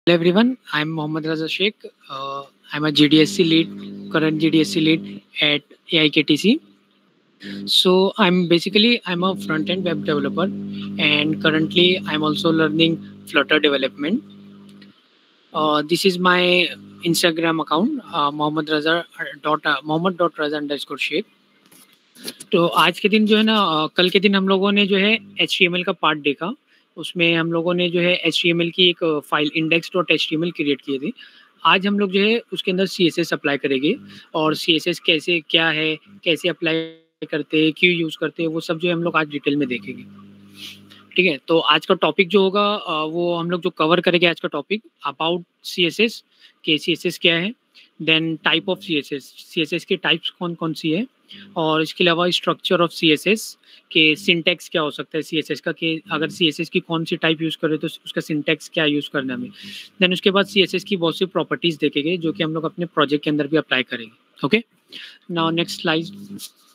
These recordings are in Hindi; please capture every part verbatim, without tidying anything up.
Hello everyone, I'm Mohammad Raza Sheikh. Uh, I'm a G D S C lead, current G D S C lead at A I K T C. So I'm basically I'm a front-end web developer, and currently I'm also learning Flutter development. Uh, this is my Instagram account, uh, Mohammad Raza dot Mohammad dot Raza underscore Sheikh. तो आज के दिन जो है ना अ, कल के दिन हम लोगों ने जो है एच टी एम एल का पार्ट देखा। उसमें हम लोगों ने जो है एच टी एम एल की एक file index dot H T M L create किए थे। आज हम लोग जो है उसके अंदर सी एस एस अप्लाई करेंगे और सी एस एस कैसे क्या है, कैसे अप्लाई करते हैं, क्यों यूज़ करते हैं, वो सब जो है हम लोग आज डिटेल में देखेंगे। ठीक है, तो आज का टॉपिक जो होगा अ, वो हम लोग जो कवर करेंगे आज का topic about C S S के सी एस एस क्या है, then type of C S S, C S S की टाइप्स कौन कौन सी है, और इसके अलावा structure of C S S के सिंटेक्स क्या हो सकता है सी एस एस का, कि अगर सी एस एस की कौन सी टाइप यूज़ करें तो उसका सिंटेक्स क्या यूज़ करना है। देन उसके बाद सी एस एस की बहुत सी प्रॉपर्टीज़ देखेंगे जो कि हम लोग अपने प्रोजेक्ट के अंदर भी अप्लाई करेंगे। Okay, now next slide.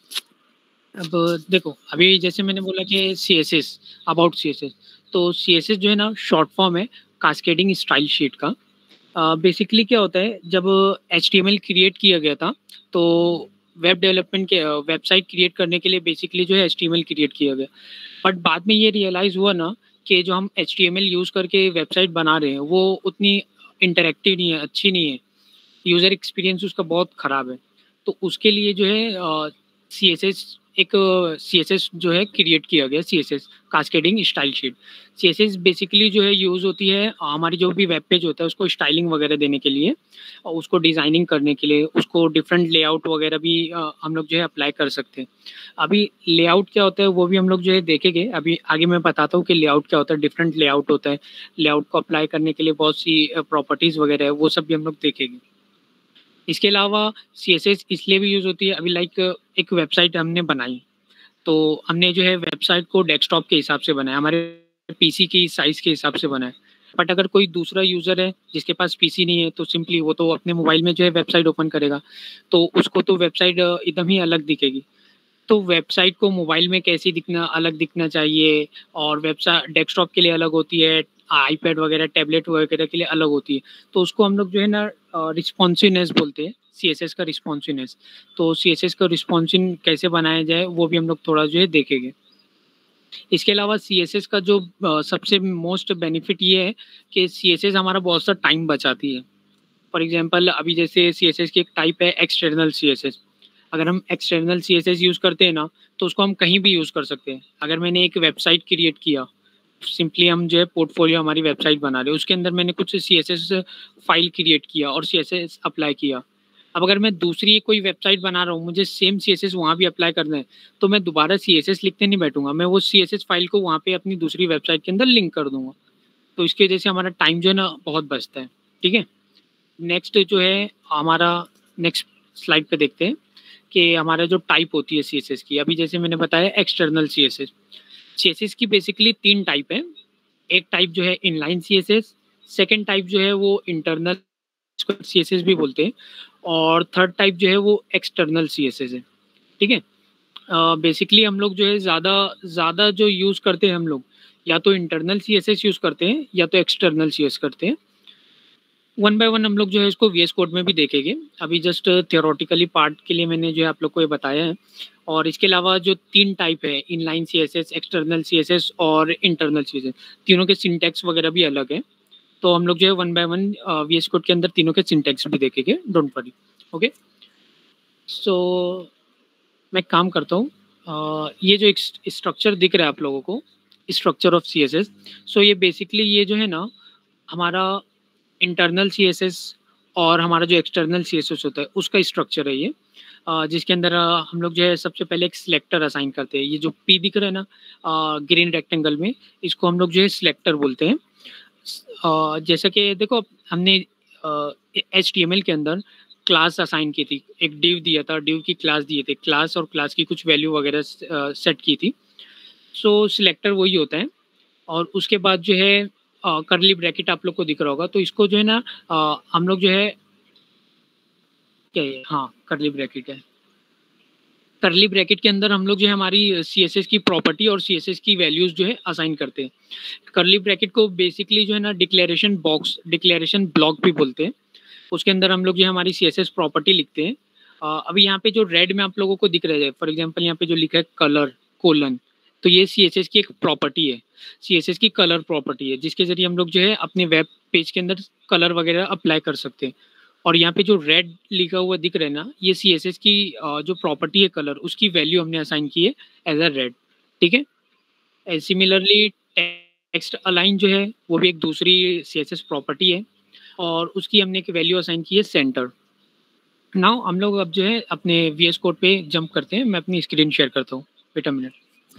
अब देखो, अभी जैसे मैंने बोला कि C S S, about C S S, तो सी एस एस जो है ना शॉर्ट फॉर्म है कास्केडिंग स्टाइल शीट का। बेसिकली uh, क्या होता है, जब H T M L create किया गया था तो वेब डेवलपमेंट के वेबसाइट क्रिएट करने के लिए बेसिकली जो है H T M L create किया गया। बट बाद में ये रियलाइज़ हुआ ना कि जो हम H T M L use करके वेबसाइट बना रहे हैं वो उतनी इंटरेक्टिव नहीं है, अच्छी नहीं है, यूज़र एक्सपीरियंस उसका बहुत ख़राब है। तो उसके लिए जो है सी एस एस एक सी एस एस जो है क्रिएट किया गया, C S S cascading style sheet. C S S basically जो है यूज़ होती है हमारी जो भी वेब पेज होता है उसको स्टाइलिंग वगैरह देने के लिए, और उसको डिज़ाइनिंग करने के लिए, उसको डिफरेंट लेआउट वगैरह भी अ, हम लोग जो है अप्लाई कर सकते हैं। अभी लेआउट क्या होता है वो भी हम लोग जो है देखेंगे। अभी आगे मैं बताता हूँ कि लेआउट क्या होता है, डिफरेंट लेआउट होता है, लेआउट को अप्लाई करने के लिए बहुत सी प्रॉपर्टीज़ वगैरह है, वो सब भी हम लोग देखेंगे। इसके अलावा सी एस एस इसलिए भी यूज़ होती है, अभी लाइक एक वेबसाइट हमने बनाई तो हमने जो है वेबसाइट को डेस्कटॉप के हिसाब से बनाया, हमारे पीसी की साइज़ के हिसाब से बनाया। बट अगर कोई दूसरा यूज़र है जिसके पास पीसी नहीं है तो सिंपली वो तो अपने मोबाइल में जो है वेबसाइट ओपन करेगा, तो उसको तो वेबसाइट एकदम ही अलग दिखेगी। तो वेबसाइट को मोबाइल में कैसी दिखना अलग दिखना चाहिए, और वेबसाइट डेस्कटॉप के लिए अलग होती है, आईपैड वगैरह टैबलेट वगैरह के लिए अलग होती है। तो उसको हम लोग जो है ना रिस्पॉन्सिवनेस बोलते हैं, सी एस एस का रिस्पॉन्सिवनेस। तो सी एस एस का रिस्पॉन्सिव कैसे बनाया जाए वो भी हम लोग थोड़ा जो है देखेंगे। इसके अलावा सी एस एस का जो अ, सबसे मोस्ट बेनिफिट ये है कि सी एस एस हमारा बहुत सा टाइम बचाती है। फॉर एग्जांपल अभी जैसे सी एस एस की एक टाइप है एक्सटर्नल सी एस एस। अगर हम external C S S use करते हैं ना तो उसको हम कहीं भी यूज़ कर सकते हैं। अगर मैंने एक वेबसाइट क्रिएट किया, सिंपली हम जो है पोर्टफोलियो हमारी वेबसाइट बना रहे हैं, उसके अंदर मैंने कुछ C S S file create किया और सी एस एस अप्लाई किया। अब अगर मैं दूसरी कोई वेबसाइट बना रहा हूँ, मुझे सेम सी एस एस वहाँ भी अप्लाई करना है, तो मैं दोबारा सी एस एस लिखते नहीं बैठूंगा, मैं वो सी एस एस फाइल को वहाँ पे अपनी दूसरी वेबसाइट के अंदर लिंक कर दूंगा। तो इसकी वजह से हमारा टाइम जो है ना बहुत बचता है। ठीक है, नेक्स्ट जो है हमारा, नेक्स्ट स्लाइड पे देखते हैं कि हमारा जो टाइप होती है सी एस एस की। अभी जैसे मैंने बताया external C S S, C S S की बेसिकली तीन टाइप है। एक टाइप जो है inline C S S, second type जो है वो इंटरनल सी एस एस भी बोलते हैं, और थर्ड टाइप जो है वो एक्सटर्नल सी एस एस है। ठीक है, बेसिकली हम लोग जो है ज़्यादा ज़्यादा जो यूज़ करते हैं हम लोग, या तो internal C S S use करते हैं या तो एक्सटर्नल सी एस एस करते हैं। वन बाय वन हम लोग जो है इसको वी एस कोड में भी देखेंगे। अभी जस्ट थियोरेटिकली पार्ट के लिए मैंने जो है आप लोग को ये बताया है। और इसके अलावा जो तीन टाइप है, inline C S S, external C S S और इंटरनल सी एस एस, तीनों के सिंटैक्स वगैरह भी अलग है। तो हम लोग जो है one by one V S code के अंदर तीनों के सिंटैक्स भी देखेंगे, डोंट वरी। ओके, सो मैं काम करता हूँ। अ, ये जो एक स्ट्रक्चर दिख रहा है आप लोगों को, structure of C S S, so ये बेसिकली ये जो है ना हमारा इंटरनल सी एस एस और हमारा जो एक्सटर्नल सी एस एस होता है उसका स्ट्रक्चर है ये। अ, जिसके अंदर अ, हम लोग जो है सबसे पहले एक सिलेक्टर असाइन करते हैं। ये जो पी दिख रहा है ना ग्रीन रेक्टेंगल में, इसको हम लोग जो है सिलेक्टर बोलते हैं। अ, जैसा कि देखो हमने एच टी एम एल के अंदर क्लास असाइन की थी, एक डिव दिया था, डिव की क्लास दिए थे, क्लास और क्लास की कुछ वैल्यू वगैरह सेट की थी। सो सिलेक्टर वही होता है। और उसके बाद जो है करली ब्रैकेट आप लोग को दिख रहा होगा, तो इसको जो है ना अ, हम लोग जो है क्या है, हाँ करली ब्रैकेट है। करली ब्रैकेट के अंदर हम लोग जो है हमारी सीएसएस की प्रॉपर्टी और सीएसएस की वैल्यूज जो है असाइन करते हैं। करली ब्रैकेट को बेसिकली जो है ना डिक्लेरेशन बॉक्स, डिक्लेरेशन ब्लॉक भी बोलते हैं। उसके अंदर हम लोग जो है हमारी सीएसएस प्रॉपर्टी लिखते हैं। अ, अभी यहाँ पे जो रेड में आप लोगों को दिख रहा है, फॉर एग्जांपल यहाँ पे जो लिखा है कलर कोलन, तो ये सीएसएस की एक प्रॉपर्टी है, सीएसएस की कलर प्रॉपर्टी है, जिसके जरिए हम लोग जो है अपने वेब पेज के अंदर कलर वगैरह अप्लाई कर सकते हैं। और यहाँ पे जो रेड लिखा हुआ दिख रहा है ना, ये सीएसएस की अ, जो प्रॉपर्टी है कलर, उसकी वैल्यू हमने असाइन की है एज अ रेड। ठीक है। सिमिलरली टेक्स्ट अलाइन जो है वो भी एक दूसरी सीएसएस प्रॉपर्टी है, और उसकी हमने एक वैल्यू असाइन की है सेंटर। नाउ हम लोग अब जो है अपने वीएस कोड पे जंप करते हैं। मैं अपनी स्क्रीन शेयर करता हूँ, वेट अ मिनट।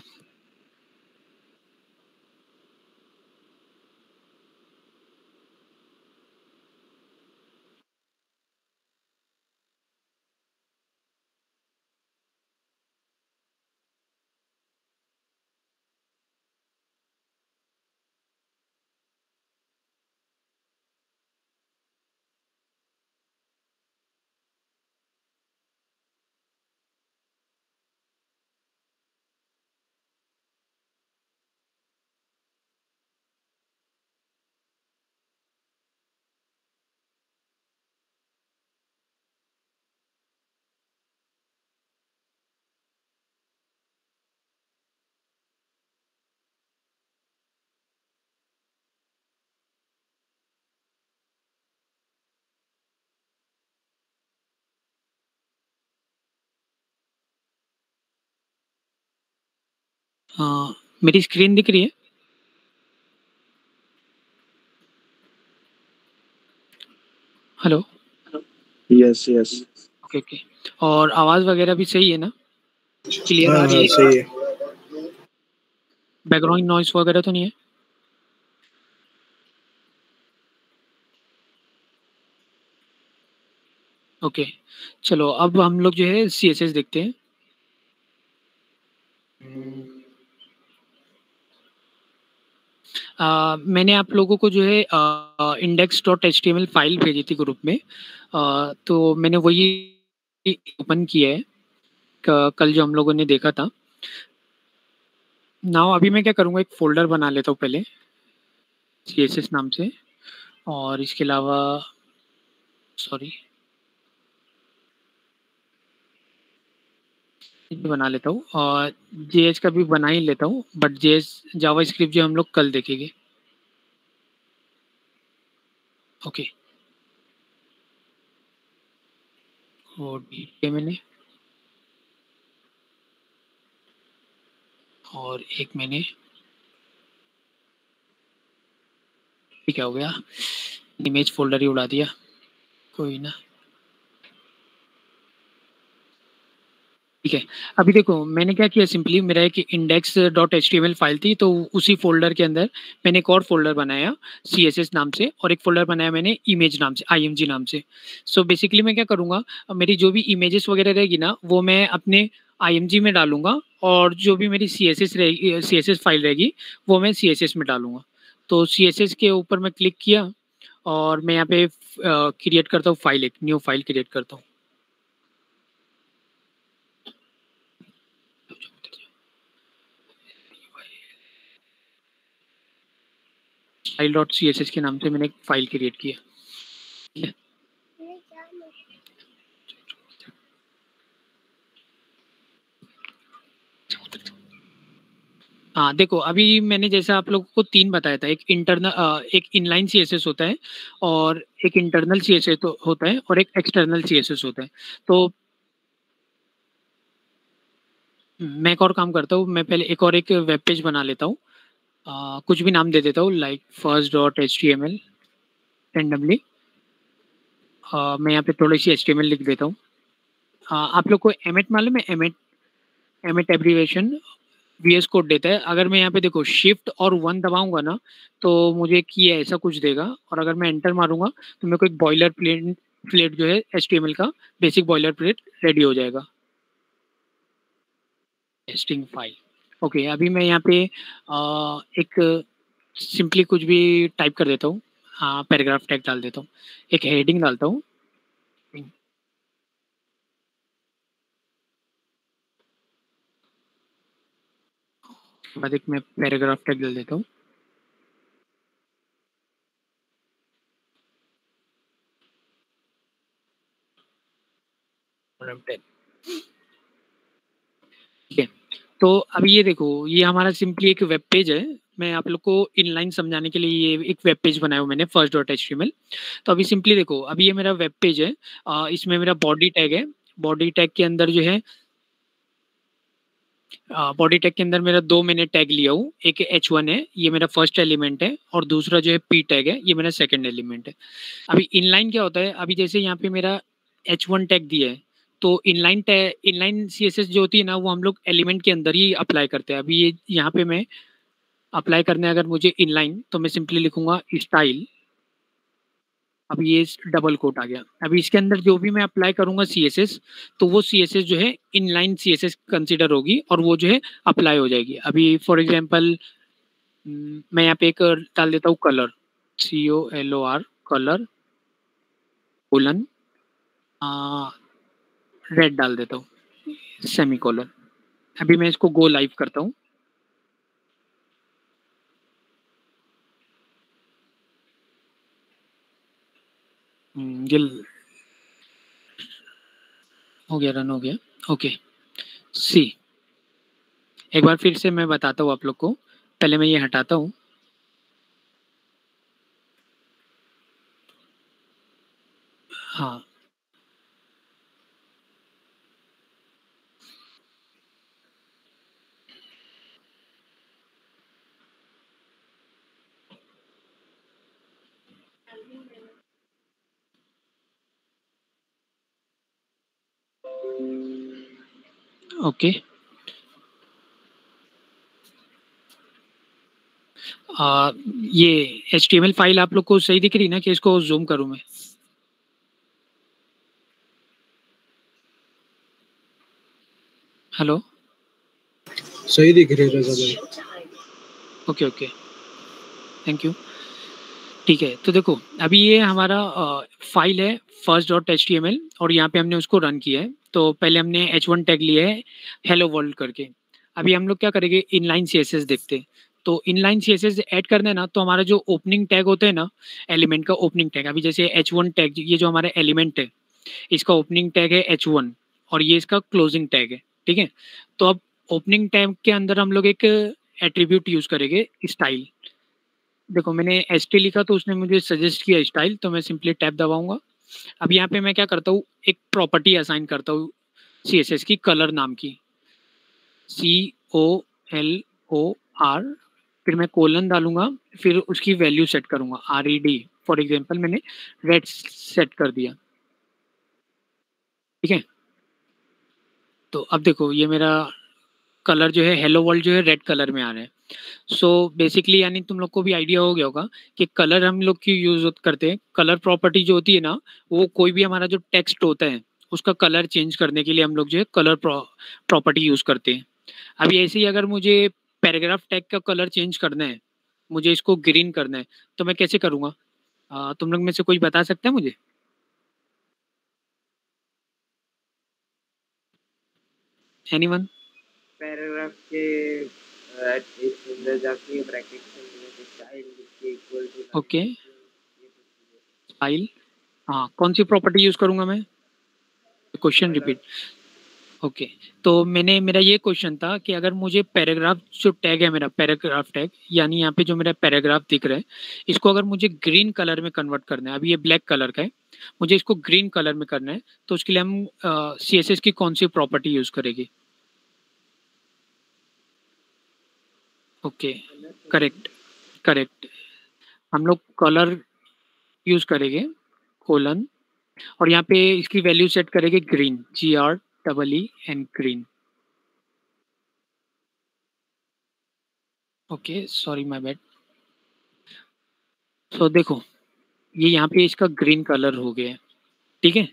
हाँ, मेरी स्क्रीन दिख रही है? Hello? Yes yes. Okay okay. और आवाज़ वगैरह भी सही है ना? क्लियर हाँ आ रही हाँ है? सही है। बैकग्राउंड नॉइस वगैरह तो नहीं है? ओके, चलो अब हम लोग जो है सीएसएस देखते हैं। आ, मैंने आप लोगों को जो है index dot H T M L file भेजी थी ग्रुप में, आ, तो मैंने वही ओपन किया है क- कल जो हम लोगों ने देखा था। नाउ अभी मैं क्या करूँगा, एक फोल्डर बना लेता हूँ पहले सीएसएस नाम से, और इसके अलावा सॉरी बना लेता हूँ, और जेएस का भी बना ही लेता हूँ, बट जेएस जावा स्क्रिप्ट जो हम लोग कल देखेंगे। ओके, और ये मैंने, और एक मैंने, क्या हो गया, इमेज फोल्डर ही उड़ा दिया, कोई ना। ठीक है, अभी देखो मैंने क्या किया, सिंपली मेरा एक index dot H T M L file थी, तो उसी फोल्डर के अंदर मैंने एक और फोल्डर बनाया सी एस एस नाम से, और एक फोल्डर बनाया मैंने इमेज नाम से, आई एम जी नाम से। सो so बेसिकली मैं क्या करूँगा, मेरी जो भी इमेजेस वगैरह रहेगी ना, वो मैं अपने आई एम जी में डालूंगा, और जो भी मेरी सी एस एस रहेगी, सी एस एस फाइल रहेगी, वो मैं सी एस एस में डालूंगा। तो सी एस एस के ऊपर मैं क्लिक किया, और मैं यहाँ पे क्रिएट करता हूँ फाइल, एक न्यू फाइल क्रिएट करता हूँ। File dot C S S के नाम से मैंने एक फाइल क्रिएट किया। हाँ देखो, अभी मैंने जैसे आप लोगों को तीन बताया था, एक इंटरनल, एक इनलाइन सीएसएस होता है, और एक इंटरनल सीएसएस तो होता है, और एक एक्सटर्नल सीएसएस होता है। तो मैं एक और काम करता हूँ, मैं पहले एक और एक वेब पेज बना लेता हूँ, अ, कुछ भी नाम दे देता हूँ, like first dot H T M L randomly. मैं यहाँ पे थोड़ी सी एच टी एम एल लिख देता हूँ। अ, आप लोग को एमेट मालूम है? Emmet, Emmet abbreviation VS code देता है। अगर मैं यहाँ पे देखो शिफ्ट और वन दबाऊंगा ना, तो मुझे की ऐसा कुछ देगा, और अगर मैं एंटर मारूंगा तो मेरे को एक बॉयलर प्लेट प्लेट जो है एचटीएमएल का बेसिक बॉयलर प्लेट रेडी हो जाएगा। Testing file. ओके, अभी मैं यहाँ पे अ, एक सिंपली कुछ भी टाइप कर देता हूँ, हाँ पैराग्राफ टैग डाल देता हूँ, एक हेडिंग डालता हूँ। बाद एक मैं पैराग्राफ टैग डाल देता हूँ। ठीक है, तो अभी ये देखो, ये हमारा सिंपली एक वेब पेज है। मैं आप लोग को इनलाइन समझाने के लिए ये एक वेब पेज बनाया हुआ मैंने, first dot H T M L. तो अभी सिंपली देखो, अभी ये मेरा वेब पेज है। आ, इसमें मेरा बॉडी टैग है। बॉडी टैग के अंदर जो है, बॉडी टैग के अंदर मेरा दो मैंने टैग लिया हूँ। एक एच वन है, ये मेरा फर्स्ट एलिमेंट है, और दूसरा जो है पी टैग है, ये मेरा सेकंड एलिमेंट है। अभी इनलाइन क्या होता है, अभी जैसे यहाँ पे मेरा एच वन टैग दिया है, तो inline tag, inline C S S जो होती है ना, वो हम लोग एलिमेंट के अंदर ही अप्लाई करते हैं। अभी ये यहाँ पे मैं अप्लाई करने अगर मुझे इनलाइन, तो मैं सिंपली लिखूंगा स्टाइल। अब ये डबल कोट आ गया। अभी इसके अंदर जो भी मैं अप्लाई करूंगा सी एस एस, तो वो सी एस एस जो है inline C S S consider होगी, और वो जो है अप्लाई हो जाएगी। अभी फॉर एग्जांपल मैं यहाँ पे एक डाल देता हूँ colour, C O L O R, colour colon red डाल देता हूँ, सेमी कोलन। अभी मैं इसको गो लाइव करता हूँ। ये हो गया, रन हो गया। ओके, सी एक बार फिर से मैं बताता हूँ आप लोग को। पहले मैं ये हटाता हूँ। हाँ, ओके। आ, ये H T M L file आप लोग को सही दिख रही ना, कि इसको जूम करूँ मैं? हेलो, सही दिख रही है रजा भाई। Okay okay, thank you. ठीक है, तो देखो अभी ये हमारा फाइल है first dot H T M L, और यहाँ पे हमने उसको रन किया है। तो पहले हमने एच वन टैग लिया है हेलो वर्ल्ड करके। अभी हम लोग क्या करेंगे, इनलाइन सी एस एस देखते हैं। तो inline C S S add करना है ना, तो हमारा जो ओपनिंग टैग होता है ना, एलिमेंट का ओपनिंग टैग, अभी जैसे एच वन टैग, ये जो हमारा एलिमेंट है, इसका ओपनिंग टैग है एच वन, और ये इसका क्लोजिंग टैग है। ठीक है, तो अब ओपनिंग टैग के अंदर हम लोग एक एट्रीब्यूट यूज करेंगे, स्टाइल। देखो मैंने एस टी लिखा, तो उसने मुझे सजेस्ट किया स्टाइल, तो मैं सिंपली टैब दबाऊंगा। अब यहाँ पे मैं क्या करता हूँ, एक प्रॉपर्टी असाइन करता हूँ सी एस एस की, कलर नाम की, सी ओ एल ओ आर, फिर मैं कोलन डालूंगा, फिर उसकी वैल्यू सेट करूंगा R E D. For example मैंने रेड सेट कर दिया। ठीक है, तो अब देखो ये मेरा कलर जो है, हेलो वर्ल्ड जो है, रेड कलर में आ रहा है। सो बेसिकली यानी तुम लोग को भी आइडिया हो गया होगा कि कलर हम लोग क्यों यूज करते हैं। कलर प्रॉपर्टी जो होती है ना, वो कोई भी हमारा जो टेक्स्ट होता है, उसका कलर चेंज करने के लिए हम लोग जो है कलर प्रॉपर्टी यूज करते हैं। अभी ऐसे ही अगर मुझे पैराग्राफ टैग का कलर चेंज करना है, मुझे इसको ग्रीन करना है, तो मैं कैसे करूँगा? आ, तुम लोग में से कोई बता सकता है मुझे? एनीवन? पैराग्राफ के एट इस अंदर जाके ब्रैकेट के अंदर स्टाइल लिख के इक्वल टू ओके, स्टाइल, हाँ, कौन सी प्रॉपर्टी यूज करूंगा मैं? Question repeat. Okay okay. तो मैंने, मेरा ये क्वेश्चन था कि अगर मुझे पैराग्राफ जो टैग है मेरा, पैराग्राफ टैग, यानी यहाँ पे जो मेरा पैराग्राफ दिख रहा है, इसको अगर मुझे ग्रीन कलर में कन्वर्ट करना है, अभी ये ब्लैक कलर का है, मुझे इसको ग्रीन कलर में करना है, तो उसके लिए हम सी एस एस की कौन सी प्रॉपर्टी यूज करेंगे? ओके, करेक्ट करेक्ट, हम लोग कलर यूज करेंगे, कोलन, और यहाँ पे इसकी वैल्यू सेट करेंगे green, G R double E N green. Okay, sorry my bad. So देखो ये यहाँ पे इसका ग्रीन कलर हो गया है। ठीक है,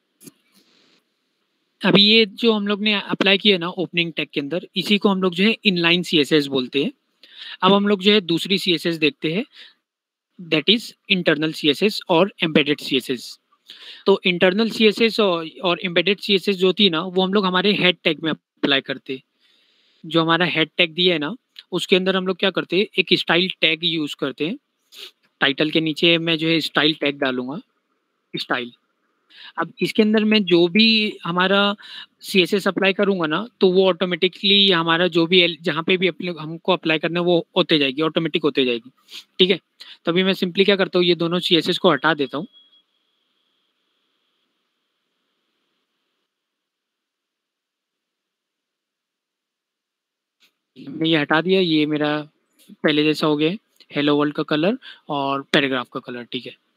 अभी ये जो हम लोग ने अप्लाई किया ना ओपनिंग टैग के अंदर, इसी को हम लोग जो है इनलाइन सी एस एस बोलते हैं। अब हम लोग जो है दूसरी सी एस एस देखते हैं, that is internal C S S और एम्बेडेड सी एस एस। तो इंटरनल सी एस एस और, और एम्बेडेड सी एस एस जो होती है ना, वो हम लोग हमारे हेड टैग में अप्लाई करते हैं। जो हमारा हेड टैग दिया है ना, उसके अंदर हम लोग क्या करते हैं, एक स्टाइल टैग यूज करते हैं। टाइटल के नीचे मैं जो है स्टाइल टैग डालूंगा, स्टाइल। अब इसके अंदर मैं जो भी हमारा सी एस एस अप्लाई करूंगा ना, तो वो ऑटोमेटिकली हमारा जो भी जहाँ पे भी अपने हमको अप्लाई करना है वो होते जाएगी, ऑटोमेटिक होते जाएगी। ठीक है, तभी मैं सिंपली क्या करता हूँ, ये दोनों सी एस एस को हटा देता हूँ। मैंने ये हटा दिया, ये मेरा पहले जैसा हो गया, हेलो वर्ल्ड का कलर और पैराग्राफ का कलर। ठीक है,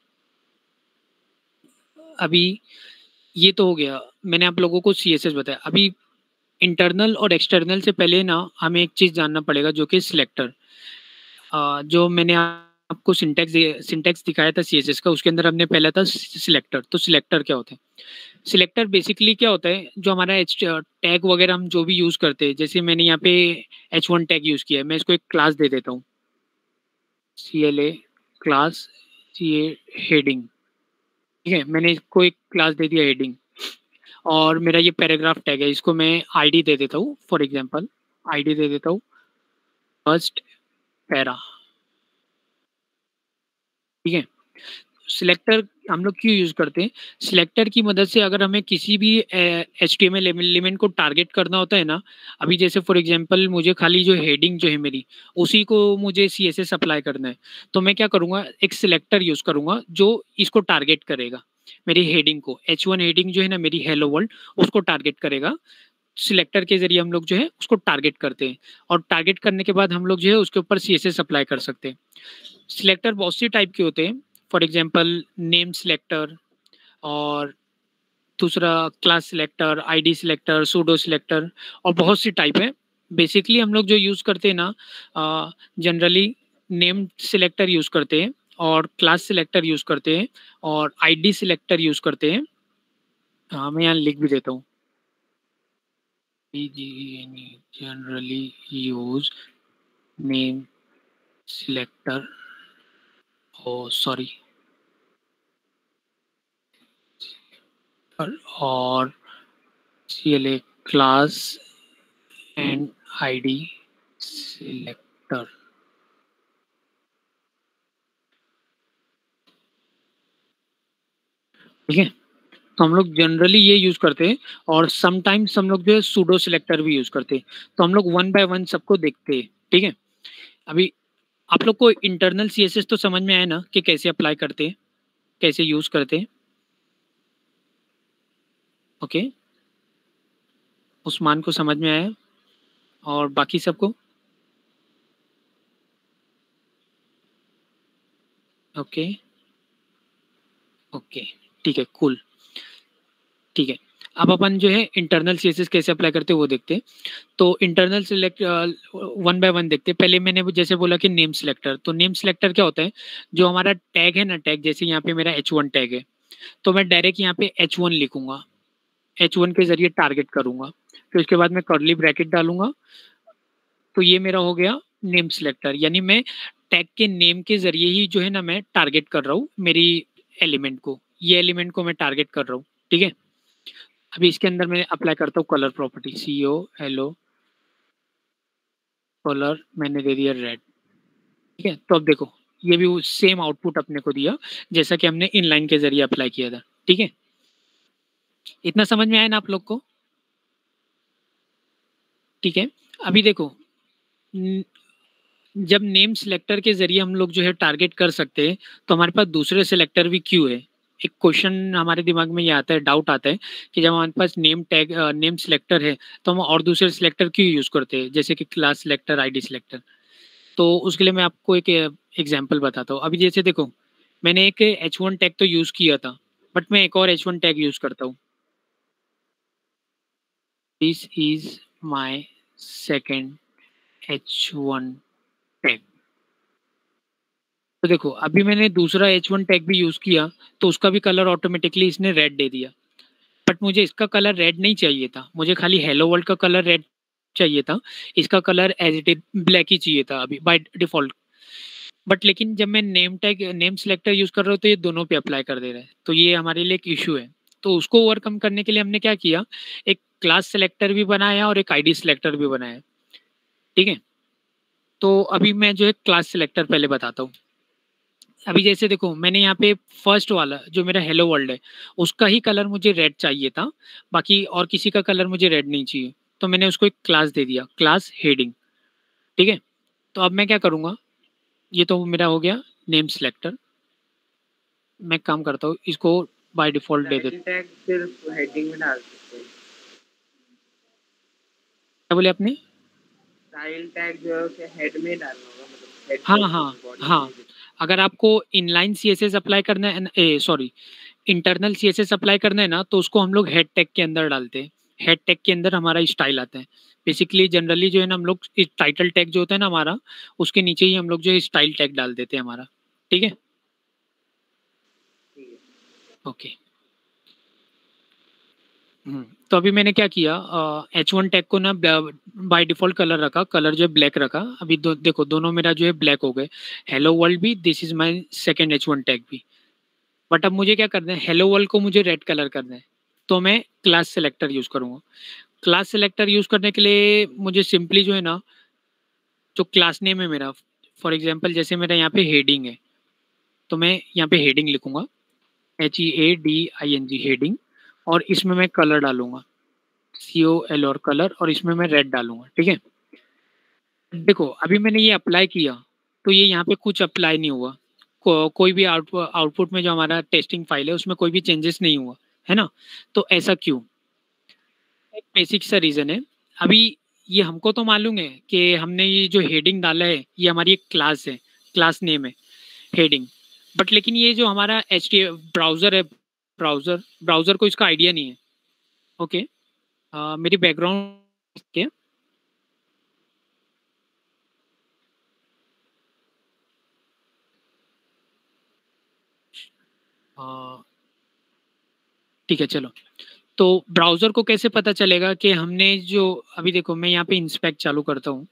अभी ये तो हो गया, मैंने आप लोगों को सी एस एस बताया। अभी इंटरनल और एक्सटर्नल से पहले ना हमें एक चीज़ जानना पड़ेगा, जो कि सिलेक्टर। जो मैंने आपको सिंटेक्स सिंटेक्स दिखाया था सी एस एस का, उसके अंदर हमने पहला था सिलेक्टर। तो सिलेक्टर क्या होता है? सिलेक्टर बेसिकली क्या होता है, जो हमारा एच टैग वगैरह हम जो भी यूज़ करते हैं, जैसे मैंने यहाँ पे एच वन टैग यूज़ किया है, मैं इसको एक क्लास दे देता हूँ, C L A class, C A heading. ठीक है, मैंने इसको एक क्लास दे दिया हेडिंग। और मेरा ये पैराग्राफ टैग है, इसको मैं आईडी दे देता हूँ, फॉर एग्जांपल आईडी दे देता हूँ फर्स्ट पैरा। ठीक है, सिलेक्टर हम लोग क्यों यूज करते हैं? सिलेक्टर की मदद से अगर हमें किसी भी H T M L element को टारगेट करना होता है ना, अभी जैसे फॉर एग्जांपल मुझे खाली जो हेडिंग जो है मेरी, उसी को मुझे सी एस एस अप्लाई करना है, तो मैं क्या करूँगा, एक सिलेक्टर यूज करूँगा जो इसको टारगेट करेगा, मेरी हेडिंग को। एच वन हेडिंग जो है ना मेरी हेलो वर्ल्ड, उसको टारगेट करेगा। सिलेक्टर के जरिए हम लोग जो है उसको टारगेट करते हैं, और टारगेट करने के बाद हम लोग जो है उसके ऊपर सी एस एस अप्लाई कर सकते हैं। सिलेक्टर बहुत सी टाइप के होते हैं, फॉर एग्जांपल नेम सिलेक्टर, और दूसरा class selector, ID selector, pseudo selector, और बहुत सी टाइप है। बेसिकली हम लोग जो यूज़ करते हैं ना, जनरली नेम सिलेक्टर यूज़ करते हैं, और क्लास सिलेक्टर यूज़ करते हैं, और आईडी सिलेक्टर यूज़ करते हैं। हाँ, मैं यहाँ लिख भी देता हूँ, generally use name selector, oh sorry, और C L A class and ID selector. ठीक है, तो हम लोग जनरली ये यूज करते हैं, और समटाइम्स हम लोग जो है सूडो सिलेक्टर भी यूज करते हैं। तो हम लोग वन बाय वन सबको देखते हैं। ठीक है, अभी आप लोग को इंटरनल सी एस एस तो समझ में आया ना, कि कैसे अप्लाई करते हैं, कैसे यूज करते हैं? ओके, उस्मान को समझ में आया, और बाकी सबको? ओके ओके, ठीक है, कूल। ठीक है, अब अपन जो है इंटरनल सी एस एस कैसे अप्लाई करते हैं वो देखते हैं। तो internal select one by one देखते हैं। पहले मैंने जैसे बोला कि नेम सिलेक्टर, तो नेम सिलेक्टर क्या होता है, जो हमारा टैग है ना, टैग जैसे यहाँ पे मेरा एच वन टैग है, तो मैं डायरेक्ट यहाँ पे एच वन लिखूंगा, एच वन के जरिए टारगेट करूंगा, फिर उसके बाद मैं कर्ली ब्रैकेट डालूंगा। तो ये मेरा हो गया नेम सिलेक्टर, यानी मैं टैग के नेम के जरिए ही जो है ना मैं टारगेट कर रहा हूँ मेरी एलिमेंट को, ये एलिमेंट को मैं टारगेट कर रहा हूँ। ठीक है, अभी इसके अंदर मैं अप्लाई करता हूँ colour property, C O L O colour, मैंने दे दिया रेड। ठीक है, तो अब देखो ये भी सेम आउटपुट अपने को दिया, जैसा कि हमने इनलाइन के जरिए अप्लाई किया था। ठीक है, इतना समझ में आया ना आप लोग को? ठीक है, अभी देखो, न- जब नेम सिलेक्टर के जरिए हम लोग जो है टारगेट कर सकते हैं, तो हमारे पास दूसरे सिलेक्टर भी क्यों है? एक क्वेश्चन हमारे दिमाग में ये आता है, डाउट आता है कि जब हमारे पास नेम टैग नेम सिलेक्टर है, तो हम और दूसरे सिलेक्टर क्यों यूज करते हैं, जैसे कि क्लास सिलेक्टर, आईडी सिलेक्टर? तो उसके लिए मैं आपको एक एग्जांपल बताता हूँ। अभी जैसे देखो, मैंने एक एच वन टैग तो यूज़ किया था, बट मैं एक और एच वन टैग यूज़ करता हूँ, this is my second H one tag. तो देखो अभी मैंने दूसरा एच वन टैग भी यूज़ किया, तो उसका भी कलर ऑटोमेटिकली इसने रेड दे दिया। बट मुझे इसका कलर रेड नहीं चाहिए था, मुझे खाली हेलो वर्ल्ड का कलर रेड चाहिए था। इसका colour as it is black ही चाहिए था अभी बाय डिफॉल्ट। बट लेकिन जब मैं name tag name selector use कर रहा हूँ, तो ये दोनों पे अप्लाई कर दे रहा है, तो ये हमारे लिए एक इशू है। तो उसको ओवरकम करने के लिए हमने क्या किया, एक क्लास सिलेक्टर भी बनाया और एक आईडी सिलेक्टर भी बनाया। ठीक है, तो अभी मैं जो है क्लास सिलेक्टर पहले बताता हूँ। अभी जैसे देखो मैंने यहाँ पे फर्स्ट वाला जो मेरा हेलो वर्ल्ड है उसका ही कलर मुझे रेड चाहिए था, बाकी और किसी का कलर मुझे रेड नहीं चाहिए, तो मैंने उसको एक क्लास दे दिया, क्लास हेडिंग। ठीक है, तो अब मैं क्या करूँगा, ये तो मेरा हो गया नेम सिलेक्टर। मैं एक काम करता हूँ, इसको बाय डिफॉल्ट दे देता हूँ। टैग सिर्फ हेडिंग में डाल सकते हैं। क्या बोले आपने? स्टाइल टैग जो है उसे हेड में डालना होगा, मतलब हेड हाँ हाँ हाँ, अगर आपको इनलाइन सीएसएस अप्लाई करना है, uh sorry internal CSS apply करना है ना, तो उसको हम लोग हेड टैग के अंदर डालते हैं। हेड टैग के अंदर हमारा स्टाइल आता है। बेसिकली जनरली जो है ना हम लोग टाइटल टैग जो होता है ना हमारा, उसके नीचे ही हम लोग जो है स्टाइल टैग डाल देते हैं हमारा। ठीक है, ओके। हम्म, तो अभी मैंने क्या किया, एच वन टैग को ना बाय डिफॉल्ट कलर रखा, कलर जो है ब्लैक रखा। अभी दो, देखो दोनों मेरा जो है ब्लैक हो गए। हेलो वर्ल्ड भी, this is my second H one tag भी। बट अब मुझे क्या करना है, हेलो वर्ल्ड को मुझे रेड कलर करना है, तो मैं क्लास सेलेक्टर यूज करूंगा। क्लास सेलेक्टर यूज करने के लिए मुझे सिंपली जो है ना, जो क्लास नेम है मेरा, फॉर एग्जांपल जैसे मेरा यहाँ पे हेडिंग है, तो मैं यहाँ पे हेडिंग लिखूंगा, H E A D I N G heading, और इसमें मैं कलर डालूंगा, सी ओ एल और कलर, और इसमें मैं रेड डालूंगा। ठीक है, देखो अभी मैंने ये अप्लाई किया, तो ये यहाँ पे कुछ अप्लाई नहीं हुआ। को, कोई भी आउट आउटपुट में जो हमारा टेस्टिंग फाइल है उसमें कोई भी चेंजेस नहीं हुआ, है ना? तो ऐसा क्यों? एक बेसिक सा रीजन है। अभी ये हमको तो मालूम है कि हमने ये जो हेडिंग डाला है ये हमारी एक क्लास है, क्लास नेम है हेडिंग। बट लेकिन ये जो हमारा एच टी ब्राउजर है, ब्राउजर ब्राउजर को इसका आइडिया नहीं है। ओके, अ, मेरी बैकग्राउंड के ठीक है चलो। तो ब्राउजर को कैसे पता चलेगा कि हमने जो, अभी देखो मैं यहाँ पे इंस्पेक्ट चालू करता हूँ,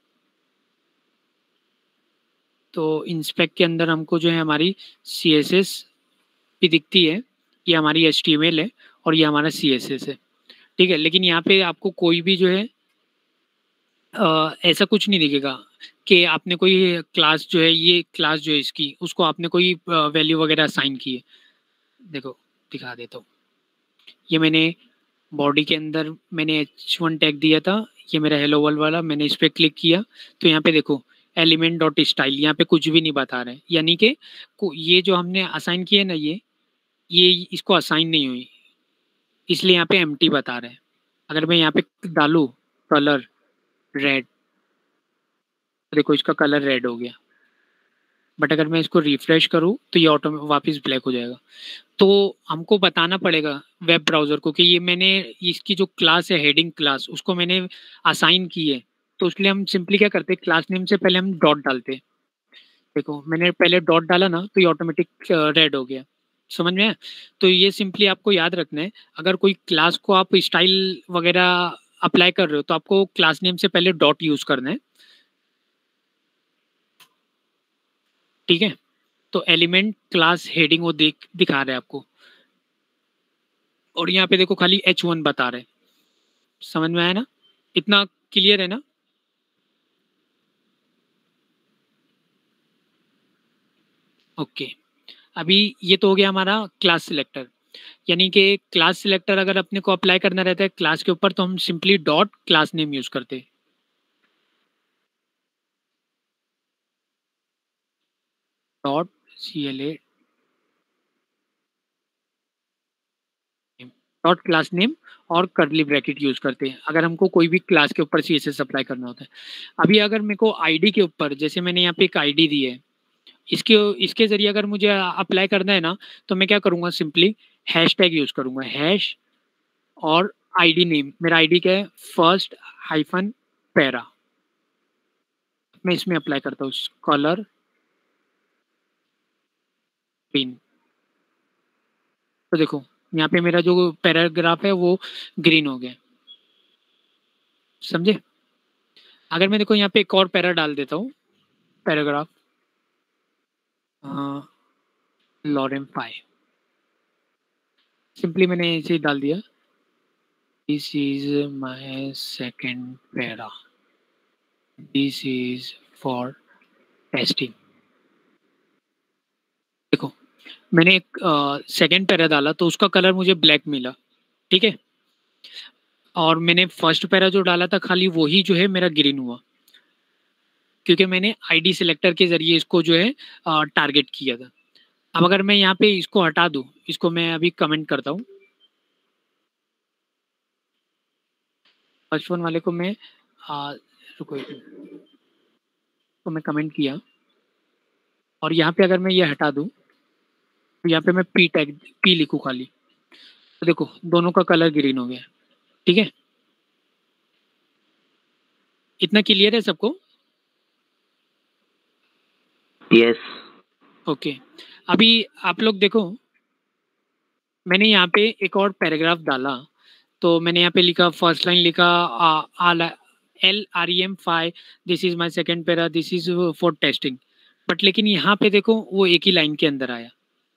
तो इंस्पेक्ट के अंदर हमको जो है हमारी सी एस एस भी दिखती है, ये हमारी एच टी एम एल है, और ये हमारा सी एस एस है। ठीक है, लेकिन यहाँ पे आपको कोई भी जो है अ, ऐसा कुछ नहीं दिखेगा कि आपने कोई क्लास जो है, ये क्लास जो है इसकी, उसको आपने कोई वैल्यू वगैरह असाइन की है। देखो दिखा देता हूँ, ये मैंने बॉडी के अंदर मैंने एच वन टैग दिया था, ये मेरा हेलो वर्ल्ड वाला, मैंने इस पर क्लिक किया, तो यहाँ पे देखो एलिमेंट डॉट स्टाइल, यहाँ पे कुछ भी नहीं बता रहे हैं, यानी कि को- ये जो हमने असाइन किया ना, ये ये इसको असाइन नहीं हुई, इसलिए यहाँ पे एम्प्टी बता रहे हैं। अगर मैं यहाँ पे डालूँ कलर रेड, तो देखो इसका कलर रेड हो गया। बट अगर मैं इसको रिफ्रेश करूँ तो ये ऑटो वापस ब्लैक हो जाएगा। तो हमको बताना पड़ेगा वेब ब्राउज़र को कि ये मैंने इसकी जो क्लास है हेडिंग क्लास, उसको मैंने असाइन की है। तो इसलिए हम सिंपली क्या करते हैं, क्लास नेम से पहले हम डॉट डालते हैं। देखो मैंने पहले डॉट डाला ना, तो ये ऑटोमेटिक रेड हो गया। समझ में आया? तो ये सिंपली आपको याद रखना है, अगर कोई क्लास को आप स्टाइल वगैरह अप्लाई कर रहे हो तो आपको क्लास नेम से पहले डॉट यूज करना है। ठीक है, तो एलिमेंट क्लास हेडिंग वो देख दिखा रहे हैं आपको, और यहाँ पे देखो खाली एच वन बता रहे हैं। समझ में आया ना? इतना क्लियर है ना? ओके, अभी ये तो हो गया हमारा क्लास सिलेक्टर। यानी कि क्लास सिलेक्टर अगर अपने को अप्लाई करना रहता है क्लास के ऊपर, तो हम simply dot class name use करते हैं। Dot C L A dot class name और करली ब्रैकेट यूज करते हैं अगर हमको कोई भी क्लास के ऊपर सी एस एस अप्लाई करना होता है। अभी अगर मेरे को आईडी के ऊपर, जैसे मैंने यहाँ पे एक आईडी दी है, इसके इसके जरिए अगर मुझे अप्लाई करना है ना, तो मैं क्या करूँगा, सिंपली हैश टैग यूज करूँगा, हैश और आईडी नेम, मेरा आईडी क्या है, फर्स्ट हाइफन पैरा। मैं इसमें अप्लाई करता हूँ कलर ग्रीन। तो देखो यहाँ पे मेरा जो पैराग्राफ है वो ग्रीन हो गया। समझे? अगर मैं देखो यहाँ पे एक और पैरा डाल देता हूँ, पैराग्राफ लॉरेम फाइव, सिंपली मैंने ऐसे ही डाल दिया, this is my second para, this is for testing. देखो मैंने एक सेकेंड पैरा डाला तो उसका कलर मुझे ब्लैक मिला, ठीक है, और मैंने फर्स्ट पैरा जो डाला था खाली वही जो है मेरा ग्रीन हुआ, क्योंकि मैंने आईडी सिलेक्टर के जरिए इसको जो है टारगेट किया था। अब अगर मैं यहाँ पे इसको हटा दूं, इसको मैं अभी कमेंट करता हूँ, फर्स्ट वन वाले को मैं आ, रुको एक मिनट, तो मैं कमेंट किया और यहाँ पे अगर मैं ये हटा दूं तो यहाँ पे मैं पी टैग पी लिखूँ खाली, तो देखो दोनों का कलर ग्रीन हो गया, ठीक है। इतना क्लियर है सबको? यस। ओके, अभी आप लोग देखो, मैंने यहाँ पे एक और पैराग्राफ डाला, तो मैंने यहाँ पे लिखा, फर्स्ट लाइन लिखा L R E M five, this is my second para, this is for testing, but लेकिन यहाँ पे देखो वो एक ही लाइन के अंदर आया,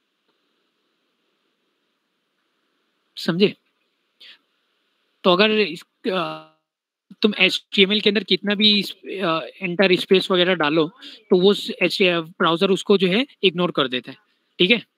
समझे? तो अगर इस, आ, तुम एच टी एम एल के अंदर कितना भी एंटर स्पेस वगैरह डालो तो वो ब्राउजर उसको जो है इग्नोर कर देता है, ठीक है।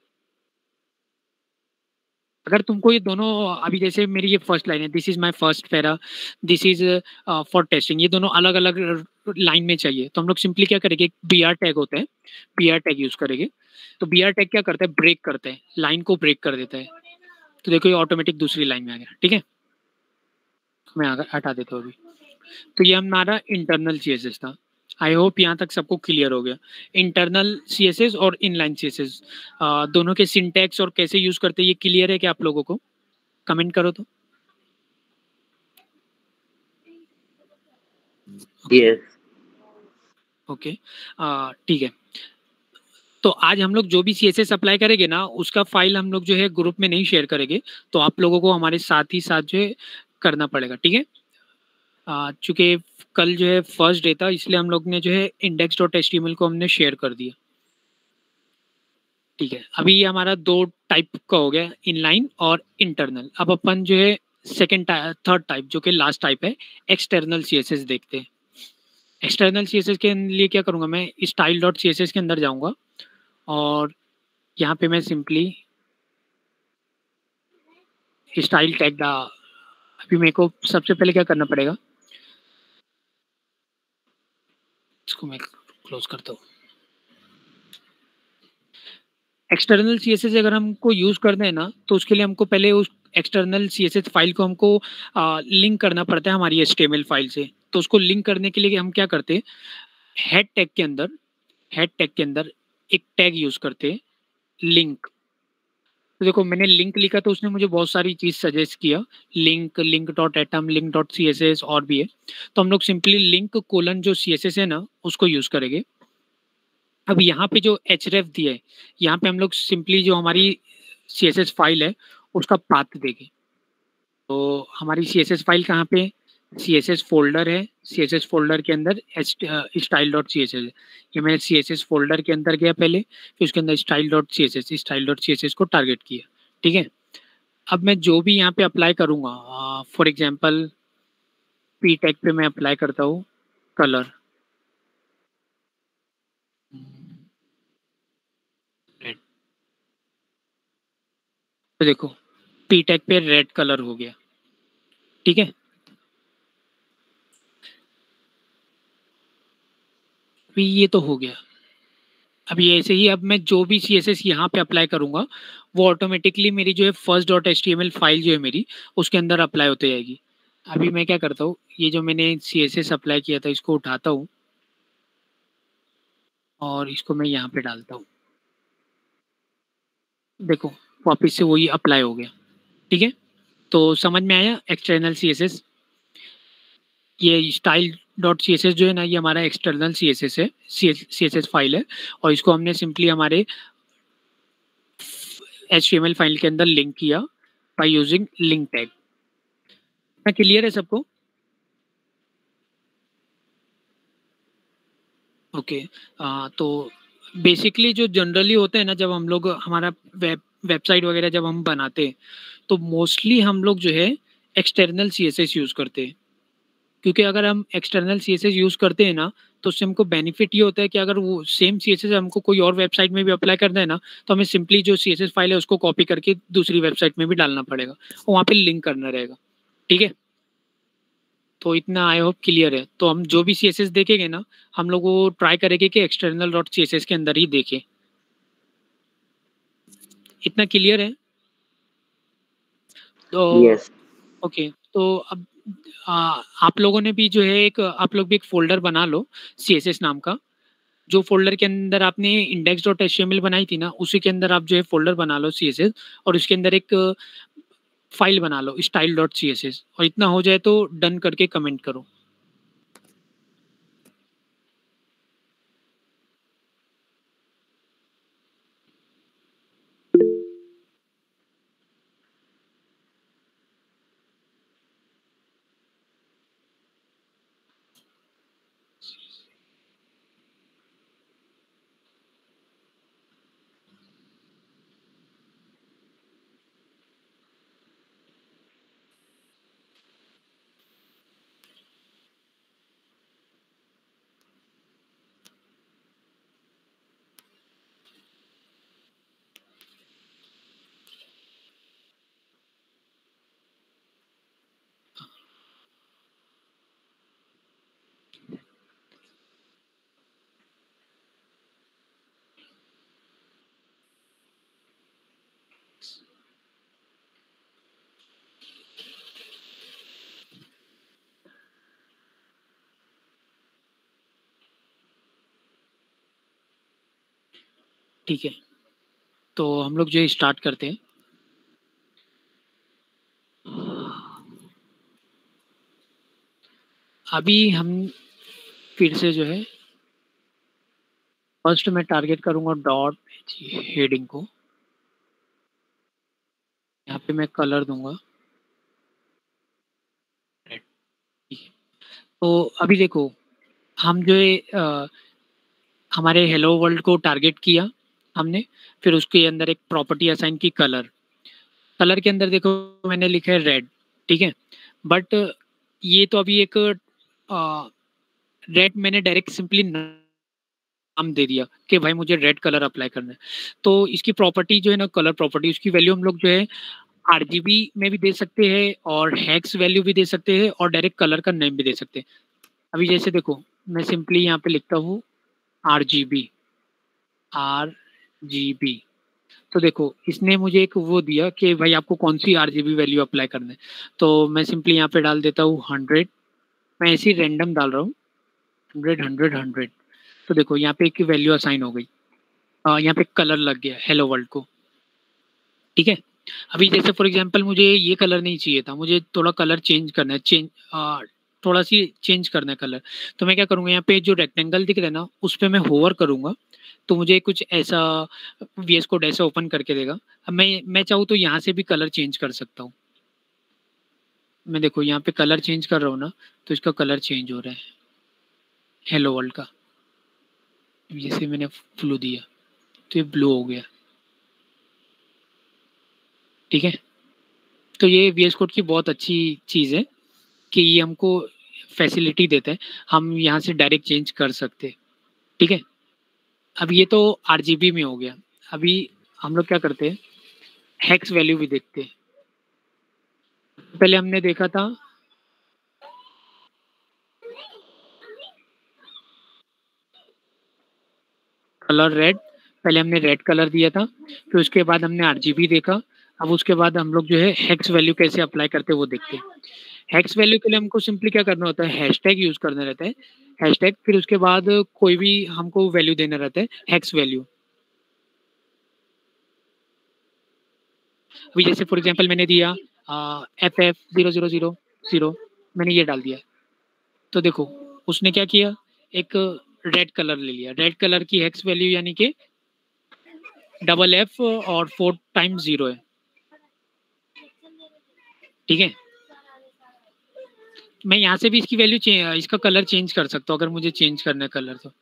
अगर तुमको ये दोनों, अभी जैसे मेरी ये फर्स्ट लाइन है, this is my first para, this is for testing, ये दोनों अलग अलग लाइन में चाहिए, तो हम लोग सिंपली क्या करेंगे, बी आर टैग होता है, बी आर टैग यूज करेंगे। तो बी आर टैग क्या करता है, ब्रेक करता है, लाइन को ब्रेक कर देता है, तो देखो ये ऑटोमेटिक दूसरी लाइन में आ गया, ठीक है। मैं आगे हटा देता हूँ अभी। तो ये हमारा इंटरनल सी एस एस था। आई होप यहाँ तक सबको क्लियर हो गया। इंटरनल सी एस एस और इनलाइन सी एस एस दोनों के सिंटैक्स और कैसे यूज करते हैं ये क्लियर है क्या आप लोगों को? कमेंट करो तो। यस। ओके, ठीक है। तो आज हम लोग जो भी सी एस एस अप्लाई करेंगे ना, उसका फाइल हम लोग जो है ग्रुप में नहीं शेयर करेंगे, तो आप लोगों को हमारे साथ ही साथ जो है करना पड़ेगा, ठीक है। चूंकि कल जो है फर्स्ट डे था, इसलिए हम लोग ने जो है index dot H T M L को हमने शेयर कर दिया, ठीक है। अभी ये हमारा दो टाइप का हो गया, इनलाइन और इंटरनल। अब अपन जो है सेकेंड थर्ड टाइप जो कि लास्ट टाइप है, एक्सटर्नल सी एस एस देखते हैं। एक्सटर्नल सी एस एस के लिए क्या करूँगा, मैं style dot C S S के अंदर जाऊँगा और यहाँ पे मैं सिंपली स्टाइल टैग दा, अभी मेरे को सबसे पहले क्या करना पड़ेगा, इसको मैं क्लोज करता हूँ। एक्सटर्नल सी एस एस अगर हमको यूज करना है ना, तो उसके लिए हमको पहले उस external C S S file को हमको लिंक करना पड़ता है हमारी H T M L file से। तो उसको लिंक करने के लिए हम क्या करते हैं, हेड टैग के अंदर हेड टैग के अंदर एक टैग यूज करते हैं, लिंक। तो देखो मैंने लिंक लिखा तो उसने मुझे बहुत सारी चीज सजेस्ट किया, link, link dot atom, link dot C S S और भी है। तो हम लोग सिंपली लिंक कोलन जो सी एस एस है ना उसको यूज करेंगे। अब यहाँ पे जो एच रेफ दिया है, यहाँ पे हम लोग सिंपली जो हमारी सी एस एस फाइल है उसका पाथ देंगे। तो हमारी सी एस एस फाइल कहाँ पे, सी एस एस फोल्डर है, सी एस एस फोल्डर के अंदर style dot C S S है। ये मैंने सी एस एस फोल्डर के अंदर गया पहले, फिर उसके अंदर style dot C S S style dot C S S को टारगेट किया, ठीक है। अब मैं जो भी यहाँ पे अप्लाई करूँगा, फॉर एग्जाम्पल पी टैग पे मैं अप्लाई करता हूँ कलर, तो देखो पी टैग पे रेड कलर हो गया, ठीक है। अभी ये तो हो गया। अभी ऐसे ही अब मैं जो भी सी एस एस यहाँ पे अप्लाई करूँगा वो ऑटोमेटिकली मेरी जो है first dot H T M L file जो है मेरी उसके अंदर अप्लाई होते जाएगी। अभी मैं क्या करता हूँ, ये जो मैंने सी एस एस अप्लाई किया था इसको उठाता हूँ और इसको मैं यहाँ पे डालता हूँ, देखो वापस से वही अप्लाई हो गया, ठीक है। तो समझ में आया एक्सटर्नल सी एस एस। ये style dot C S S जो है ना, ये हमारा एक्सटर्नल सी एस एस है, सी एस एस फाइल है, और इसको हमने सिंपली हमारे H T M L file के अंदर लिंक किया बाय यूजिंग लिंक टैग। क्या क्लियर है सबको? ओके, तो बेसिकली जो जनरली होते हैं ना, जब हम लोग हमारा वेब वेबसाइट वगैरह जब हम बनाते हैं तो मोस्टली हम लोग जो है external C S S use करते हैं, क्योंकि अगर हम एक्सटर्नल सीएसएस यूज करते हैं ना, तो उससे हमको बेनिफिट ये होता है कि अगर वो सेम सीएसएस हमको कोई और वेबसाइट में भी अप्लाई करना है ना, तो हमें सिंपली जो सीएसएस फाइल है उसको कॉपी करके दूसरी वेबसाइट में भी डालना पड़ेगा और वहाँ पे लिंक करना रहेगा। ठीक है, तो इतना आई होप क्लियर है। तो हम जो भी सीएसएस देखेंगे ना, हम लोग वो ट्राई करेंगे कि एक्सटर्नल डॉट सीएसएस के अंदर ही देखें। इतना क्लियर है? तो यस। ओके, तो अब आ, आप लोगों ने भी जो है एक आप लोग भी एक फोल्डर बना लो सीएसएस नाम का। जो फोल्डर के अंदर आपने index dot H T M L बनाई थी ना, उसी के अंदर आप जो है फोल्डर बना लो सीएसएस, और उसके अंदर एक फाइल बना लो style dot C S S, और इतना हो जाए तो डन करके कमेंट करो। ठीक है, तो हम लोग जो है स्टार्ट करते हैं। अभी हम फिर से जो है फर्स्ट मैं टारगेट करूंगा डॉट हेडिंग को। यहाँ पे मैं कलर दूंगा रेड। ठीक है, तो अभी देखो हम जो है अ, हमारे हेलो वर्ल्ड को टारगेट किया हमने, फिर उसके अंदर एक प्रॉपर्टी असाइन की कलर। कलर के अंदर देखो मैंने लिखा है रेड। ठीक है, बट ये तो अभी एक रेड मैंने डायरेक्ट सिंपली नाम दे दिया कि भाई मुझे रेड कलर अप्लाई करना है। तो इसकी प्रॉपर्टी जो है ना, कलर प्रॉपर्टी, उसकी वैल्यू हम लोग जो है आरजीबी में भी दे सकते हैं और हेक्स वैल्यू भी दे सकते हैं और डायरेक्ट कलर का नेम भी दे सकते हैं। अभी जैसे देखो मैं सिंपली यहाँ पे लिखता हूँ आरजीबी, आरजीबी। तो देखो इसने मुझे एक वो दिया कि भाई आपको कौन सी आरजीबी वैल्यू अप्लाई करना है। तो मैं सिंपली यहाँ पे डाल देता हूँ हंड्रेड। मैं ऐसे ही रैंडम डाल रहा हूँ, हंड्रेड हंड्रेड हंड्रेड। तो देखो यहाँ पे एक वैल्यू असाइन हो गई। आ, यहाँ पे कलर लग गया हेलो वर्ल्ड को। ठीक है, अभी जैसे फॉर एग्जांपल मुझे ये कलर नहीं चाहिए था, मुझे थोड़ा कलर चेंज करना है, चेंज थोड़ा सी चेंज करना है कलर। तो मैं क्या करूँगा, यहाँ पे जो रेक्टेंगल दिख रहा है ना, उस पर मैं होवर करूँगा तो मुझे कुछ ऐसा वीएस कोड ऐसा ओपन करके देगा। अब मैं मैं चाहूँ तो यहाँ से भी कलर चेंज कर सकता हूँ। मैं देखो यहाँ पे कलर चेंज कर रहा हूँ ना, तो इसका कलर चेंज हो रहा है हेलो वर्ल्ड का। जैसे मैंने ब्लू दिया तो ये ब्लू हो गया। ठीक है, तो ये वीएस कोड की बहुत अच्छी चीज़ है कि ये हमको फैसिलिटी देता है, हम यहाँ से डायरेक्ट चेंज कर सकते हैं। ठीक है, अब ये तो आरजीबी में हो गया। अभी हम लोग क्या करते हैं, हेक्स वैल्यू भी देखते हैं। पहले हमने देखा था कलर रेड, पहले हमने रेड कलर दिया था, फिर उसके बाद हमने आरजीबी देखा। अब उसके बाद हम लोग जो है हेक्स वैल्यू कैसे अप्लाई करते हैं वो देखते हैं। हेक्स वैल्यू के लिए हमको सिंपली क्या करना होता है, हैशटैग यूज करना रहता है, हैशटैग, फिर उसके बाद कोई भी हमको वैल्यू देना रहता है हेक्स वैल्यू। अभी जैसे फॉर एग्जांपल मैंने दिया F F zero zero zero zero, मैंने ये डाल दिया। तो देखो उसने क्या किया, एक रेड कलर ले लिया, रेड कलर की हेक्स वैल्यू यानी कि डबल एफ और फोर टाइम्स जीरो है। ठीक है, मैं यहाँ से भी इसकी वैल्यू इसका कलर चेंज कर सकता हूँ अगर मुझे चेंज करना है कलर। तो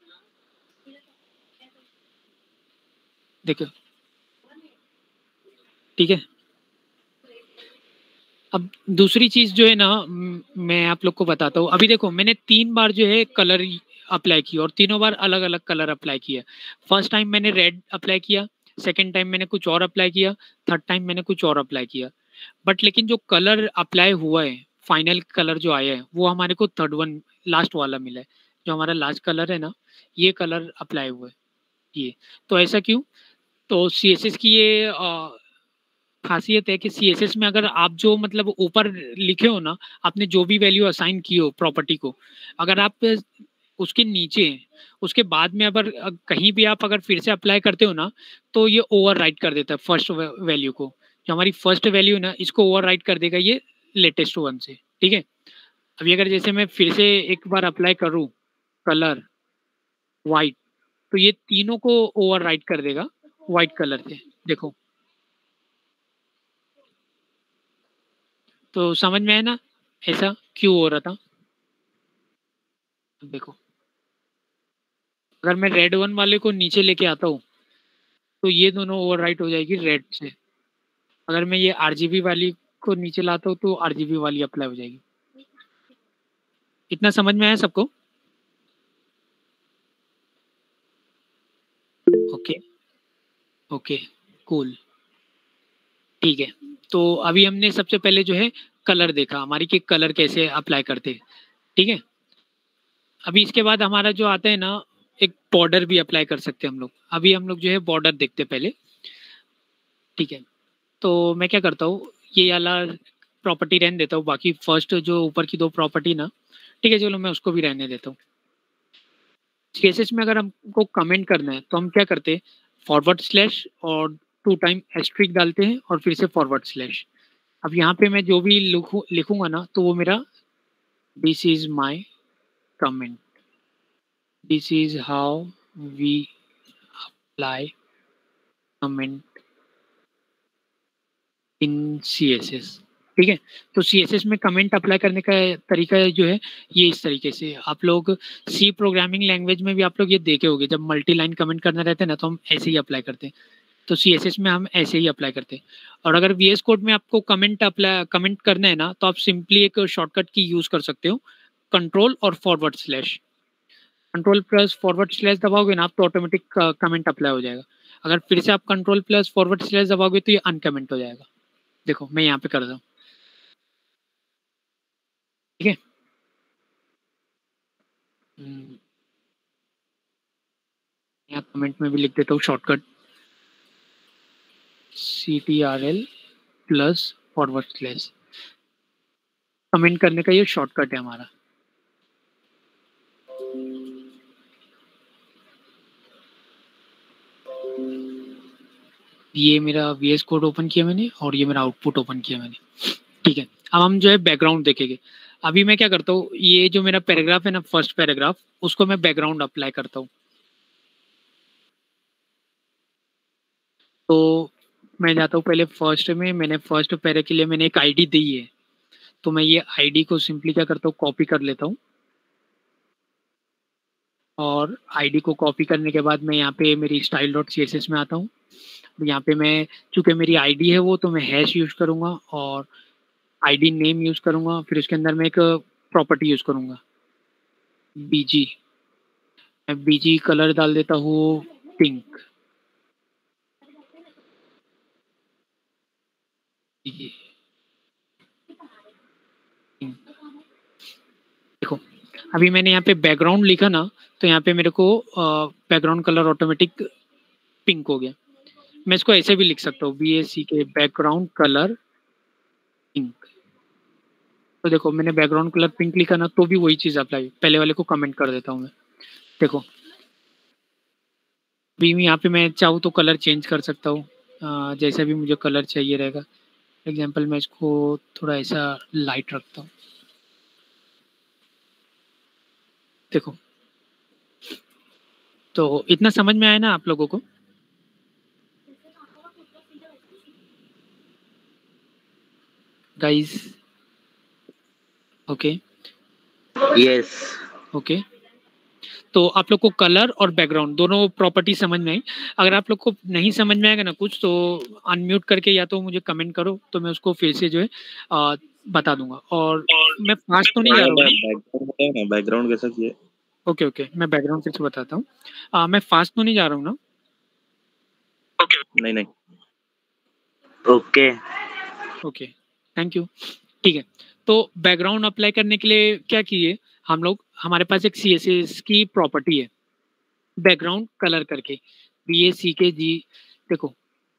देखो ठीक है, अब दूसरी चीज जो है ना, म, मैं आप लोग को बताता हूँ। अभी देखो मैंने तीन बार जो है कलर अप्लाई किया और तीनों बार अलग अलग कलर अप्लाई किया। फर्स्ट टाइम मैंने रेड अप्लाई किया, सेकेंड टाइम मैंने कुछ और अप्लाई किया, थर्ड टाइम मैंने कुछ और अप्लाई किया। बट लेकिन जो कलर अप्लाई हुआ है, फाइनल कलर जो आया है वो हमारे को थर्ड वन, लास्ट वाला मिला है। जो हमारा लास्ट कलर है ना, ये कलर अप्लाई हुआ है ये। तो ऐसा क्यों? तो सी एस एस की ये अ, खासियत है कि सी एस एस में अगर आप जो मतलब ऊपर लिखे हो ना, आपने जो भी वैल्यू असाइन की हो प्रॉपर्टी को, अगर आप उसके नीचे, उसके बाद में अगर कहीं भी आप अगर फिर से अप्लाई करते हो ना, तो ये ओवर राइट कर देता है फर्स्ट वैल्यू को। जो हमारी फर्स्ट वैल्यू है ना, इसको ओवर राइट कर देगा ये लेटेस्ट वन से। ठीक है। अभी अगर जैसे मैं फिर से एक बार अप्लाई करूँ कलर वाइट, तो ये तीनों को ओवर राइट कर देगा व्हाइट कलर से। देखो, तो समझ में आया ना ऐसा क्यों हो रहा था? देखो, अगर मैं रेड वन वाले को नीचे लेके आता हूँ, तो ये दोनों ओवर राइट हो जाएगी रेड से। अगर मैं ये आरजीबी वाली को नीचे लाता हूँ, तो आरजीबी वाली अप्लाई हो जाएगी। इतना समझ में आया सबको? ओके ओके, कूल, ठीक है। तो अभी हमने सबसे पहले जो है कलर देखा हमारी, कि कलर कैसे अप्लाई करते हैं। ठीक है। अभी इसके बाद हमारा जो आता है ना, एक बॉर्डर भी अप्लाई कर सकते हैं हम लोग। अभी हम लोग जो है बॉर्डर देखते हैं पहले। ठीक है। तो मैं क्या करता हूँ, ये वाला प्रॉपर्टी रहने देता हूँ, बाकी फर्स्ट जो ऊपर की दो प्रॉपर्टी ना, ठीक है चलो मैं उसको भी रहने देता हूँ। सीएसएस में अगर हमको कमेंट करना है तो हम क्या करते हैं, फॉरवर्ड स्लैश और टू टाइम एस्ट्रिक डालते हैं और फिर से फॉरवर्ड स्लैश। अब यहाँ पे मैं जो भी लिखूँ लिखूंगा ना, तो वो मेरा this is my comment, this is how we apply comment in C S S. ठीक है। तो सी एस एस में कमेंट अप्लाई करने का तरीका जो है ये इस तरीके से। आप लोग सी प्रोग्रामिंग लैंग्वेज में भी आप लोग ये देखे होंगे, जब मल्टी लाइन कमेंट करना रहता है ना, तो हम ऐसे ही अप्लाई करते हैं। तो सी एस एस में हम ऐसे ही अप्लाई करते हैं। और अगर वी एस कोड में आपको कमेंट अप्लाई कमेंट करना है ना, तो आप सिंपली एक शॉर्टकट की यूज कर सकते हो, कंट्रोल और forward slash. Control plus forward slash दबाओगे ना आप, तो ऑटोमेटिक कमेंट अप्लाई हो जाएगा। अगर फिर से आप कंट्रोल प्लस फॉरवर्ड स्लैश दबाओगे तो ये अनकमेंट हो जाएगा। देखो मैं यहाँ पे कर रहा हूँ। ठीक है। हम्म, यहाँ कमेंट में भी लिख देता हूँ shortcut C T R L plus forward slash. Comment करने का ये शॉर्टकट है हमारा। ये मेरा वी एस कोड ओपन किया मैंने और ये मेरा आउटपुट ओपन किया मैंने। ठीक है। अब हम जो है बैकग्राउंड देखेंगे। अभी मैं क्या करता हूँ, ये जो मेरा पैराग्राफ है ना, फर्स्ट पैराग्राफ, उसको मैं बैकग्राउंड अप्लाई करता हूँ। तो मैं जाता हूँ पहले फर्स्ट में, मैंने फर्स्ट पैरा के लिए मैंने एक आईडी दी है, तो मैं ये आईडी को सिंपली क्या करता हूँ, कॉपी कर लेता हूँ। और आईडी को कॉपी करने के बाद मैं यहाँ पे मेरी style dot C S S में आता हूँ। यहाँ पे मैं, चूंकि मेरी आईडी है वो, तो मैं हैश यूज करूंगा और आईडी नेम यूज करूंगा। फिर उसके अंदर मैं एक प्रॉपर्टी यूज करूंगा बीजी। मैं बीजी कलर डाल देता हूँ पिंक। ये देखो, अभी मैंने यहाँ पे बैकग्राउंड लिखा ना, तो यहाँ पे मेरे को बैकग्राउंड कलर ऑटोमेटिक पिंक हो गया। मैं इसको ऐसे भी लिख सकता हूँ, बी एस सी के बैकग्राउंड कलर पिंक। तो देखो मैंने बैकग्राउंड कलर पिंक लिखा ना, तो भी वही चीज़ अप्लाई, पहले वाले को कमेंट कर देता हूँ मैं। देखो अभी यहाँ पे मैं चाहूँ तो कलर चेंज कर सकता हूँ, अ, जैसा भी मुझे कलर चाहिए रहेगा। एग्जाम्पल मैं इसको थोड़ा ऐसा लाइट रखता हूँ। देखो, तो इतना समझ में आया ना आप लोगों को? Guys, okay yes. ओके। तो आप लोग को कलर और बैकग्राउंड दोनों प्रॉपर्टी समझ में आई। अगर आप लोग को नहीं समझ में आएगा ना कुछ, तो अनम्यूट करके या तो मुझे कमेंट करो, तो मैं उसको फिर से जो है आ, बता दूंगा। और मैं फास्ट तो नहीं जा रहा हूँ। बैकग्राउंड कैसा किए? ओके ओके, मैं बैकग्राउंड फिर से बताता हूँ। आ, मैं फास्ट तो नहीं जा रहा हूँ ना? नहीं नहीं, ओके ओके, थैंक यू। ठीक है, तो बैकग्राउंड अप्लाई करने के लिए क्या किए हम लोग, हमारे पास एक सी एस एस की प्रॉपर्टी है बैकग्राउंड कलर करके, B A C K G. देखो,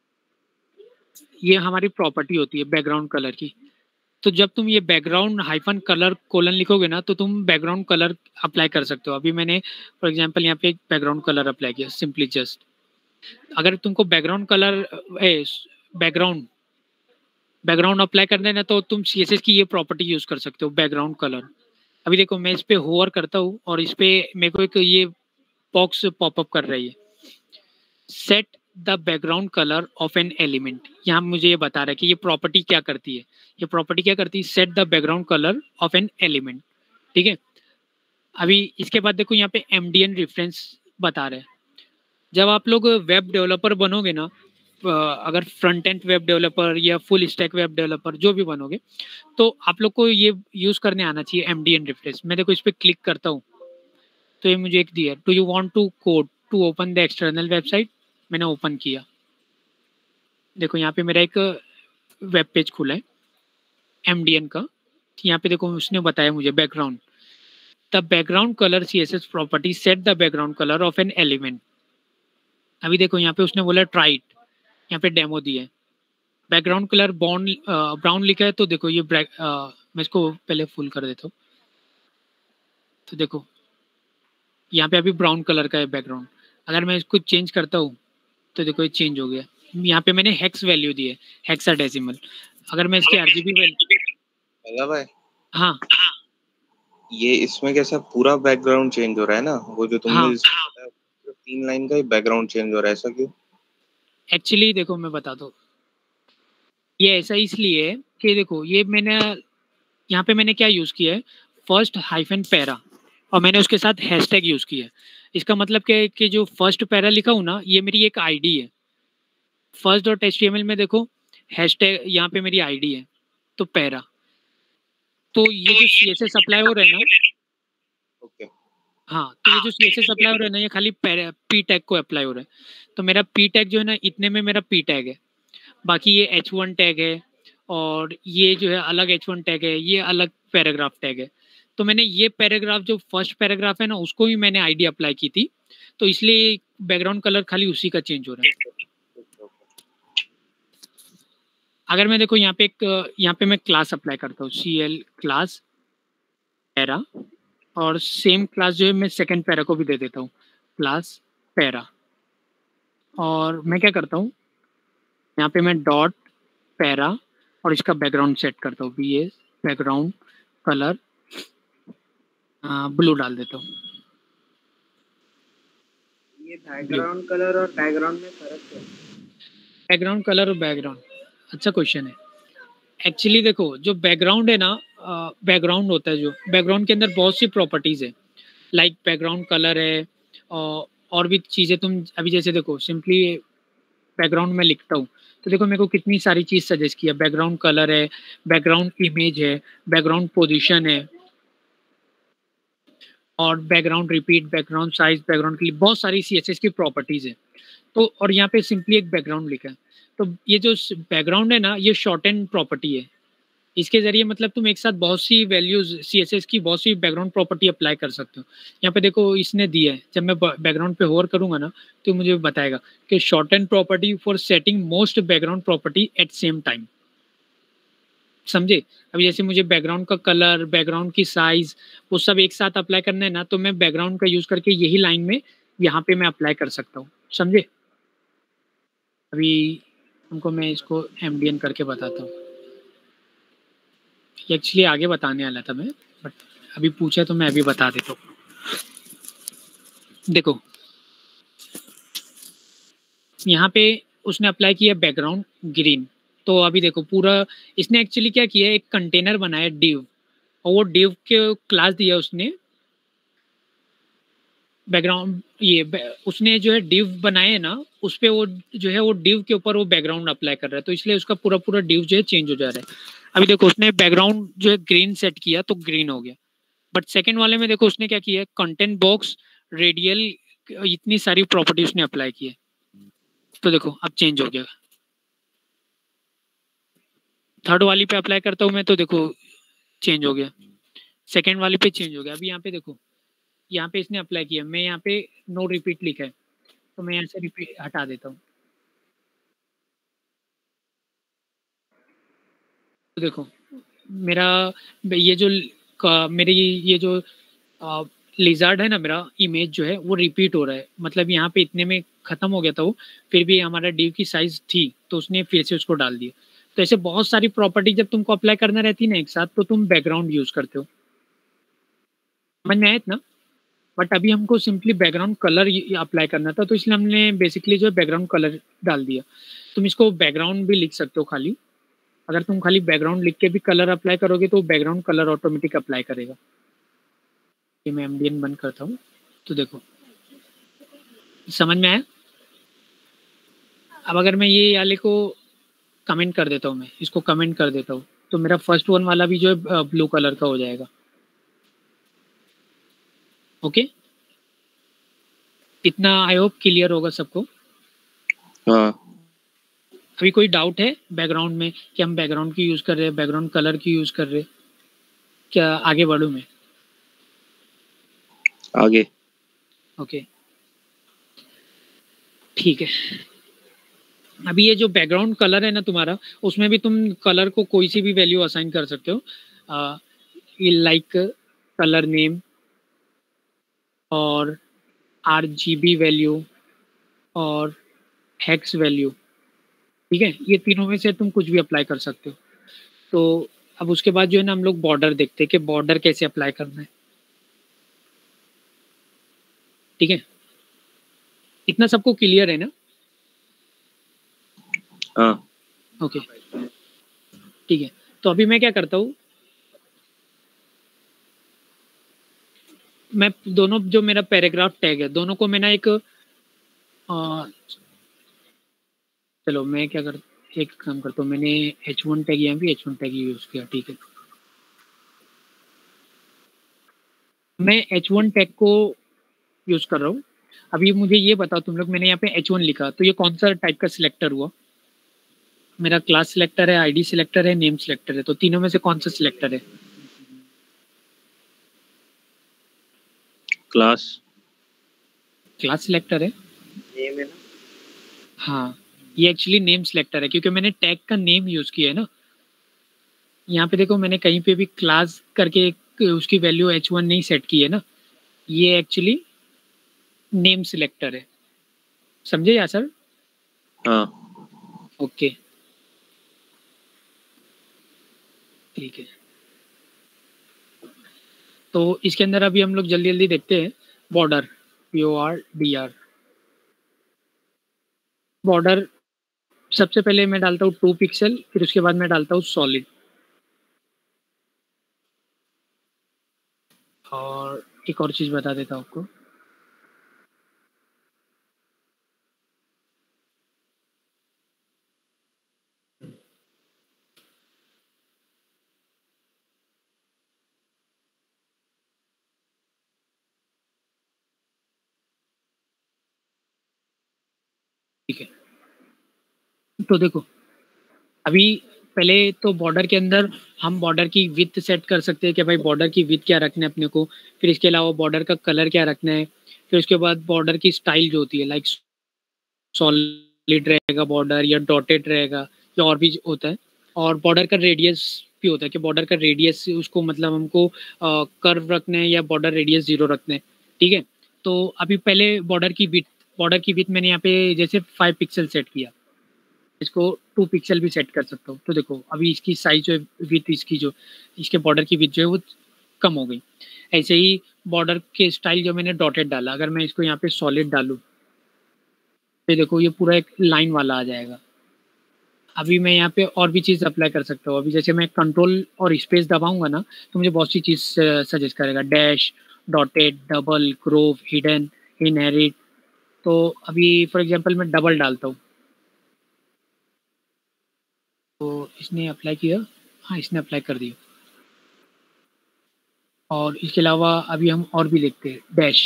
ये हमारी प्रॉपर्टी होती है बैकग्राउंड कलर की। तो जब तुम ये बैकग्राउंड हाइफन कलर कोलन लिखोगे ना, तो तुम बैकग्राउंड कलर अप्लाई कर सकते हो। अभी मैंने फॉर एग्जांपल यहाँ पे एक बैकग्राउंड कलर अप्लाई किया, सिंपली जस्ट। अगर तुमको background colour background background apply करना है ना, तो तुम सी एस एस की ये प्रॉपर्टी यूज कर सकते हो, बैकग्राउंड कलर। अभी देखो, मैं इस पे होवर करता हूँ और इस पे मेरे को एक ये बॉक्स पॉपअप कर रही है, set the background colour of an element. यहाँ मुझे ये बता रहा है कि ये प्रॉपर्टी क्या करती है। ये प्रॉपर्टी क्या करती है, set the background colour of an element. ठीक है, अभी इसके बाद देखो यहाँ पे एमडीएन रेफरेंस बता रहे हैं। जब आप लोग वेब डेवलपर बनोगे ना, अगर फ्रंट एंड वेब डेवलपर या फुल स्टैक वेब डेवलपर जो भी बनोगे, तो आप लोग को ये यूज करने आना चाहिए एमडीएन रेफरेंस। मैं देखो इस पर क्लिक करता हूँ, तो ये मुझे एक दिया, do you want to code to open the external website. मैंने ओपन किया, देखो यहाँ पे मेरा एक वेब पेज खुला है एमडीएन का। यहाँ पे देखो उसने बताया मुझे background, the background colour CSS property set the background colour of an element. अभी देखो यहाँ पे उसने बोला ट्राई इट, यहाँ पे डेमो दिया है। बैकग्राउंड कलर बॉन्ड ब्राउन लिखा है, तो देखो ये आ, मैं इसको पहले फुल कर देता हूँ। तो देखो यहाँ पे अभी ब्राउन कलर का है बैकग्राउंड। अगर मैं इसको चेंज करता हूँ, तो देखो ये चेंज हो गया। यहाँ पे मैंने हेक्स वैल्यू दी है, हेक्साडेसिमल। अगर मैं इसकी आरजीबी वैल्यू, भाई हाँ, ये इसमें कैसा पूरा बैकग्राउंड चेंज हो रहा है ना, वो जो तुमने हाँ, तीन लाइन का ही बैकग्राउंड चेंज हो रहा है, ऐसा क्यों? एक्चुअली देखो मैं बता दूँ, ये ऐसा इसलिए है कि देखो ये मैंने यहाँ पे मैंने क्या यूज़ किया है, फर्स्ट हाइफन पैरा, और मैंने उसके साथ हैशटैग यूज़ किया है। इसका मतलब क्या है कि जो फर्स्ट पैरा लिखा हूँ ना, ये मेरी एक आईडी है। First dot H T M L में देखो हैशटैग, यहाँ पे मेरी आईडी है, तो पैरा। तो ये जो सी एस एस अप्लाई हो रहा है ना, ओके, हाँ, तो ये जो सी एस एस अप्लाई हो रहा है ना, ये खाली पी टैग को अप्लाई हो रहा है। तो मेरा पी टैग जो है ना, इतने में मेरा पी टैग है। बाकी ये एच वन टैग है, और ये जो है अलग एच वन टैग है, ये अलग पैराग्राफ टैग है। तो मैंने ये पैराग्राफ, जो फर्स्ट पैराग्राफ है ना, उसको ही मैंने आईडी अप्लाई की थी, तो इसलिए बैकग्राउंड कलर खाली उसी का चेंज हो रहा है। अगर मैं देखो यहाँ पे एक, यहाँ पे मैं क्लास अप्लाई करता हूँ, सी एल क्लास पैरा, और सेम क्लास जो है मैं सेकंड पैरा को भी दे देता हूँ, क्लास पैरा। और मैं क्या करता हूँ, यहाँ पे मैं डॉट पैरा और इसका बैकग्राउंड सेट करता हूँ, B S background colour blue डाल देता हूँ। ये बैकग्राउंड कलर और बैकग्राउंड में फर्क है? बैकग्राउंड कलर और बैकग्राउंड, अच्छा क्वेश्चन है। एक्चुअली देखो, जो बैकग्राउंड है ना, बैकग्राउंड होता है, जो बैकग्राउंड के अंदर बहुत सी प्रॉपर्टीज है, लाइक बैकग्राउंड कलर है, और, और भी चीज़ें। तुम अभी जैसे देखो, सिंपली बैकग्राउंड में लिखता हूँ, तो देखो मेरे को कितनी सारी चीज़ सजेस्ट किया। बैकग्राउंड कलर है, बैकग्राउंड इमेज है, बैकग्राउंड पोजीशन है, और background repeat, background size, background के लिए बहुत सारी सी एस एस की प्रॉपर्टीज है। तो और यहाँ पे सिंपली एक बैकग्राउंड लिखा है। तो ये जो बैकग्राउंड है ना, ये शॉर्ट एंड प्रॉपर्टी है। इसके जरिए मतलब तुम एक साथ बहुत सी वैल्यूज सी एस एस की बहुत सी बैकग्राउंड प्रॉपर्टी अप्लाई कर सकते हो। यहाँ पे देखो इसने दिया है, जब मैं बैकग्राउंड पे होवर करूंगा ना, तो मुझे बताएगा कि shorthand property for setting most background property at same time. समझे? अभी जैसे मुझे बैकग्राउंड का कलर, बैकग्राउंड की साइज, वो सब एक साथ अप्लाई करना है ना, तो मैं बैकग्राउंड का यूज करके यही लाइन में यहाँ पे मैं अप्लाई कर सकता हूँ। समझे? अभी तुमको मैं इसको एमडीएन करके बताता हूँ। एक्चुअली आगे बताने वाला था मैं, बट अभी पूछा तो मैं अभी बता देता हूँ। देखो यहाँ पे उसने अप्लाई किया बैकग्राउंड ग्रीन। तो अभी देखो पूरा इसने एक्चुअली क्या किया है, एक कंटेनर बनाया डिव, और वो डिव के क्लास दिया उसने बैकग्राउंड ये बै, उसने जो है डिव बनाए है ना, उस पे वो जो है वो डिव के ऊपर वो बैकग्राउंड अप्लाई कर रहा है, तो इसलिए उसका पूरा पूरा डिव जो है चेंज हो जा रहा है। अभी देखो उसने बैकग्राउंड जो है ग्रीन सेट किया तो ग्रीन हो गया, बट सेकंड वाले में देखो उसने क्या किया है, कंटेंट बॉक्स रेडियल इतनी सारी प्रॉपर्टी उसने अप्लाई की है, तो देखो अब चेंज हो गया। थर्ड वाली पे अप्लाई करता हूँ मैं तो देखो चेंज हो गया, सेकंड वाली पे चेंज हो गया। अभी यहाँ पे देखो, यहाँ पे इसने अप्लाई किया, मैं यहाँ पे नो रिपीट लिखा है तो मैं यहाँ से रिपीट हटा देता हूँ, तो देखो मेरा ये जो मेरी ये जो लिजार्ड है ना, मेरा इमेज जो है वो रिपीट हो रहा है, मतलब यहाँ पे इतने में खत्म हो गया था वो, फिर भी हमारा डिव की साइज थी तो उसने फिर से उसको डाल दिया। तो ऐसे बहुत सारी प्रॉपर्टी जब तुमको अप्लाई करना रहती है ना एक साथ, तो तुम बैकग्राउंड यूज करते हो, समझ में आया इतना। बट अभी हमको सिंपली बैकग्राउंड कलर अप्लाई करना था, तो इसलिए हमने बेसिकली जो है बैकग्राउंड कलर डाल दिया। तुम इसको बैकग्राउंड भी लिख सकते हो खाली, अगर तुम खाली बैकग्राउंड लिख के भी कलर अप्लाई करोगे तो बैकग्राउंड कलर ऑटोमेटिक अप्लाई करेगा। ये मैं एमडीएन बंद करता हूँ, तो देखो समझ में आया। अब अगर मैं ये वाले को कमेंट कर देता हूँ, मैं इसको कमेंट कर देता हूँ, तो मेरा फर्स्ट वन वाला भी जो है ब्लू कलर का हो जाएगा। ओके, इतना आई होप क्लियर होगा सबको। हाँ, अभी कोई डाउट है बैकग्राउंड में कि हम बैकग्राउंड की यूज कर रहे हैं, बैकग्राउंड कलर की यूज कर रहे हैं, क्या आगे बढ़ूं मैं? आगे। ओके ठीक है। अभी ये जो बैकग्राउंड कलर है ना तुम्हारा, उसमें भी तुम कलर को कोई सी भी वैल्यू असाइन कर सकते हो, लाइक कलर नेम और आरजीबी वैल्यू और हेक्स वैल्यू, ठीक है, ये तीनों में से तुम कुछ भी अप्लाई कर सकते हो। तो अब उसके बाद जो है ना हम लोग बॉर्डर देखते हैं कि बॉर्डर कैसे अप्लाई करना है, ठीक है, इतना सबको क्लियर है ना? हाँ, ओके ठीक है। तो अभी मैं क्या करता हूँ, मैं दोनों जो मेरा पैराग्राफ टैग है दोनों को मैं ना एक आ, चलो मैं क्या कर एक काम करता हूँ, मैंने एच वन टैग यहाँ भी एच वन टैग यूज किया, ठीक है। मैं एच वन टैग को यूज कर रहा हूँ। अभी मुझे ये बताओ तुम लोग, मैंने यहाँ पे एच वन लिखा तो ये कौन सा टाइप का सिलेक्टर हुआ? मेरा क्लास सिलेक्टर है, आईडी सिलेक्टर है, नेम सिलेक्टर है, तो तीनों में से कौन सा सिलेक्टर है? क्लास क्लास सिलेक्टर है, नेम है ना? हाँ ये एक्चुअली नेम सिलेक्टर है क्योंकि मैंने टैग का नेम यूज किया है ना। यहाँ पे देखो मैंने कहीं पे भी क्लास करके उसकी वैल्यू एच वन नहीं सेट की है ना, ये एक्चुअली नेम सिलेक्टर है, समझे या सर? हाँ, ओके ठीक है। तो इसके अंदर अभी हम लोग जल्दी जल्दी देखते हैं border, P O R D R border. सबसे पहले मैं डालता हूँ टू पिक्सल, फिर उसके बाद मैं डालता हूँ सॉलिड, और एक और चीज़ बता देता हूँ आपको, ठीक है। तो देखो अभी पहले तो बॉर्डर के अंदर हम बॉर्डर की विड्थ सेट कर सकते हैं कि भाई बॉर्डर की विड्थ क्या रखना है अपने को, फिर इसके अलावा बॉर्डर का कलर क्या रखना है, फिर उसके बाद बॉर्डर की स्टाइल जो होती है लाइक सॉलिड रहेगा बॉर्डर या डॉटेड रहेगा या और भी होता है, और बॉर्डर का रेडियस भी होता है कि बॉर्डर का रेडियस उसको मतलब हमको कर्व रखना है या बॉर्डर रेडियस जीरो रखना है, ठीक है। तो अभी पहले बॉर्डर की विड्थ बॉर्डर की विड्थ मैंने यहाँ पे जैसे फाइव पिक्सल सेट किया, इसको टू पिक्सल भी सेट कर सकता हूँ। तो देखो अभी इसकी साइज जो है विथ इसकी जो इसके बॉर्डर की विथ जो है वो कम हो गई। ऐसे ही बॉर्डर के स्टाइल जो मैंने डॉटेड डाला, अगर मैं इसको यहाँ पे सॉलिड डालूँ तो देखो ये पूरा एक लाइन वाला आ जाएगा। अभी मैं यहाँ पे और भी चीज़ अप्लाई कर सकता हूँ, अभी जैसे मैं कंट्रोल और स्पेस दबाऊंगा ना तो मुझे बहुत सी चीज़ सजेस्ट करेगा, dash, dotted, double, groove, hidden, inherit, तो अभी फॉर एग्जांपल मैं डबल डालता हूँ, तो इसने अप्लाई किया, हाँ इसने अप्लाई कर दिया। और इसके अलावा अभी हम और भी देखते हैं, डैश,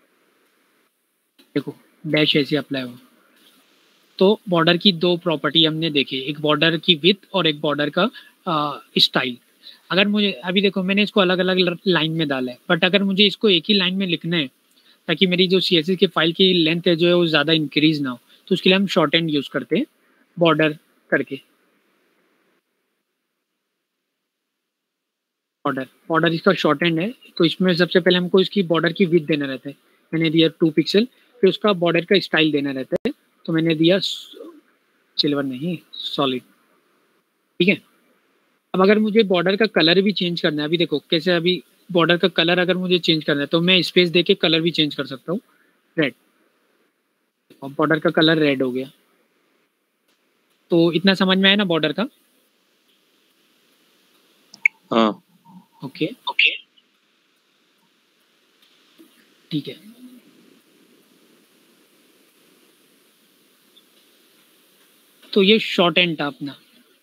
देखो डैश ऐसे अप्लाई हुआ। तो बॉर्डर की दो प्रॉपर्टी हमने देखी, एक बॉर्डर की विड्थ और एक बॉर्डर का स्टाइल। अगर मुझे अभी देखो मैंने इसको अलग अलग लाइन में डाला है, बट अगर मुझे इसको एक ही लाइन में लिखना है ताकि मेरी जो सी एस एस की फाइल की लेंथ है जो है वो ज़्यादा इंक्रीज ना हो, तो उसके लिए हम शॉर्ट हैंड यूज़ करते हैं बॉर्डर करके। बॉर्डर बॉर्डर इसका शॉर्ट हैंड है, तो इसमें सबसे पहले हमको इसकी बॉर्डर की विड्थ देना रहता है, मैंने दिया टू पिक्सल। फिर उसका बॉर्डर का स्टाइल देना रहता है, तो मैंने दिया सिल्वर नहीं सॉलिड, ठीक है। अब अगर मुझे बॉर्डर का कलर भी चेंज करना है, अभी देखो कैसे, अभी बॉर्डर का कलर अगर मुझे चेंज करना है तो मैं स्पेस देके कलर भी चेंज कर सकता हूँ, रेड, बॉर्डर का कलर रेड हो गया। तो इतना समझ में आया ना बॉर्डर का? हाँ ओके ओके ठीक है। तो ये शॉर्ट हैंड था अपना।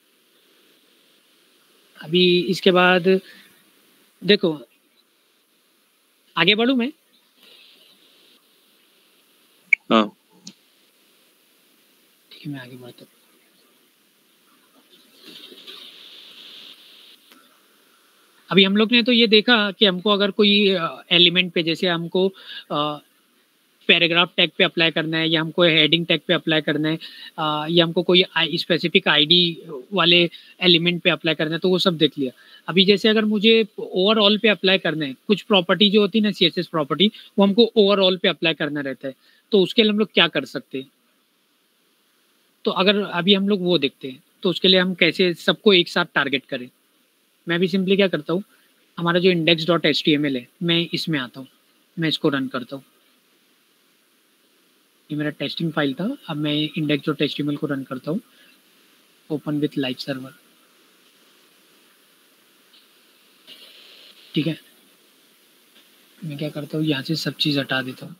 अभी इसके बाद देखो आगे बढ़ूं मैं? हाँ ठीक है मैं आगे बढ़ता हूँ। अभी हम लोग ने तो ये देखा कि हमको अगर कोई एलिमेंट पे, जैसे हमको पैराग्राफ टैग पे अप्लाई करना है या हमको हेडिंग टैग पे अप्लाई करना है आ, या हमको कोई स्पेसिफिक आईडी वाले एलिमेंट पे अप्लाई करना है, तो वो सब देख लिया। अभी जैसे अगर मुझे ओवरऑल पे अप्लाई करना है, कुछ प्रॉपर्टी जो होती है ना सीएसएस प्रॉपर्टी, वो हमको ओवरऑल पे अप्लाई करना रहता है, तो उसके लिए हम लोग क्या कर सकते हैं? तो अगर अभी हम लोग वो देखते हैं, तो उसके लिए हम कैसे सबको एक साथ टारगेट करें। मैं भी सिंपली क्या करता हूँ, हमारा जो index dot H T M L है, मैं इसमें आता हूँ, मैं इसको रन करता हूँ। ये मेरा टेस्टिंग फाइल था, अब मैं index dot H T M L को रन करता हूँ, ओपन विथ लाइव सर्वर, ठीक है। मैं क्या करता हूँ, यहाँ से सब चीज़ हटा देता हूँ,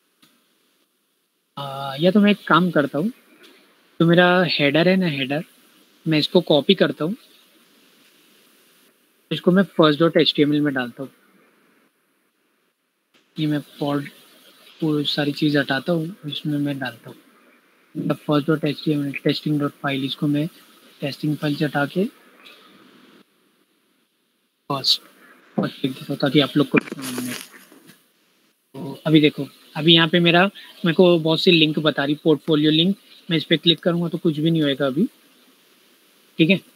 या तो मैं एक काम करता हूँ, तो मेरा हेडर है ना, हेडर मैं इसको कॉपी करता हूँ, इसको मैं first dot H T M L में डालता हूँ। ये मैं पॉड पूरी सारी चीज़ हटाता हूँ, इसमें मैं डालता हूँ first dot H T M L testing dot file, इसको मैं टेस्टिंग फाइल से हटा के फर्स्ट फर्स्ट लिख देता हूँ ताकि आप लोग को समझ में। तो अभी देखो, अभी यहाँ पे मेरा मेरे को बहुत सी लिंक बता रही, पोर्टफोलियो लिंक, मैं इस पर क्लिक करूँगा तो कुछ भी नहीं होएगा अभी, ठीक है।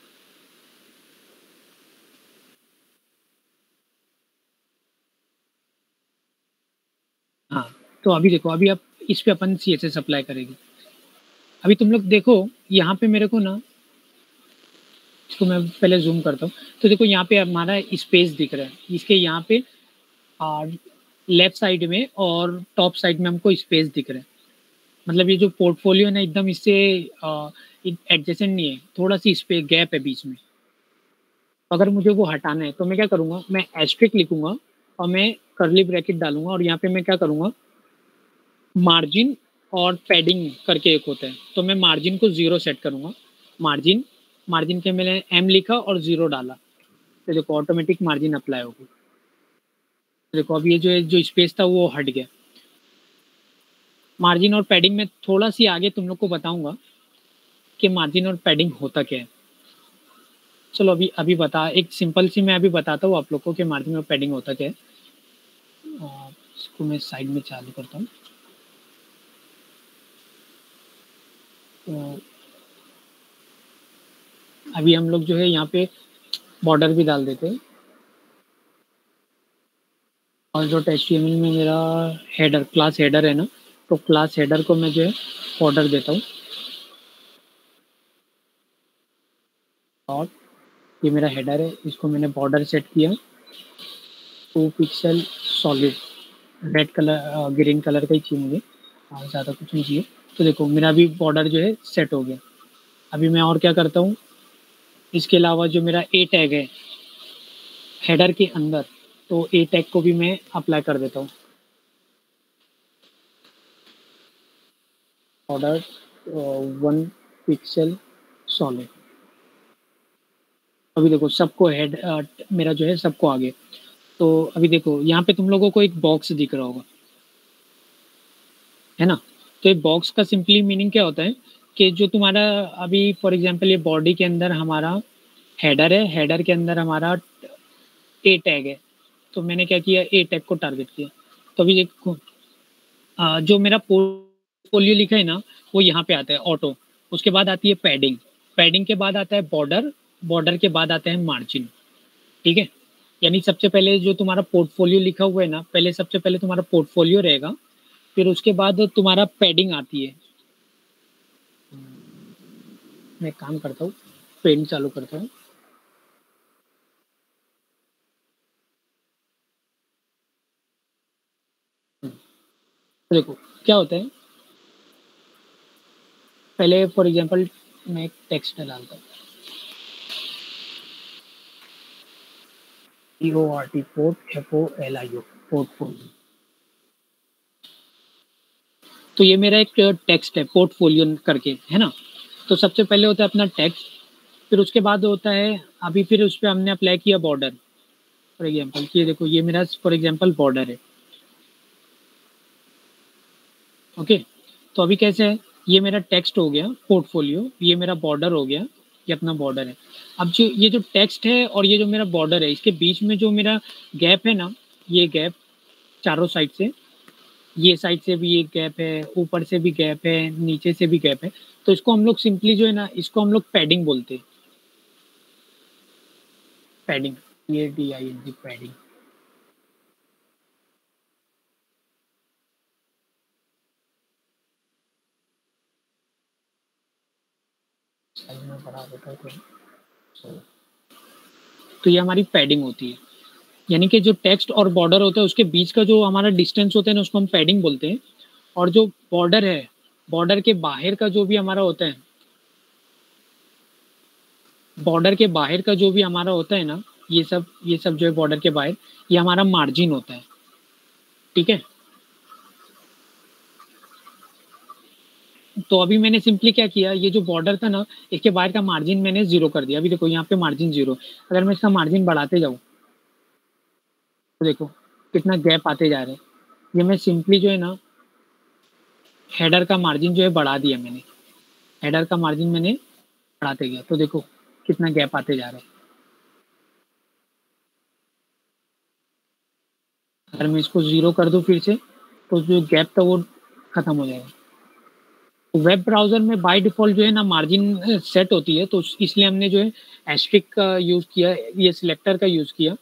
हाँ तो अभी देखो, अभी आप इस पे अपन सी एस एस अप्लाई करेंगे। अभी तुम लोग देखो यहाँ पे मेरे को ना, इसको मैं पहले जूम करता हूँ, तो देखो यहाँ पे हमारा स्पेस दिख रहा है, इसके यहाँ पे लेफ्ट साइड में और टॉप साइड में हमको स्पेस दिख रहा है। मतलब ये जो पोर्टफोलियो है ना, एकदम इससे एडजेसेंट नहीं है, थोड़ा सी स्पेस गैप है बीच में। तो अगर मुझे वो हटाना है तो मैं क्या करूँगा, मैं एस्ट्रिक लिखूंगा और मैं कर्ली ब्रैकेट डालूंगा, और यहाँ पे मैं क्या करूँगा, मार्जिन और पैडिंग करके एक होता है, तो मैं मार्जिन को जीरो सेट करूँगा। मार्जिन मार्जिन के मैंने एम लिखा और जीरो डाला, तो देखो ऑटोमेटिक मार्जिन अप्लाई होगी। देखो अब ये जो जो स्पेस था वो हट गया। मार्जिन और पैडिंग में थोड़ा सी आगे तुम लोग को बताऊंगा कि मार्जिन और पैडिंग होता क्या है। चलो अभी अभी बता, एक सिंपल सी मैं अभी बताता हूँ आप लोग को कि मार्जिन और पैडिंग होता क्या है। इसको मैं साइड में चालू करता हूँ। तो अभी हम लोग जो है यहाँ पे बॉर्डर भी डाल देते हैं, और जो एच टी एम एल में मेरा हेडर क्लास हेडर है ना, तो क्लास हेडर को मैं जो है बॉर्डर देता हूँ, और ये मेरा हेडर है, इसको मैंने बॉर्डर सेट किया two pixel solid, red colour green colour का ही चाहिए मुझे, ज़्यादा कुछ नहीं चाहिए। तो देखो मेरा अभी बॉर्डर जो है सेट हो गया। अभी मैं और क्या करता हूँ, इसके अलावा जो मेरा ए टैग है हेडर के अंदर, तो ए टैग को भी मैं अप्लाई कर देता हूँ। Order one pixel solid. अभी देखो सबको हेड मेरा जो है सबको आगे। तो अभी देखो यहाँ पे तुम लोगों को एक बॉक्स दिख रहा होगा, है ना। तो एक बॉक्स का सिंपली मीनिंग क्या होता है कि जो तुम्हारा अभी फॉर एग्जांपल ये बॉडी के अंदर हमारा हेडर है, हेडर के अंदर हमारा ए टैग है। तो मैंने क्या किया, ए टैग को टारगेट किया। तो अभी देखो आ, जो मेरा पोर्टफोलियो लिखा है ना वो यहाँ पे आता है ऑटो। उसके बाद आती है पैडिंग, पैडिंग के बाद आता है बॉर्डर, बॉर्डर के बाद आता है मार्जिन। ठीक है, यानी सबसे पहले जो तुम्हारा पोर्टफोलियो लिखा हुआ है ना, पहले सबसे पहले तुम्हारा पोर्टफोलियो रहेगा, फिर उसके बाद तुम्हारा पैडिंग आती है। मैं काम करता हूँ, पेन चालू करता हूँ। देखो क्या होता है, पहले फॉर एग्जांपल मैं एक टेक्स्ट डालता हूँ, P O R T port F O L I O portfolio. तो ये मेरा एक टेक्स्ट है पोर्टफोलियो करके, है ना। तो सबसे पहले होता है अपना टेक्स्ट, फिर उसके बाद होता है अभी फिर उस पर हमने अप्लाई किया बॉर्डर। फॉर एग्जांपल ये देखो ये मेरा फॉर एग्जांपल बॉर्डर है। ओके, तो अभी कैसे है, ये मेरा टेक्स्ट हो गया पोर्टफोलियो, ये मेरा बॉर्डर हो गया, ये अपना बॉर्डर है। अब जो ये जो टेक्स्ट है और ये जो मेरा बॉर्डर है, इसके बीच में जो मेरा गैप है ना, ये गैप चारों साइड से, ये साइड से भी एक गैप है, ऊपर से भी गैप है, नीचे से भी गैप है। तो इसको हम लोग सिंपली जो है ना, इसको हम लोग पैडिंग बोलते हैं, पैडिंग, ये D I N D padding. Size में बढ़ा देता हूं तो तो ये हमारी पैडिंग होती है। यानी कि जो टेक्स्ट और बॉर्डर होता है उसके बीच का जो हमारा डिस्टेंस होता है ना, उसको हम पैडिंग बोलते हैं। और जो बॉर्डर है, बॉर्डर के बाहर का जो भी हमारा होता है, बॉर्डर के बाहर का जो भी हमारा होता है ना, ये सब ये सब जो है बॉर्डर के बाहर, ये हमारा मार्जिन होता है। ठीक है, तो अभी मैंने सिंपली क्या किया, ये जो बॉर्डर था ना, इसके बाहर का मार्जिन मैंने जीरो कर दिया। अभी देखो यहाँ पे मार्जिन जीरो, अगर मैं इसका मार्जिन बढ़ाते जाऊँ तो देखो कितना गैप आते जा रहे हैं। ये मैं सिंपली जो है ना, हेडर का मार्जिन जो है बढ़ा दिया मैंने, हेडर का मार्जिन मैंने बढ़ाते गया, तो देखो कितना गैप आते जा रहा है। अगर मैं इसको जीरो कर दूं फिर से, तो जो गैप था वो खत्म हो जाएगा। वेब ब्राउजर में बाय डिफॉल्ट जो है ना मार्जिन सेट होती है, तो इसलिए हमने जो है एस्ट्रिक का यूज किया, ये सिलेक्टर का यूज किया।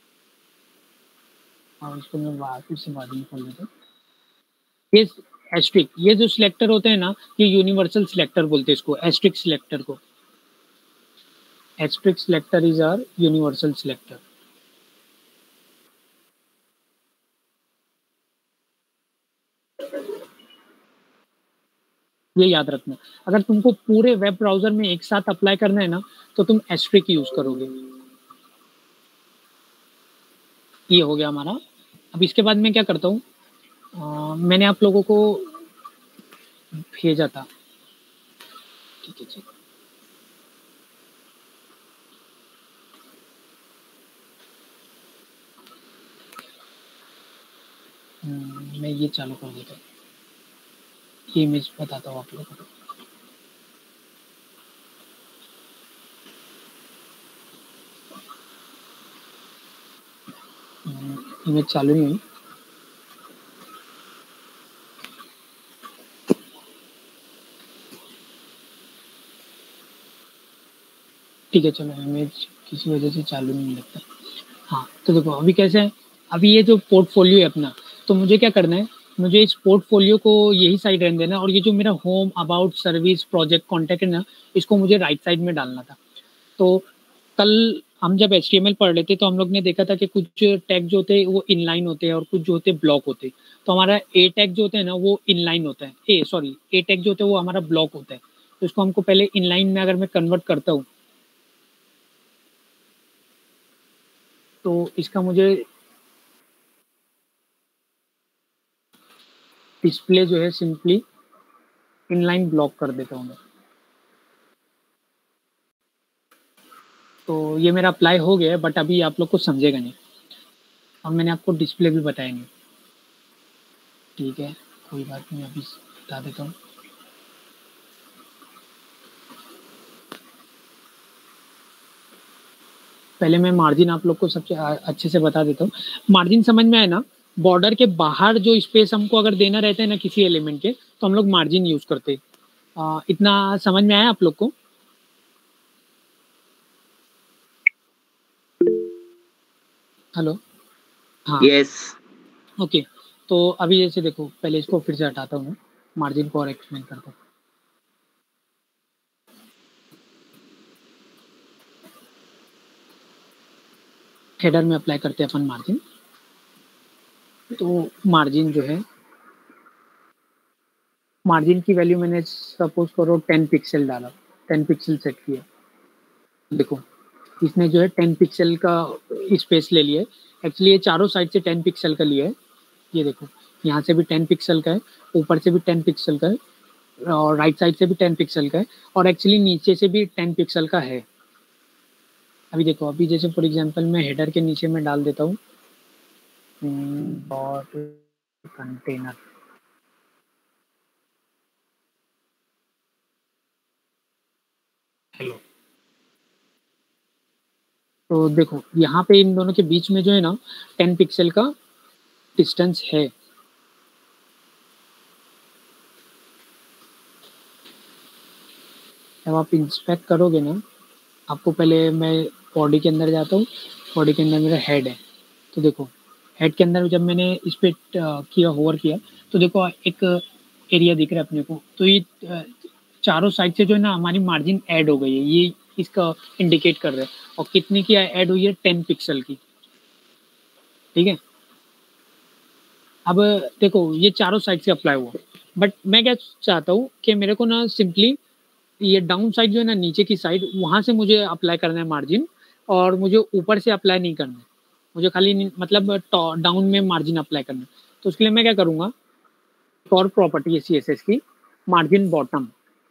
और इसको मैं फिर से मार्जिन खोल देता हूँ। ये एस्ट्रिक, ये जो सिलेक्टर होते हैं ना, ये यूनिवर्सल सिलेक्टर बोलते हैं इसको, एस्ट्रिक सिलेक्टर को। Asterisk selector is are universal selector. ये याद रखना, अगर तुमको पूरे वेब ब्राउजर में एक साथ अप्लाई करना है ना, तो तुम एस्ट्रिक यूज करोगे। ये हो गया हमारा। अब इसके बाद मैं क्या करता हूँ, मैंने आप लोगों को भेजा था, ठीक है जी। मैं ये चालू कर देता हूँ, ये इमेज बताता हूँ आप लोगों को। इमेज चालू नहीं हुई। ठीक है चलो, इमेज किसी वजह से चालू नहीं लगता। हाँ तो देखो अभी कैसे है, अभी ये जो पोर्टफोलियो है अपना, तो मुझे क्या करना है, मुझे इस पोर्टफोलियो को यही साइड रहने देना, और ये जो मेरा home, about, service, project, contact है ना, इसको मुझे राइट साइड में डालना था। तो कल हम जब एच टी एम एल पढ़ रहे थे तो हम लोग ने देखा था कि कुछ टैग जो होते हैं वो इनलाइन होते हैं और कुछ जो होते हैं ब्लॉक होते हैं। तो हमारा ए टैग जो होता है ना वो इनलाइन होता है, ए सॉरी ए टैग जो होता है वो हमारा ब्लॉक होता है। तो इसको हमको पहले इनलाइन में अगर मैं कन्वर्ट करता हूँ, तो इसका मुझे डिस्प्ले जो है सिंपली इनलाइन ब्लॉक कर देता हूँ मैं। तो ये मेरा अप्लाई हो गया है, बट अभी आप लोग को समझेगा नहीं और मैंने आपको डिस्प्ले भी बताया नहीं। ठीक है, कोई बात नहीं, अभी बता देता हूँ। पहले मैं मार्जिन आप लोग को सबसे अच्छे से बता देता हूँ। मार्जिन समझ में आए ना, बॉर्डर के बाहर जो स्पेस हमको अगर देना रहता है ना किसी एलिमेंट के, तो हम लोग मार्जिन यूज करते हैं। आ, इतना समझ में आया आप लोग को? हेलो, हाँ, यस। ओके। तो अभी जैसे देखो, पहले इसको फिर से हटाता हूँ, मार्जिन को और एक्सप्लेन करता हूँ। हेडर में अप्लाई करते हैं अपन मार्जिन। तो मार्जिन जो है, मार्जिन की वैल्यू मैंने सपोज करो टेन पिक्सल डाला, टेन पिक्सल सेट किया। देखो इसने जो है टेन पिक्सल का स्पेस ले लिया है। एक्चुअली ये चारों साइड से टेन पिक्सल का लिया है। ये देखो, यहाँ से भी टेन पिक्सल का है, ऊपर से भी टेन पिक्सल का है, और राइट साइड से भी टेन पिक्सल का है, और एक्चुअली नीचे से भी टेन पिक्सल का है। अभी देखो, अभी जैसे फॉर एग्जांपल मैं हेडर के नीचे में डाल देता हूँ डॉट कंटेनर। हेलो, तो देखो यहाँ पे इन दोनों के बीच में जो है ना टेन पिक्सल का डिस्टेंस है। जब आप इंस्पेक्ट करोगे ना, आपको पहले मैं बॉडी के अंदर जाता हूँ। बॉडी के अंदर मेरा हेड है, तो देखो हेड के अंदर जब मैंने इस पे किया, होवर किया, तो देखो एक एरिया दिख रहा है अपने को। तो ये चारों साइड से जो है ना हमारी मार्जिन ऐड हो गई है, ये इसका इंडिकेट कर रहा है। और कितनी की ऐड हुई है? टेन पिक्सल की। ठीक है, अब देखो ये चारों साइड से अप्लाई हुआ, बट मैं क्या चाहता हूँ कि मेरे को ना सिंपली ये डाउन साइड जो है ना, नीचे की साइड, वहां से मुझे अप्लाई करना है मार्जिन, और मुझे ऊपर से अप्लाई नहीं करना है। मुझे खाली मतलब डाउन में मार्जिन अप्लाई करना है। तो उसके लिए मैं क्या करूँगा, और प्रॉपर्टी है सी एस एस की, मार्जिन बॉटम।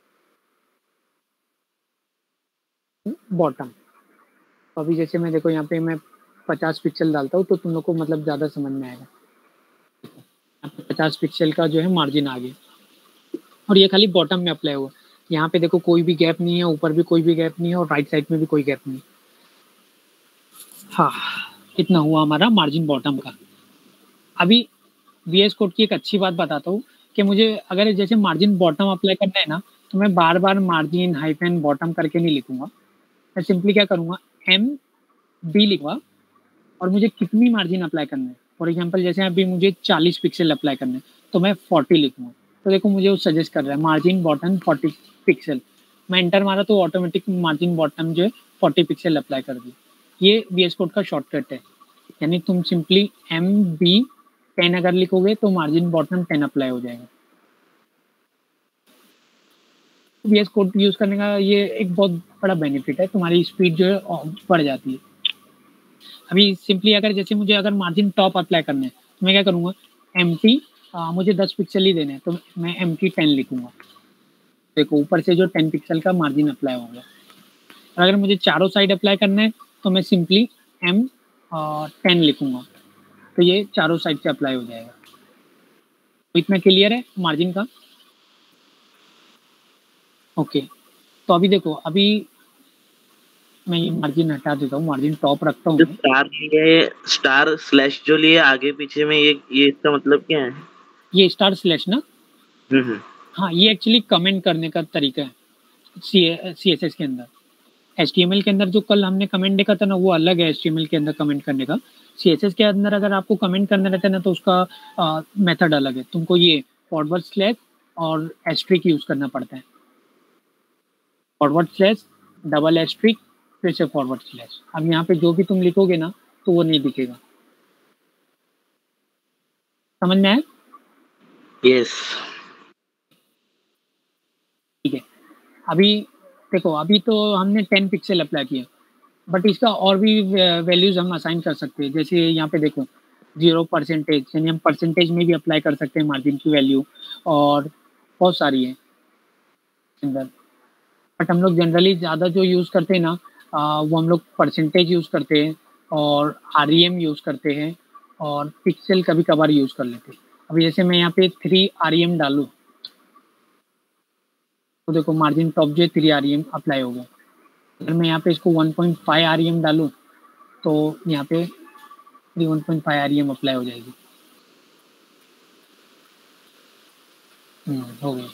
बॉटम तो अभी जैसे मैं देखो यहाँ पे मैं पचास पिक्सल डालता हूँ, तो तुम लोग को मतलब ज़्यादा समझ में आएगा। यहाँ पे पचास पिक्सल का जो है मार्जिन आ गया, और ये खाली बॉटम में अप्लाई हुआ। यहाँ पे देखो कोई भी गैप नहीं है, ऊपर भी कोई भी गैप नहीं है, और राइट साइड में भी कोई गैप नहीं। हाँ, इतना हुआ हमारा मार्जिन बॉटम का। अभी वी एस कोड की एक अच्छी बात बताता हूँ कि मुझे अगर जैसे मार्जिन बॉटम अप्लाई करना है ना, तो मैं बार बार मार्जिन हाइफन बॉटम करके नहीं लिखूंगा। मैं सिंपली क्या करूँगा, एम बी लिखूंगा, और मुझे कितनी मार्जिन अप्लाई करना है। फॉर एग्जांपल जैसे अभी मुझे चालीस पिक्सल अप्लाई करना है, तो मैं चालीस लिखूंगा। तो देखो मुझे वो सजेस्ट कर रहा है मार्जिन बॉटम चालीस पिक्सल। मैं एंटर मारा तो ऑटोमेटिक मार्जिन बॉटम जो है चालीस पिक्सल अप्लाई कर दी। ये वी एस कोड का शॉर्टकट है। यानी तुम सिंपली एम बी टेन अगर लिखोगे तो मार्जिन बॉटम टेन अप्लाई हो जाएगा। वी एस कोड यूज करने का ये एक बहुत बड़ा बेनिफिट है, तुम्हारी स्पीड जो है बढ़ जाती है। अभी सिंपली अगर जैसे मुझे अगर मार्जिन टॉप अप्लाई करना है, तो मैं क्या करूँगा, एम टी मुझे दस पिक्सल ही देने हैं, तो मैं एम टी टेन लिखूंगा। देखो ऊपर से जो टेन पिक्सल का मार्जिन अप्लाई हो गया। और अगर मुझे चारों साइड अप्लाई करना है, तो मैं सिंपली एम टेन लिखूंगा, तो ये चारों साइड से अप्लाई हो जाएगा। तो इतना क्लियर है मार्जिन का? ओके, तो अभी देखो, अभी मैं ये मार्जिन हटा देता हूँ, मार्जिन टॉप रखता हूँ। जो स्टार लिए, स्टार स्लैश जो लिए आगे पीछे में, ये ये इसका मतलब क्या है? ये स्टार स्लैश ना, हम्म हाँ, ये एक्चुअली कमेंट करने का तरीका है सी एस एस के अंदर। एच टी एम एल के अंदर जो कल हमने कमेंट देखा था ना, वो अलग है एच टी एम एल के अंदर कमेंट करने का। सी एस एस के अंदर अगर आपको कमेंट करना रहता है ना, तो उसका मेथड अलग है। तुमको ये फॉरवर्ड स्लैश और एस्ट्रिक यूज करना पड़ता है। फॉरवर्ड स्लैश, डबल एस्ट्रिक, फिर से फॉरवर्ड स्लैश। अब यहाँ पे जो भी तुम लिखोगे ना, तो वो नहीं दिखेगा। समझ में आया? यस। ठीक है, अभी देखो, अभी तो हमने टेन पिक्सल अप्लाई किया, बट इसका और भी वैल्यूज हम असाइन कर सकते हैं। जैसे यहाँ पे देखो जीरो परसेंटेज, यानी हम परसेंटेज में भी अप्लाई कर सकते हैं मार्जिन की वैल्यू, और बहुत सारी है। अंदर। बट हम लोग जनरली ज़्यादा जो यूज़ करते हैं ना आ, वो हम लोग परसेंटेज यूज़ करते हैं और आर ई एम यूज़ करते हैं और पिक्सल कभी कभार यूज़ कर लेते हैं। अभी जैसे मैं यहाँ पे थ्री आर ई एम डालूँ तो देखो मार्जिन टॉप जो है three R E M apply हो गया। अगर मैं यहाँ पे इसको one point five R E M डालूँ तो यहाँ पे three one point five R E M apply हो जाएगी। हम्म, हो गई।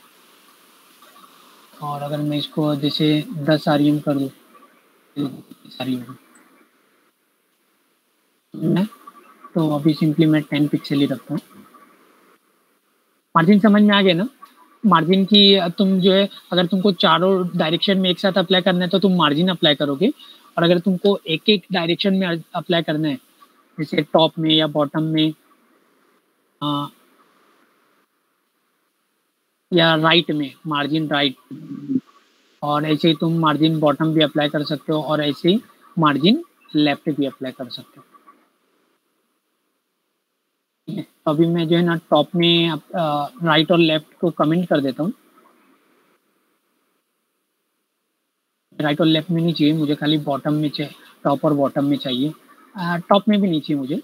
और अगर मैं इसको जैसे दस आर ई एम कर दूँ आर ई एम मैं तो अभी सिंपली मैं टेन पिक्सल ही रखता हूँ। मार्जिन समझ में आ गया ना? मार्जिन की तुम जो है अगर तुमको चारों डायरेक्शन में एक साथ अप्लाई करना है तो तुम मार्जिन अप्लाई करोगे, और अगर तुमको एक एक डायरेक्शन में अप्लाई करना है जैसे टॉप में या बॉटम में आ, या राइट में मार्जिन राइट, और ऐसे ही तुम मार्जिन बॉटम भी अप्लाई कर सकते हो और ऐसे ही मार्जिन लेफ्ट भी अप्लाई कर सकते हो। तो अभी मैं जो है ना टॉप में राइट और लेफ्ट को कमेंट कर देता हूँ। राइट और लेफ्ट में नहीं चाहिए मुझे, खाली बॉटम में चाहिए, टॉप और बॉटम में चाहिए। टॉप में भी नहीं चाहिए मुझे।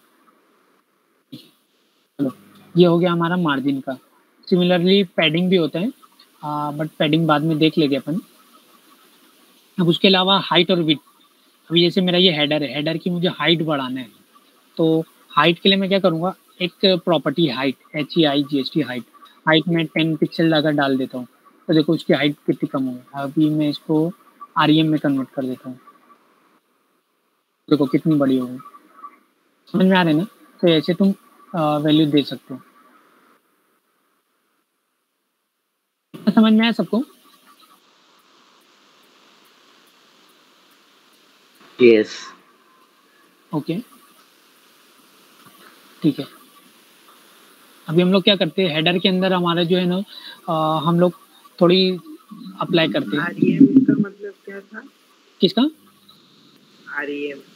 चलो ये हो गया हमारा मार्जिन का। सिमिलरली पैडिंग भी होता है, बट पैडिंग बाद में देख लेंगे अपन। अब उसके अलावा हाइट और विड्थ। अभी जैसे मेरा ये हेडर है, हेडर की मुझे हाइट बढ़ाना है तो हाइट के लिए मैं क्या करूँगा, एक property height, H E I G S T height, height में टेन पिक्सल अगर डाल देता हूँ तो देखो उसकी हाइट कितनी कम होगी। अभी मैं इसको आर ई एम में कन्वर्ट कर देता हूँ, देखो कितनी बड़ी होगी। समझ में आ रहा है ना? तो ऐसे तुम वैल्यू दे सकते हो। समझ में आया सबको? यस। ओके ठीक है। अभी हम लोग क्या करते हैं, हेडर के अंदर हमारा जो है ना आ, हम लोग थोड़ी अप्लाई करते हैं। आर ई एम का मतलब क्या था? किसका? R E M.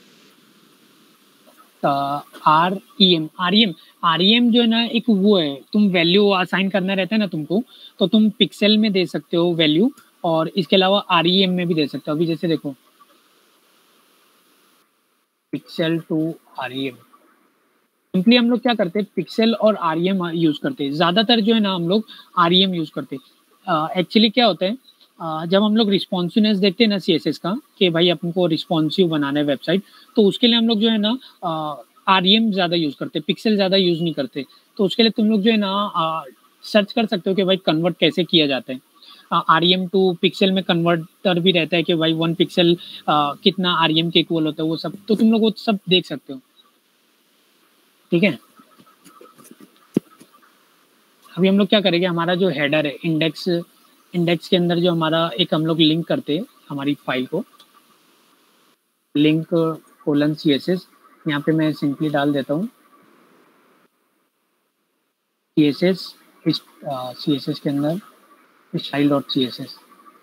R E M R E M R E M जो है ना एक वो है, तुम वैल्यू असाइन करना रहता है ना तुमको, तो तुम पिक्सल में दे सकते हो वैल्यू, और इसके अलावा आर ई एम में भी दे सकते हो। अभी जैसे देखो pixel to R E M, simply हम लोग क्या करते हैं पिक्सल और आर ई एम यूज करते हैं। ज्यादातर जो है ना हम लोग आर ई एम यूज करते हैं। एक्चुअली क्या होता है, uh, जब हम लोग रिस्पॉन्सिवनेस देखते हैं ना सी एस एस का कि भाई अपन को रिस्पॉन्सिव बनाना है वेबसाइट, तो उसके लिए हम लोग जो है ना आर ई एम ज्यादा यूज करते हैं, पिक्सल ज्यादा यूज नहीं करते। तो उसके लिए तुम लोग जो है ना सर्च कर सकते हो कि भाई कन्वर्ट कैसे किया जाता है। R E M to pixel में कन्वर्टर भी रहता है कि भाई वन पिक्सल uh, कितना आर ई एम के इक्वल होता है, वो सब तो तुम लोग वो सब देख सकते हो। ठीक है। अभी हम लोग क्या करेंगे, हमारा जो हेडर है इंडेक्स, इंडेक्स के अंदर जो हमारा एक हम लोग लिंक करते हैं हमारी फाइल को, link colon C S S, यहाँ पे मैं सिंपली डाल देता हूँ सी एस एस, इस सी एस एस के अंदर style dot C S S,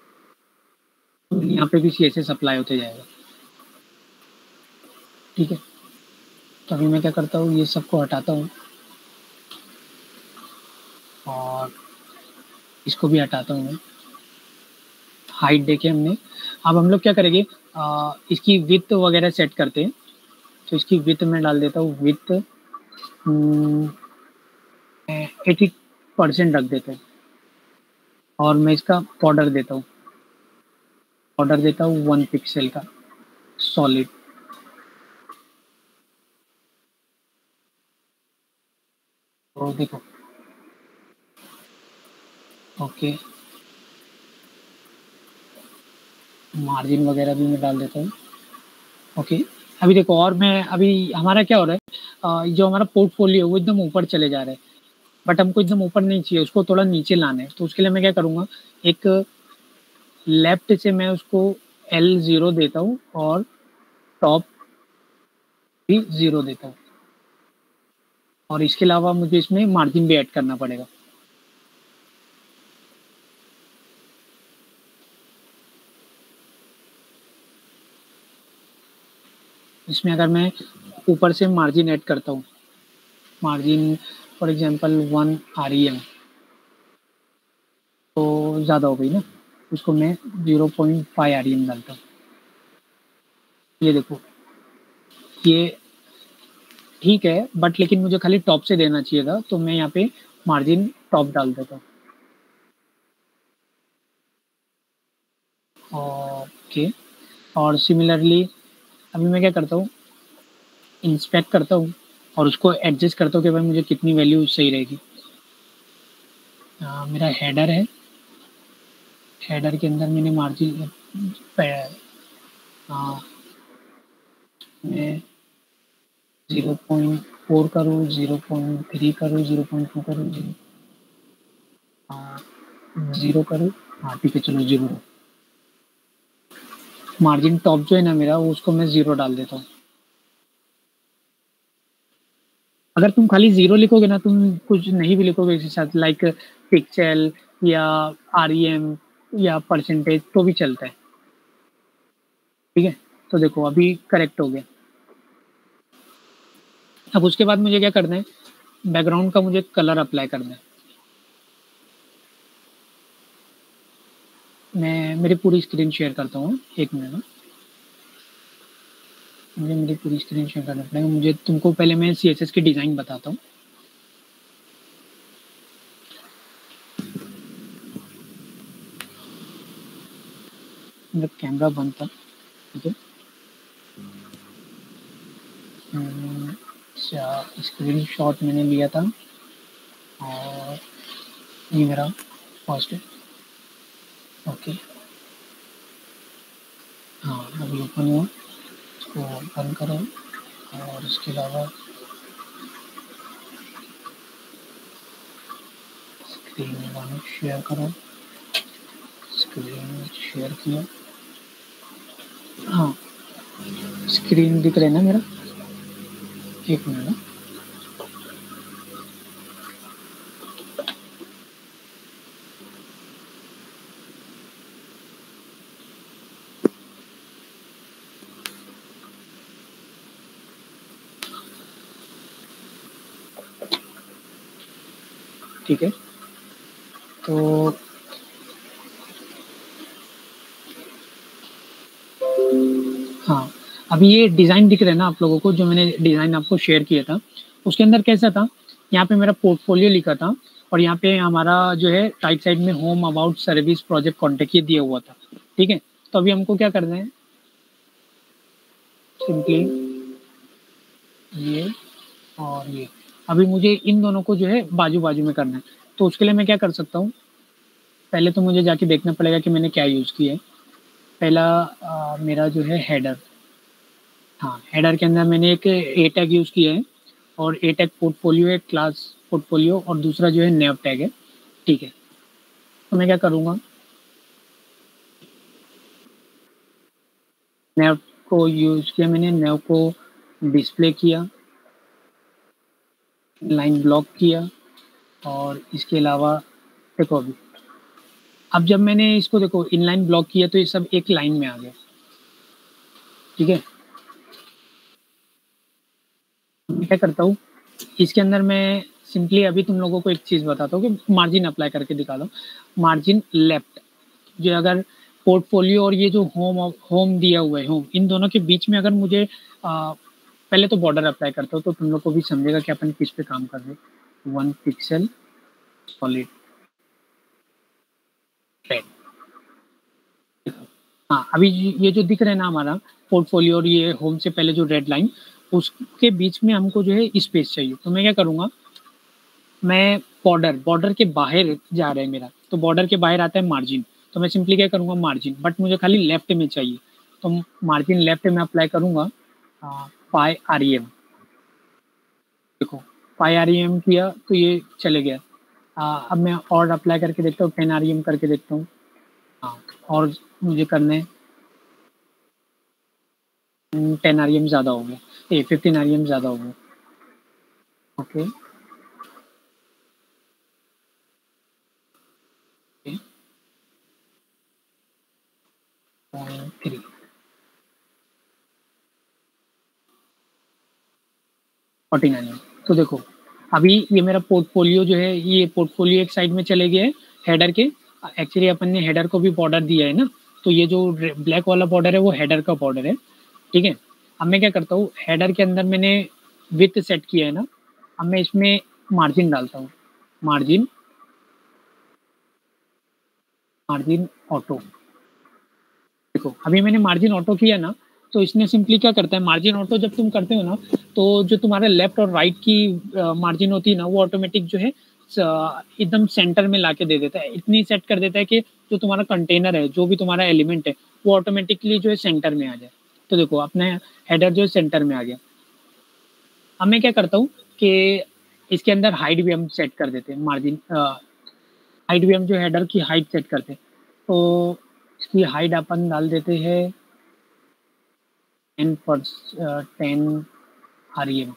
यहाँ पे भी सी एस एस अप्लाई होते जाएगा। ठीक है। तो अभी मैं क्या करता हूँ, ये सबको हटाता हूँ और इसको भी हटाता हूँ मैं, हाइट देके हमने। अब हम लोग क्या करेंगे, आ, इसकी विड्थ वगैरह सेट करते हैं। तो इसकी विड्थ में डाल देता हूँ, विड्थ एटी परसेंट रख देते हैं, और मैं इसका बॉर्डर देता हूँ, बॉर्डर देता हूँ वन पिक्सल का सॉलिड। तो देखो ओके, मार्जिन वगैरह भी मैं डाल देता हूँ। ओके अभी देखो, और मैं अभी हमारा क्या हो रहा है, आ, जो हमारा पोर्टफोलियो है वो एकदम ऊपर चले जा रहा है, बट हमको एकदम ऊपर नहीं चाहिए, उसको थोड़ा नीचे लाना है। तो उसके लिए मैं क्या करूँगा, एक लेफ्ट से मैं उसको एल ज़ीरो देता हूँ और टॉप भी ज़ीरो देता हूँ, और इसके अलावा मुझे इसमें मार्जिन भी ऐड करना पड़ेगा। इसमें अगर मैं ऊपर से मार्जिन ऐड करता हूँ, margin for example one R E M, तो ज़्यादा हो गई ना, उसको मैं zero point five R M डालता हूँ। ये देखो ये ठीक है, बट लेकिन मुझे खाली टॉप से देना चाहिए था, तो मैं यहाँ पे मार्जिन टॉप डाल देता हूँ। ओके, और सिमिलरली अभी मैं क्या करता हूँ, इंस्पेक्ट करता हूँ और उसको एडजस्ट करता हूँ कि भाई मुझे कितनी वैल्यू सही रहेगी। आ, मेरा हेडर है, हेडर के अंदर मैंने मार्जिन मैं ज़ीरो पॉइंट फोर करूँ, ज़ीरो पॉइंट थ्री करूँ, ज़ीरो पॉइंट टू करूँ, ज़ीरो करूँ, हाँ ठीक है चलो ज़ीरो। मार्जिन टॉप जो है ना मेरा, वो उसको मैं ज़ीरो डाल देता हूँ। अगर तुम खाली ज़ीरो लिखोगे ना, तुम कुछ नहीं भी लिखोगे इसके साथ लाइक पिक्सल या आरईएम या परसेंटेज तो भी चलता है, ठीक है। तो देखो अभी करेक्ट हो गया। अब उसके बाद मुझे क्या करना है, बैकग्राउंड का मुझे कलर अप्लाई करना है। मैं मेरी पूरी स्क्रीन शेयर करता हूँ, एक मिनट में मुझे मेरी पूरी स्क्रीन शेयर करना पड़ेगा। मुझे तुमको पहले मैं सी एस एस की डिज़ाइन बताता हूँ। मेरा कैमरा बंद था, ठीक है। अच्छा, स्क्रीन शॉट मैंने लिया था और ये मेरा फर्स्ट है, ओके। हाँ अभी ओपन हुआ, इसको बंद करो और इसके अलावा स्क्रीन वन शेयर करो, स्क्रीन शेयर किया। हाँ स्क्रीन दिख रहा है ना मेरा, एक मिनट। ठीक है, तो हाँ अभी ये डिज़ाइन दिख रहा है ना आप लोगों को, जो मैंने डिज़ाइन आपको शेयर किया था उसके अंदर कैसा था, यहाँ पे मेरा पोर्टफोलियो लिखा था और यहाँ पे हमारा जो है राइट साइड में home, about, service, project, contact ये दिया हुआ था, ठीक है। तो अभी हमको क्या करना है, सिंपली ये और ये, अभी मुझे इन दोनों को जो है बाजू बाजू में करना है। तो उसके लिए मैं क्या कर सकता हूँ, पहले तो मुझे जाके देखना पड़ेगा कि मैंने क्या यूज़ किया है। पहला आ, मेरा जो है हेडर, हाँ हेडर के अंदर मैंने एक ए टैग यूज़ किया है और ए टैग पोर्टफोलियो है, क्लास पोर्टफोलियो, और दूसरा जो है नेव टैग है, ठीक है। तो मैं क्या करूँगा, नेव को यूज़ किया मैंने, नेव को डिस्प्ले किया, लाइन ब्लॉक किया, और इसके अलावा देखो अभी, अब जब मैंने इसको देखो इनलाइन ब्लॉक किया तो ये सब एक लाइन में आ गया, ठीक है। मैं क्या करता हूँ, इसके अंदर मैं सिंपली अभी तुम लोगों को एक चीज़ बताता हूँ कि मार्जिन अप्लाई करके दिखा दो। मार्जिन लेफ्ट जो अगर पोर्टफोलियो और ये जो होम होम दिया हुआ है, होम, इन दोनों के बीच में अगर मुझे आ, पहले तो बॉर्डर अप्लाई करता हूँ तो तुम लोग को भी समझेगा कि अपन किस पे काम कर रहे हैं। वन पिक्सल सॉलिड रेड, हाँ अभी ये जो दिख रहा है ना हमारा पोर्टफोलियो और ये होम से पहले जो रेड लाइन, उसके बीच में हमको जो है स्पेस चाहिए। तो मैं क्या करूँगा, मैं बॉर्डर बॉर्डर के बाहर जा रहा है मेरा, तो बॉर्डर के बाहर आता है मार्जिन, तो मैं सिंपली क्या करूँगा मार्जिन, बट मुझे खाली लेफ्ट में चाहिए, तो मार्जिन लेफ्ट में अप्लाई करूँगा पाई आर ई एम। देखो पाई आर ई एम किया तो ये चले गया। आ, अब मैं और अप्लाई करके देखता हूँ, टेन आर ई एम करके देखता हूँ। हाँ और मुझे करने टेन आर ई एम ज़्यादा हो गया, A fifteen R E M ज़्यादा हो गया, ओके। Three forty nine. तो देखो अभी ये मेरा पोर्टफोलियो जो है, ये पोर्टफोलियो एक साइड में चले गए हेडर के, एक्चुअली अपन ने हेडर को भी बॉर्डर दिया है ना, तो ये जो ब्लैक वाला बॉर्डर है वो हेडर का बॉर्डर है, ठीक है। अब मैं क्या करता हूँ, हेडर के अंदर मैंने विड्थ सेट किया है ना, अब मैं इसमें मार्जिन डालता हूँ, मार्जिन मार्जिन ऑटो। देखो अभी मैंने मार्जिन ऑटो किया ना, तो इसने सिंपली क्या करता है, मार्जिन ऑटो जब तुम करते हो ना, तो जो तुम्हारा लेफ्ट और राइट की मार्जिन होती है ना, वो ऑटोमेटिक जो है एकदम सेंटर में लाके दे देता है, इतनी सेट कर देता है कि जो तुम्हारा कंटेनर है, जो भी तुम्हारा एलिमेंट है, वो ऑटोमेटिकली जो है सेंटर में आ जाए। तो देखो अपना हेडर जो है सेंटर में आ गया। अब मैं क्या करता हूँ कि इसके अंदर हाइट भी हम सेट कर देते हैं, मार्जिन हाइट भी हम जो हेडर की हाइट सेट करते हैं, तो इसकी हाइट अपन डाल देते हैं टेन पर टेन आर ई एम।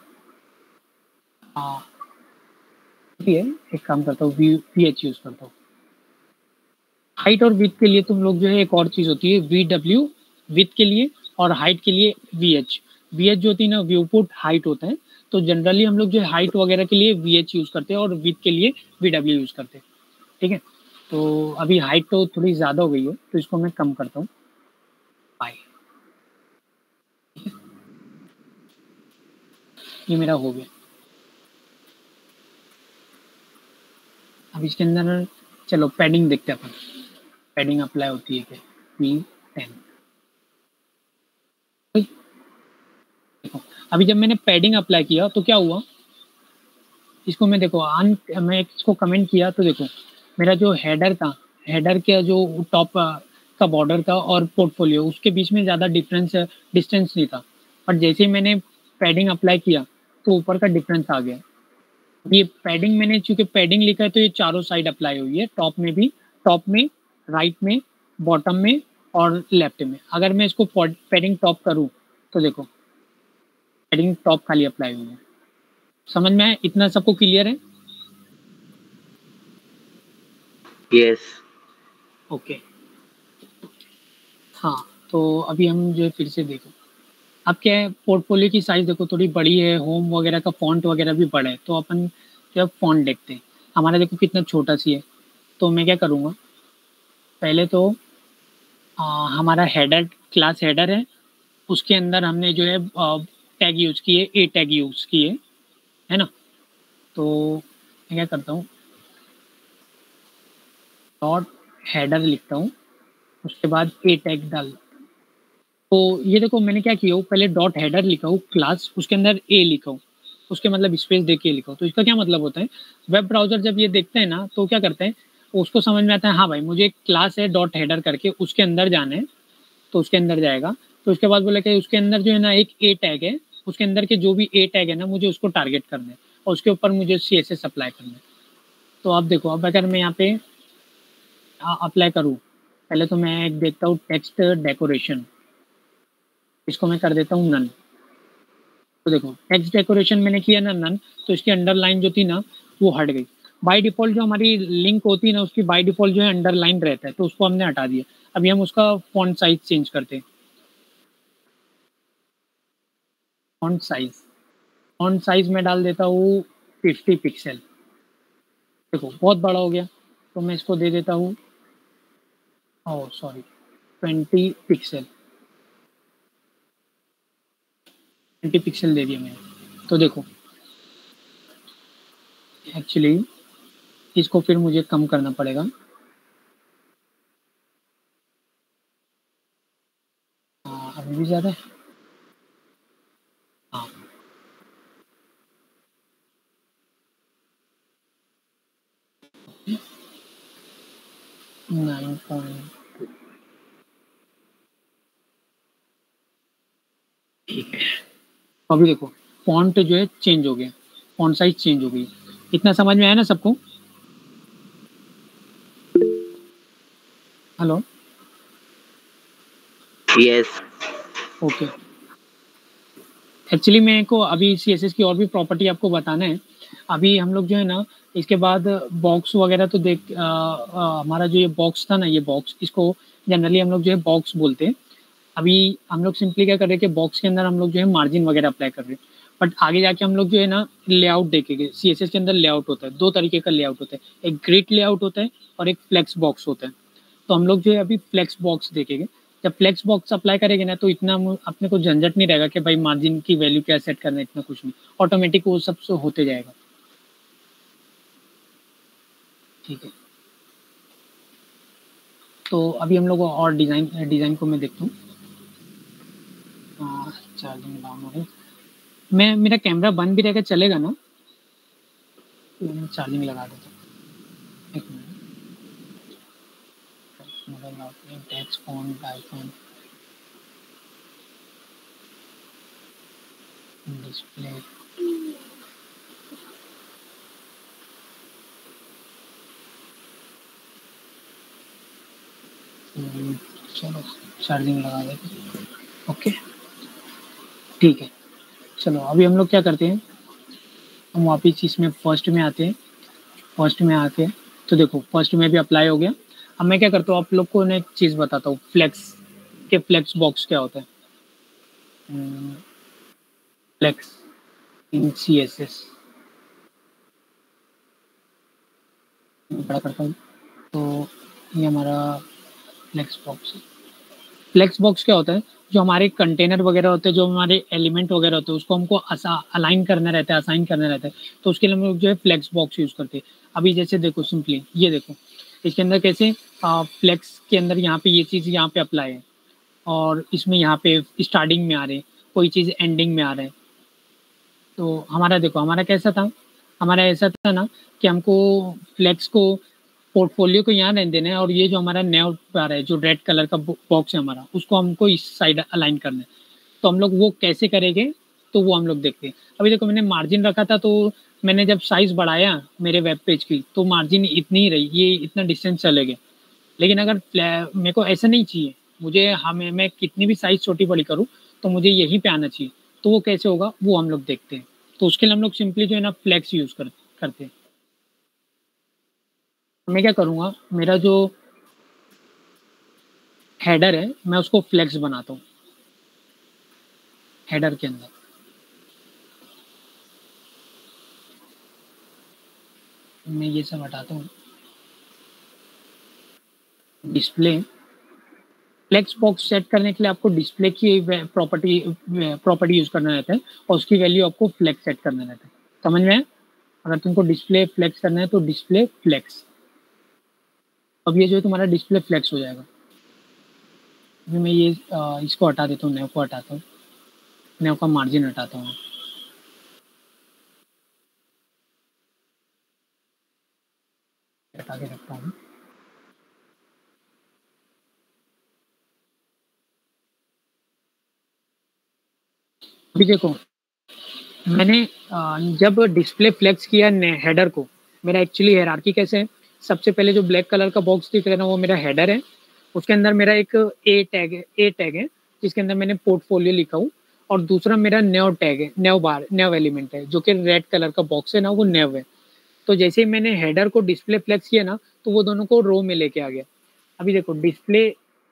ठीक है, एक काम करता हूँ, वी वी एच यूज़ करता हूँ। हाइट और विथ के लिए तुम लोग जो है एक और चीज़ होती है वी डब्ल्यू विथ के लिए, और हाइट के लिए वी एच। वी एच जो होती है ना, व्यू पुट हाइट होता है, तो जनरली हम लोग जो है हाइट वगैरह के लिए वी एच यूज़ करते हैं और विथ के लिए वी डब्ल्यू यूज़ करते हैं, ठीक है। तो अभी हाइट तो थोड़ी ज़्यादा हो गई है, तो इसको मैं कम करता हूँ, पाई। ये मेरा हो गया। अब इसके अंदर चलो पैडिंग देखते हैं अपन, पैडिंग अप्लाई होती है क्या, पी टेन। देखो अभी जब मैंने पैडिंग अप्लाई किया तो क्या हुआ, इसको मैं देखो अन मैं इसको कमेंट किया तो देखो मेरा जो हेडर था, हेडर के जो टॉप का बॉर्डर था और पोर्टफोलियो, उसके बीच में ज़्यादा डिफरेंस डिस्टेंस नहीं था, बट जैसे ही मैंने पैडिंग अप्लाई किया तो ऊपर का डिफरेंस आ गया। ये पैडिंग मैंने चूंकि पैडिंग लिखा है तो ये चारों साइड अप्लाई हुई है, टॉप में भी, टॉप में, राइट में, बॉटम में और लेफ्ट में। अगर मैं इसको पैडिंग टॉप करूँ तो देखो पैडिंग टॉप खाली अप्लाई हुई है। समझ में आया, इतना सबको क्लियर है? यस ओके हाँ, तो अभी हम जो है फिर से देखो, अब क्या है, पोर्टफोलियो की साइज़ देखो थोड़ी बड़ी है, होम वगैरह का फॉन्ट वगैरह भी बड़ा है, तो अपन जब फॉन्ट देखते हैं हमारा देखो कितना छोटा सी है। तो मैं क्या करूँगा, पहले तो आ, हमारा हेडर क्लास हेडर है, उसके अंदर हमने जो है टैग यूज़ किए, ए टैग यूज़ किए है ना। तो मैं क्या करता हूँ, डॉट हेडर लिखता हूँ, उसके बाद ए टैग डाल। तो ये देखो मैंने क्या किया हूँ, पहले डॉट हेडर लिखा हूँ क्लास, उसके अंदर ए लिखा हूँ, उसके मतलब स्पेस दे के लिखा हूँ। तो इसका क्या मतलब होता है, वेब ब्राउजर जब ये देखते हैं ना तो क्या करते हैं, उसको समझ में आता है हाँ भाई मुझे एक क्लास है डॉट हेडर करके, उसके अंदर जाना है, तो उसके अंदर जाएगा। तो उसके बाद बोला कि उसके अंदर जो है ना एक ए टैग है, उसके अंदर के जो भी ए टैग है ना मुझे उसको टारगेट करना है और उसके ऊपर मुझे सी एस एस अप्लाई करना है। तो अब देखो, अब अगर मैं यहाँ पे अप्लाई करूँ, पहले तो मैं एक देखता हूँ टेक्स्ट डेकोरेशन, इसको मैं कर देता हूँ नन। तो देखो टेक्स्ट डेकोरेशन मैंने किया ना नन, तो इसकी अंडरलाइन जो थी ना वो हट गई। बाय डिफ़ॉल्ट जो हमारी लिंक होती है ना उसकी बाय डिफ़ॉल्ट जो है अंडरलाइन रहता है, तो उसको हमने हटा दिया। अभी हम उसका फॉन्ट साइज चेंज करते हैं, फॉन्ट साइज फॉन्ट साइज में डाल देता हूँ फिफ्टी पिक्सल। देखो बहुत बड़ा हो गया, तो मैं इसको दे देता हूँ oh sorry twenty pixel, twenty pixel दे दिया मैंने। तो देखो एक्चुअली इसको फिर मुझे कम करना पड़ेगा, हाँ अभी भी ज़्यादा है, हाँ नाइन पॉइंट ठीक है। तो अभी देखो फॉन्ट जो है चेंज हो गया, फॉन्ट साइज चेंज हो गई। इतना समझ में आया ना सबको? Hello yes okay. एक्चुअली मेरे को अभी सी एस एस की और भी प्रॉपर्टी आपको बताना है। अभी हम लोग जो है ना इसके बाद बॉक्स वगैरह तो देख आ, आ, हमारा जो ये बॉक्स था ना, ये बॉक्स, इसको जनरली हम लोग जो है बॉक्स बोलते हैं। अभी हम लोग सिंपली क्या कर रहे हैं कि बॉक्स के अंदर हम लोग जो है मार्जिन वगैरह अप्लाई कर रहे हैं। बट आगे जाके हम लोग जो है ना लेआउट देखेंगे। सीएसएस के अंदर लेआउट होता है, दो तरीके का लेआउट होता है, एक ग्रिड लेआउट होता है और एक फ्लेक्स बॉक्स होता है। तो हम लोग जो है अभी फ्लेक्स बॉक्स देखेंगे। जब फ्लेक्स बॉक्स अप्लाई करेंगे ना तो इतना अपने को झंझट नहीं रहेगा कि भाई मार्जिन की वैल्यू क्या सेट करना है, इतना कुछ नहीं, ऑटोमेटिक वो सब होते जाएगा। ठीक है, तो अभी हम लोग और डिज़ाइन डिज़ाइन को मैं देखता हूँ। चार्जिंग डाउन हो रही, मैं मेरा कैमरा बंद भी रहेगा चलेगा ना? मैं चार्जिंग लगा देता हूँ, एक minute. Tax phone iPhone display, चलो चार्जिंग लगा देते हैं। ओके ठीक है, चलो अभी हम लोग क्या करते हैं, हम वापिस इसमें फर्स्ट में आते हैं। फर्स्ट में आके तो देखो फर्स्ट में भी अप्लाई हो गया। अब मैं क्या करता हूँ, आप लोग को एक चीज़ बताता हूँ, फ्लेक्स के फ्लेक्स बॉक्स क्या होता है। Flex in C S S बड़ा करता हूँ, तो ये हमारा फ्लेक्स बॉक्स है। फ्लेक्स बॉक्स क्या होता है, जो हमारे कंटेनर वगैरह होते हैं, जो हमारे एलिमेंट वगैरह होते हैं, उसको हमको अलाइन करना रहता है, असाइन करना रहता है, तो उसके लिए हम लोग जो है फ्लेक्स बॉक्स यूज़ करते हैं। अभी जैसे देखो सिंपली ये देखो, इसके अंदर कैसे फ्लेक्स के अंदर यहाँ पे ये चीज़ यहाँ पे अप्लाई है, और इसमें यहाँ पे स्टार्टिंग में आ रहे हैं, कोई चीज़ एंडिंग में आ रहा है। तो हमारा देखो हमारा कैसा था, हमारा ऐसा था ना कि हमको फ्लेक्स को पोर्टफोलियो को यहाँ रहने देना है, और ये जो हमारा नेव आ रहा है, जो रेड कलर का बॉक्स है हमारा, उसको हमको इस साइड अलाइन करना है। तो हम लोग वो कैसे करेंगे, तो वो हम लोग देखते हैं। अभी देखो मैंने मार्जिन रखा था, तो मैंने जब साइज बढ़ाया मेरे वेब पेज की, तो मार्जिन इतनी ही रही, ये इतना डिस्टेंस चले गए। लेकिन अगर मेरे को ऐसा नहीं चाहिए, मुझे हमें मैं कितनी भी साइज छोटी बड़ी करूँ तो मुझे यहीं पे आना चाहिए, तो वो कैसे होगा वो हम लोग देखते हैं। तो उसके लिए हम लोग सिंपली जो है ना फ्लेक्स यूज़ कर, करते हैं। मैं क्या करूँगा, मेरा जो हेडर है मैं उसको फ्लेक्स बनाता हूँ। हेडर के अंदर मैं ये सब हटाता हूँ। डिस्प्ले फ्लेक्स बॉक्स सेट करने के लिए आपको डिस्प्ले की प्रॉपर्टी प्रॉपर्टी यूज करना रहता है, और उसकी वैल्यू आपको फ्लेक्स सेट करना रहता है। समझ में? अगर तुमको डिस्प्ले फ्लेक्स करना है तो डिस्प्ले फ्लेक्स, अब ये जो है तुम्हारा डिस्प्ले फ्लेक्स हो जाएगा। अभी मैं ये आ, इसको हटा देता हूँ, नेव को हटाता हूँ, नेव का मार्जिन हटाता हूँ, हटा के रखता हूँ। अभी देखो मैंने जब डिस्प्ले फ्लेक्स किया हेडर को, मेरा एक्चुअली हायरार्की कैसे है, सबसे पहले जो ब्लैक कलर का बॉक्स दिख रहा है ना वो मेरा हेडर है, उसके अंदर मेरा एक ए टैग है, ए टैग है जिसके अंदर मैंने पोर्टफोलियो लिखा हूँ, और दूसरा मेरा नेव टैग है, नेव बार नेव एलिमेंट है, जो कि रेड कलर का बॉक्स है ना वो नेव है। तो जैसे ही मैंने हेडर को डिस्प्ले फ्लेक्स किया ना तो वो दोनों को रो में लेके आ गया। अभी देखो डिस्प्ले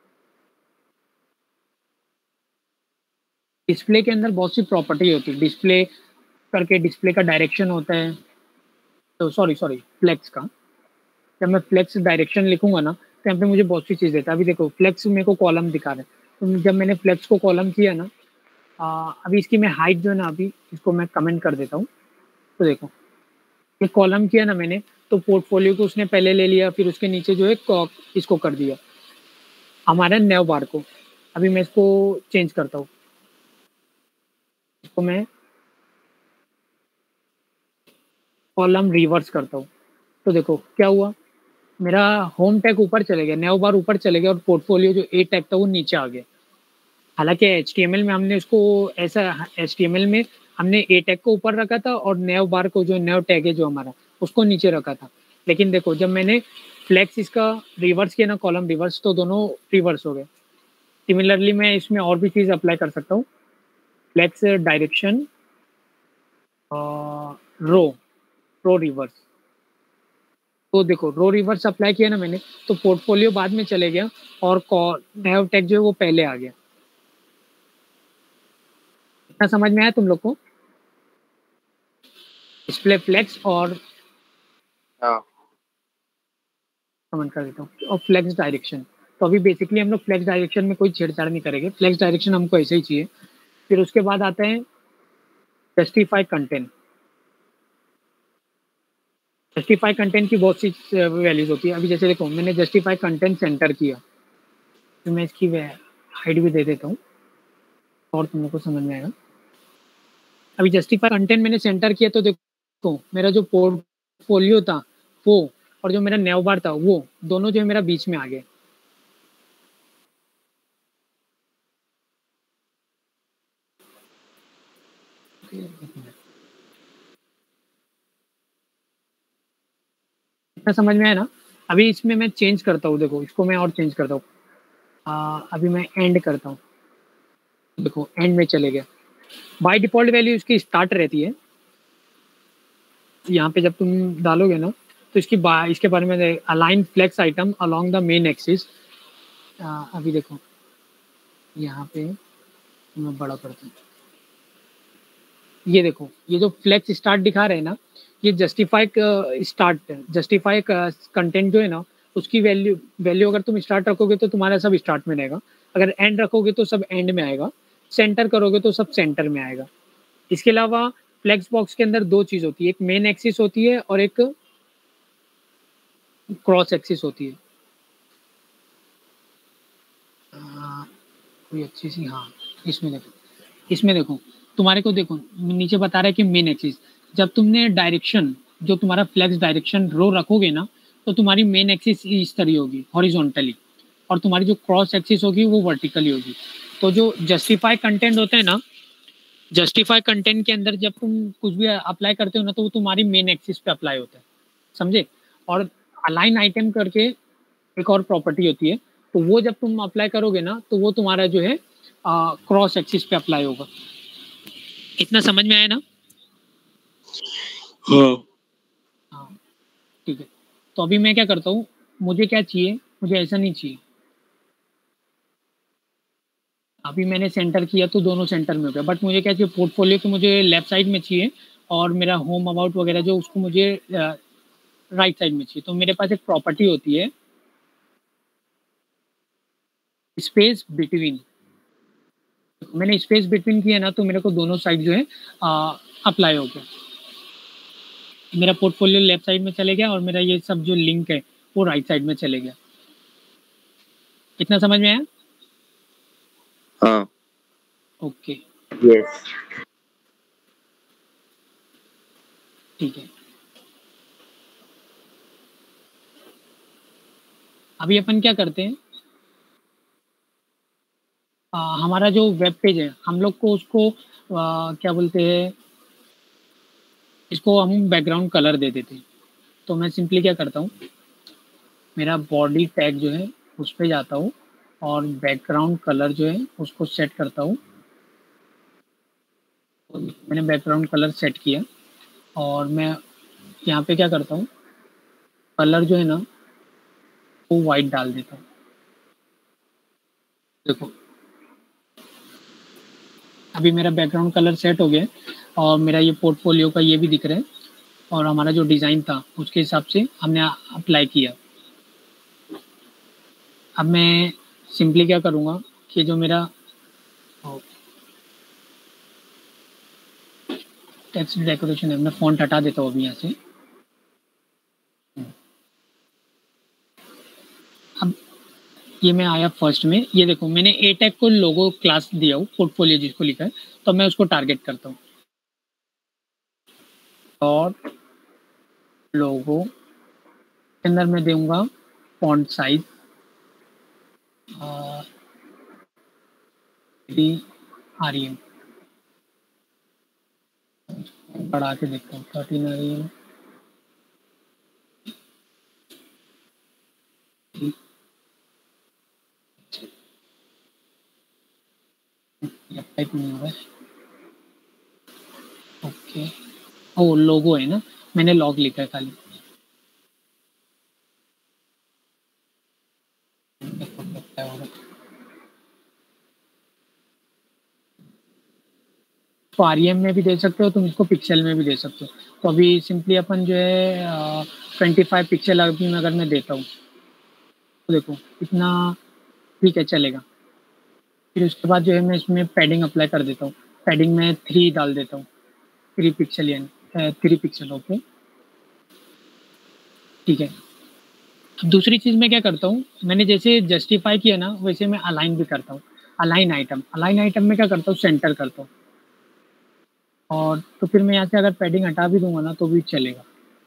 डिस्प्ले के अंदर बहुत सी प्रॉपर्टी होती है, डिस्प्ले करके डिस्प्ले का डायरेक्शन होता है, तो सॉरी सॉरी फ्लेक्स का, जब मैं फ्लेक्स डायरेक्शन लिखूंगा ना तो यहाँ पे मुझे बहुत सी चीज़ देता है। अभी देखो फ्लेक्स मेरे को कॉलम दिखा रहा है, तो जब मैंने फ्लेक्स को कॉलम किया ना, आ, अभी इसकी मैं हाइट जो है ना, अभी इसको मैं कमेंट कर देता हूँ। तो देखो ये कॉलम किया ना मैंने, तो पोर्टफोलियो को उसने पहले ले लिया, फिर उसके नीचे जो है इसको कर दिया हमारा नेव बार को। अभी मैं इसको चेंज करता हूँ, इसको मैं कॉलम रिवर्स करता हूँ। तो देखो क्या हुआ, मेरा होम टैग ऊपर चले गया, नेव बार ऊपर चले गया, और पोर्टफोलियो जो ए टैग था वो नीचे आ गया। हालांकि एच टी एम एल में हमने उसको ऐसा, एच टी एम एल में हमने ए टैग को ऊपर रखा था और नेव बार को, जो नेव टैग है जो हमारा, उसको नीचे रखा था। लेकिन देखो जब मैंने फ्लेक्स इसका रिवर्स किया ना, कॉलम रिवर्स, तो दोनों रिवर्स हो गए। सिमिलरली मैं इसमें और भी चीज़ अप्लाई कर सकता हूँ, flex direction row row reverse. तो देखो रो रिवर्स अप्लाई किया ना मैंने, तो पोर्टफोलियो बाद में चले गया और नेव टैग जो है वो पहले आ गया। इतना समझ में आया तुम लोग को? डिस्प्ले फ्लेक्स और हाँ कमेंट कर देता हूँ, और फ्लेक्स डायरेक्शन। तो अभी बेसिकली हम लोग फ्लेक्स डायरेक्शन में कोई छेड़छाड़ नहीं करेंगे, फ्लेक्स डायरेक्शन हमको ऐसे ही चाहिए। फिर उसके बाद आते हैं जस्टिफाई कंटेंट। जस्टिफाई कंटेंट की बहुत सी वैल्यूज होती है। अभी जैसे देखो मैंने जस्टिफाई कंटेंट सेंटर किया, तो मैं इसकी हाइट भी दे देता हूँ और तुम लोग को समझ में आएगा। अभी जस्टिफाई कंटेंट मैंने सेंटर किया, तो देखो मेरा जो पोर्टफोलियो था वो और जो मेरा नेव बार था वो दोनों जो है मेरा बीच में आ गए। इतना समझ में आया ना? अभी इसमें मैं चेंज करता हूँ, देखो इसको मैं और चेंज करता हूँ। अभी मैं एंड करता हूँ, देखो एंड में चले गया। बाय डिफॉल्ट वैल्यू इसकी स्टार्ट रहती है। यहाँ पे जब तुम डालोगे ना तो इसकी इसके बारे में align flex item along the main axis. अभी देखो यहाँ पे मैं बड़ा करता हूँ, ये देखो ये जो फ्लेक्स स्टार्ट दिखा रहे हैं ना, ये जस्टिफाई स्टार्ट जस्टिफाई कंटेंट जो है ना उसकी वैल्यू वैल्यू अगर तुम स्टार्ट रखोगे तो तुम्हारा सब स्टार्ट में रहेगा, अगर एंड रखोगे तो सब एंड में आएगा, सेंटर करोगे तो सब सेंटर में आएगा। इसके अलावा फ्लेक्स बॉक्स के अंदर दो चीज होती है, एक मेन एक्सिस होती है और एक क्रॉस एक्सिस होती है। आ, कोई अच्छी सी, हाँ इसमें देखो, इसमें देखो तुम्हारे को देखो नीचे बता रहा है कि मेन एक्सिस। जब तुमने डायरेक्शन जो तुम्हारा फ्लेक्स डायरेक्शन रो रखोगे ना तो तुम्हारी मेन एक्सिस इस तरह होगी हॉरिजॉन्टली, और तुम्हारी जो क्रॉस एक्सिस होगी वो वर्टिकली होगी। तो जो जस्टिफाई कंटेंट होते हैं ना, जस्टिफाई कंटेंट के अंदर जब तुम कुछ भी अप्लाई करते हो ना तो वो तुम्हारी मेन एक्सिस पे अप्लाई होता है, समझे। और अलाइन आइटम करके एक और प्रॉपर्टी होती है, तो वो जब तुम अप्लाई करोगे ना तो वो तुम्हारा जो है क्रॉस एक्सिस पे अप्लाई होगा। इतना समझ में आया ना? हाँ हाँ ठीक है। तो अभी मैं क्या करता हूँ, मुझे क्या चाहिए, मुझे ऐसा नहीं चाहिए। अभी मैंने सेंटर किया तो दोनों सेंटर में हो गया, बट मुझे क्या चाहिए, पोर्टफोलियो तो मुझे लेफ्ट साइड में चाहिए और मेरा होम अबाउट वगैरह जो उसको मुझे राइट साइड में चाहिए। तो मेरे पास एक प्रॉपर्टी होती है स्पेस बिटवीन। मैंने स्पेस बिटवीन किया ना तो मेरे को दोनों साइड जो है अप्लाई हो गया। मेरा पोर्टफोलियो लेफ्ट साइड में चले गया और मेरा ये सब जो लिंक है वो राइट साइड में चले गया। इतना समझ में आया? हाँ ओके यस। ठीक है। अभी अपन क्या करते हैं, आ, हमारा जो वेब पेज है हम लोग को उसको आ, क्या बोलते हैं, इसको हम बैकग्राउंड कलर दे देते हैं। तो मैं सिंपली क्या करता हूँ, मेरा बॉडी टैग जो है उस पर जाता हूँ और बैकग्राउंड कलर जो है उसको सेट करता हूँ। मैंने बैकग्राउंड कलर सेट किया और मैं यहाँ पे क्या करता हूँ, कलर जो है ना वो वाइट डाल देता हूँ। देखो अभी मेरा बैकग्राउंड कलर सेट हो गया और मेरा ये पोर्टफोलियो का ये भी दिख रहा है और हमारा जो डिज़ाइन था उसके हिसाब से हमने अप्लाई किया। अब मैं सिंपली क्या करूँगा कि जो मेरा टेक्स्ट डेकोरेशन है मैं फ़ॉन्ट हटा देता हूँ अभी यहाँ से। अब ये मैं आया फर्स्ट में, ये देखो मैंने ए टैग को लोगो क्लास दिया हूँ, पोर्टफोलियो जिसको लिखा है, तो मैं उसको टारगेट करता हूँ और लोगो के अंदर मैं दूंगा font size R E M बढ़ा के देखता हूँ, thirteen R E M type नहीं होगा। ओके ओ लोगो है ना, मैंने लॉग लिखा है खाली। इसको आर ई एम में भी दे सकते हो, तुम इसको पिक्सल में भी दे सकते हो। तो अभी सिंपली अपन जो है ट्वेंटी फाइव पिक्सल अभी में अगर मैं देता हूँ तो देखो इतना ठीक है चलेगा। फिर उसके बाद जो है मैं इसमें पैडिंग अप्लाई कर देता हूँ। पैडिंग में थ्री डाल देता हूँ, थ्री पिक्सल यानी थ्री पिक्सल। ओके ठीक है। दूसरी चीज़ मैं क्या करता हूँ, मैंने जैसे जस्टिफाई किया ना वैसे मैं अलाइन भी करता हूँ। अलाइन आइटम अलाइन आइटम में क्या करता हूँ, सेंटर करता हूँ। और तो फिर मैं यहाँ से अगर पैडिंग हटा भी दूंगा ना तो भी चलेगा।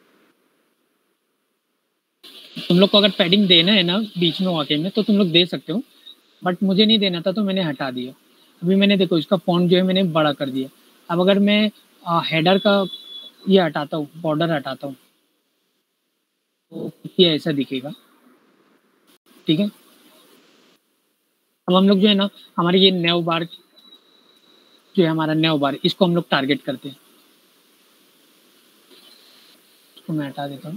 तुम लोग को अगर पैडिंग देना है ना बीच में वाकई में तो तुम लोग दे सकते हो, बट मुझे नहीं देना था तो मैंने हटा दिया। अभी मैंने देखो इसका फॉन्ट जो है मैंने बड़ा कर दिया। अब अगर मैं हेडर का ये हटाता हूँ, बॉर्डर हटाता हूँ तो ये ऐसा दिखेगा। ठीक है। अब हम लोग जो है ना हमारे ये नेव बार जो है हमारा नेव बार, इसको हम लोग टारगेट करते हैं। इसको मैं हटा देता हूँ।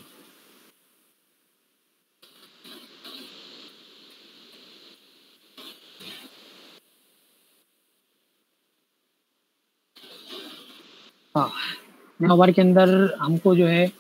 हाँ, नेव बार के अंदर हमको जो है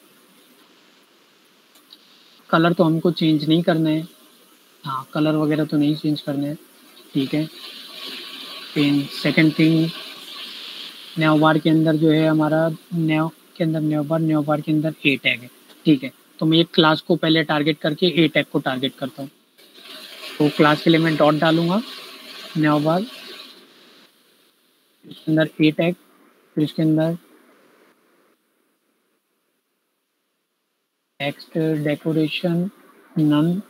कलर तो हमको चेंज नहीं करना है। हाँ, कलर वगैरह तो नहीं चेंज करने हैं। ठीक है। फिर सेकंड थिंग, नेव बार के अंदर जो है हमारा नेव के अंदर नेव बार नेव बार के अंदर ए टैग है। ठीक है। तो मैं एक क्लास को पहले टारगेट करके ए टैग को टारगेट करता हूँ। तो क्लास के लिए मैं डॉट डालूंगा, नेव बार, इसके अंदर ए टैग, फिर इसके अंदर टेक्स्ट डेकोरेशन नन।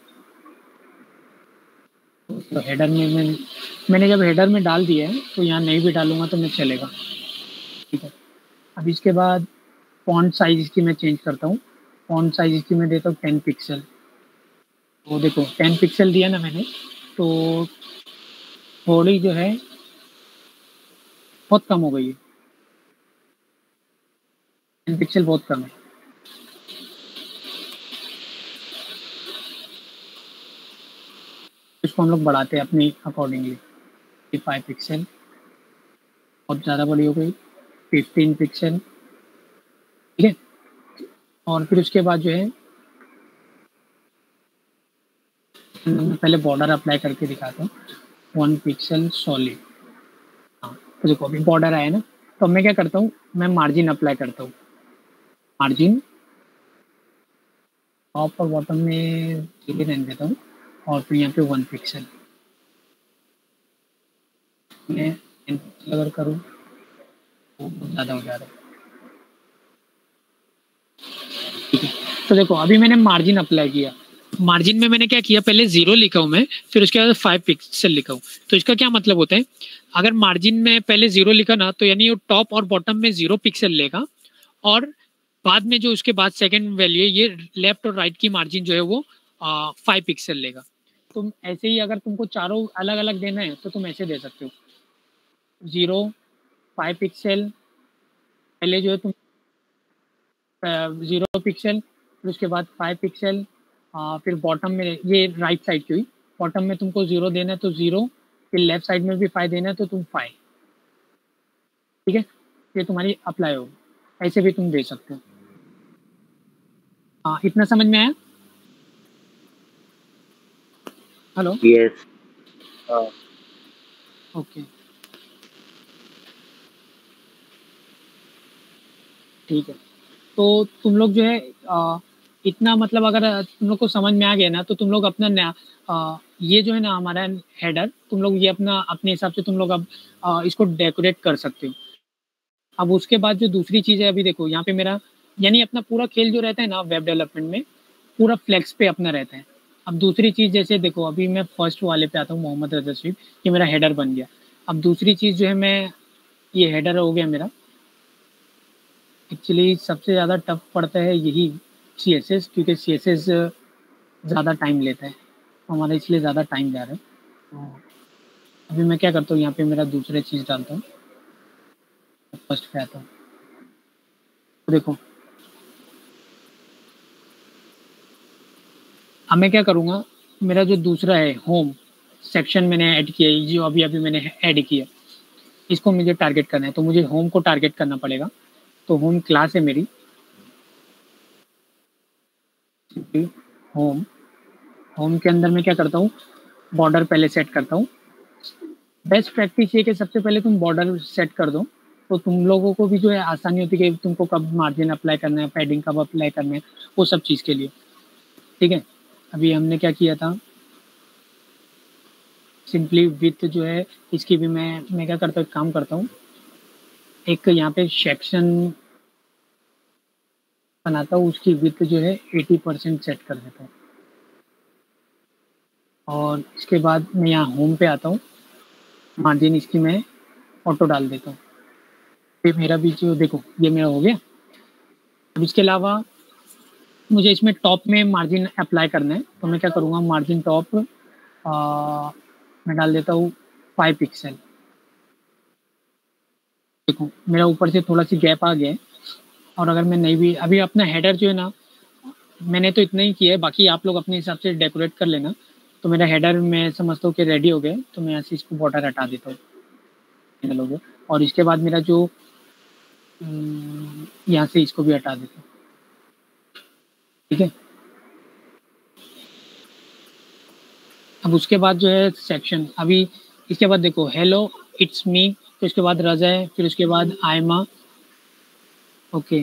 तो हेडर में मैं मैंने जब हेडर में डाल दिया है तो यहाँ नहीं भी डालूंगा तो मैं चलेगा। ठीक है। अब इसके बाद फॉन्ट साइज इसकी मैं चेंज करता हूँ। फॉन्ट साइज इसकी मैं देता हूँ टेन पिक्सल। तो देखो टेन पिक्सल दिया ना मैंने तो थोड़ी जो है बहुत कम हो गई है। टेन पिक्सल बहुत कम है। इसको हम लोग बढ़ाते हैं अपनी अकॉर्डिंगली। फाइव पिक्सल बहुत ज़्यादा बड़ी हो गई, फिफ्टीन पिक्सल। ठीक है। और फिर उसके बाद जो है मैं पहले बॉर्डर अप्लाई करके दिखाता हूँ। One pixel solid. हाँ, तो देखो अभी बॉर्डर आया ना, तो मैं क्या करता हूँ, मैं मार्जिन अप्लाई करता हूँ। मार्जिन टॉप और बॉटम में ठीक रहने देता हूँ और फिर यहाँ पे वन पिक्सल मैं अगर करूँ तो ज़्यादा हो जा रहा है। ठीक है। तो देखो अभी मैंने मार्जिन अप्लाई किया। मार्जिन में मैंने क्या किया, पहले जीरो लिखा हूँ मैं, फिर उसके बाद फाइव पिक्सल लिखा हूँ। तो इसका क्या मतलब होता है, अगर मार्जिन में पहले जीरो लिखा ना तो यानी वो टॉप और बॉटम में जीरो पिक्सल लेगा और बाद में जो उसके बाद सेकंड वैल्यू है ये लेफ्ट और राइट की मार्जिन जो है वो फाइव पिक्सल लेगा। तुम ऐसे ही अगर तुमको चारों अलग अलग देना है तो तुम ऐसे दे सकते हो, जीरो फाइव पिक्सल पहले जो है तुम जीरो पिक्सल, फिर उसके बाद फाइव पिक्सल, फिर बॉटम में ये राइट साइड की हुई, बॉटम में तुमको जीरो देना है तो जीरो, फिर लेफ्ट साइड में भी फाइव देना है तो तुम फाइव। ठीक है। ये तुम्हारी अप्लाई होगी, ऐसे भी तुम दे सकते हो। हाँ, इतना समझ में आया? हेलो। यस। ओके ठीक है। तो तुम लोग जो है आ, इतना मतलब अगर तुम लोग को समझ में आ गया ना तो तुम लोग अपना नया आ, ये जो है ना हमारा हेडर, तुम लोग ये अपना अपने हिसाब से तुम लोग अब आ, इसको डेकोरेट कर सकते हो। अब उसके बाद जो दूसरी चीज़ है, अभी देखो यहाँ पे मेरा यानी अपना पूरा खेल जो रहता है ना वेब डेवलपमेंट में पूरा फ्लेक्स पे अपना रहता है। अब दूसरी चीज़ जैसे देखो अभी मैं फर्स्ट वाले पे आता हूँ, मोहम्मद रजा शरीफ, ये मेरा हेडर बन गया। अब दूसरी चीज़ जो है मैं ये हेडर हो गया मेरा। एक्चुअली सबसे ज़्यादा टफ पड़ता है यही सी एस एस, क्योंकि सी एस एस ज़्यादा टाइम लेता है, हमारा इसलिए ज़्यादा टाइम जा रहा है। तो अभी मैं क्या करता हूँ, यहाँ पे मेरा दूसरे चीज़ डालता हूँ, फर्स्ट पे आता हूँ। तो देखो अब मैं क्या करूँगा, मेरा जो दूसरा है होम सेक्शन मैंने ऐड किया है, जो अभी अभी मैंने ऐड किया, इसको मुझे टारगेट करना है, तो मुझे होम को टारगेट करना पड़ेगा। तो होम क्लास है मेरी, होम होम के अंदर मैं क्या करता हूँ, बॉर्डर पहले सेट करता हूँ। बेस्ट प्रैक्टिस ये कि सबसे पहले तुम बॉर्डर सेट कर दो, तो तुम लोगों को भी जो है आसानी होती है कि तुमको कब मार्जिन अप्लाई करना है, पैडिंग कब अप्लाई करना है, वो सब चीज़ के लिए। ठीक है, अभी हमने क्या किया था, सिंपली विथ जो है इसकी भी मैं मैं क्या करता हूँ, एक काम करता हूँ, एक यहाँ पे सेक्शन बनाता हूँ, उसकी विथ जो है अस्सी परसेंट सेट कर देता हूँ। और इसके बाद मैं यहाँ होम पे आता हूँ, मार्जिन इसकी मैं ऑटो डाल देता हूँ। फिर मेरा भी जो देखो ये मेरा हो गया। अब इसके अलावा मुझे इसमें टॉप में मार्जिन अप्लाई करना है, तो मैं क्या करूँगा, मार्जिन टॉप मैं डाल देता हूँ फाइव पिक्सल। देखो मेरा ऊपर से थोड़ा सी गैप आ गया है। और अगर मैं नहीं भी अभी अपना हेडर जो है ना, मैंने तो इतना ही किया है, बाकी आप लोग अपने हिसाब से डेकोरेट कर लेना। तो मेरा हेडर मैं समझता हूँ कि रेडी हो गया, तो मैं यहाँ से इसको बॉर्डर हटा देता हूँ हो गया। और इसके बाद मेरा जो यहाँ से इसको भी हटा देता हूँ। ठीक है, अब उसके बाद जो है सेक्शन, अभी इसके बाद देखो हेलो इट्स मी, तो इसके बाद रजा है, फिर उसके बाद आयमा। ओके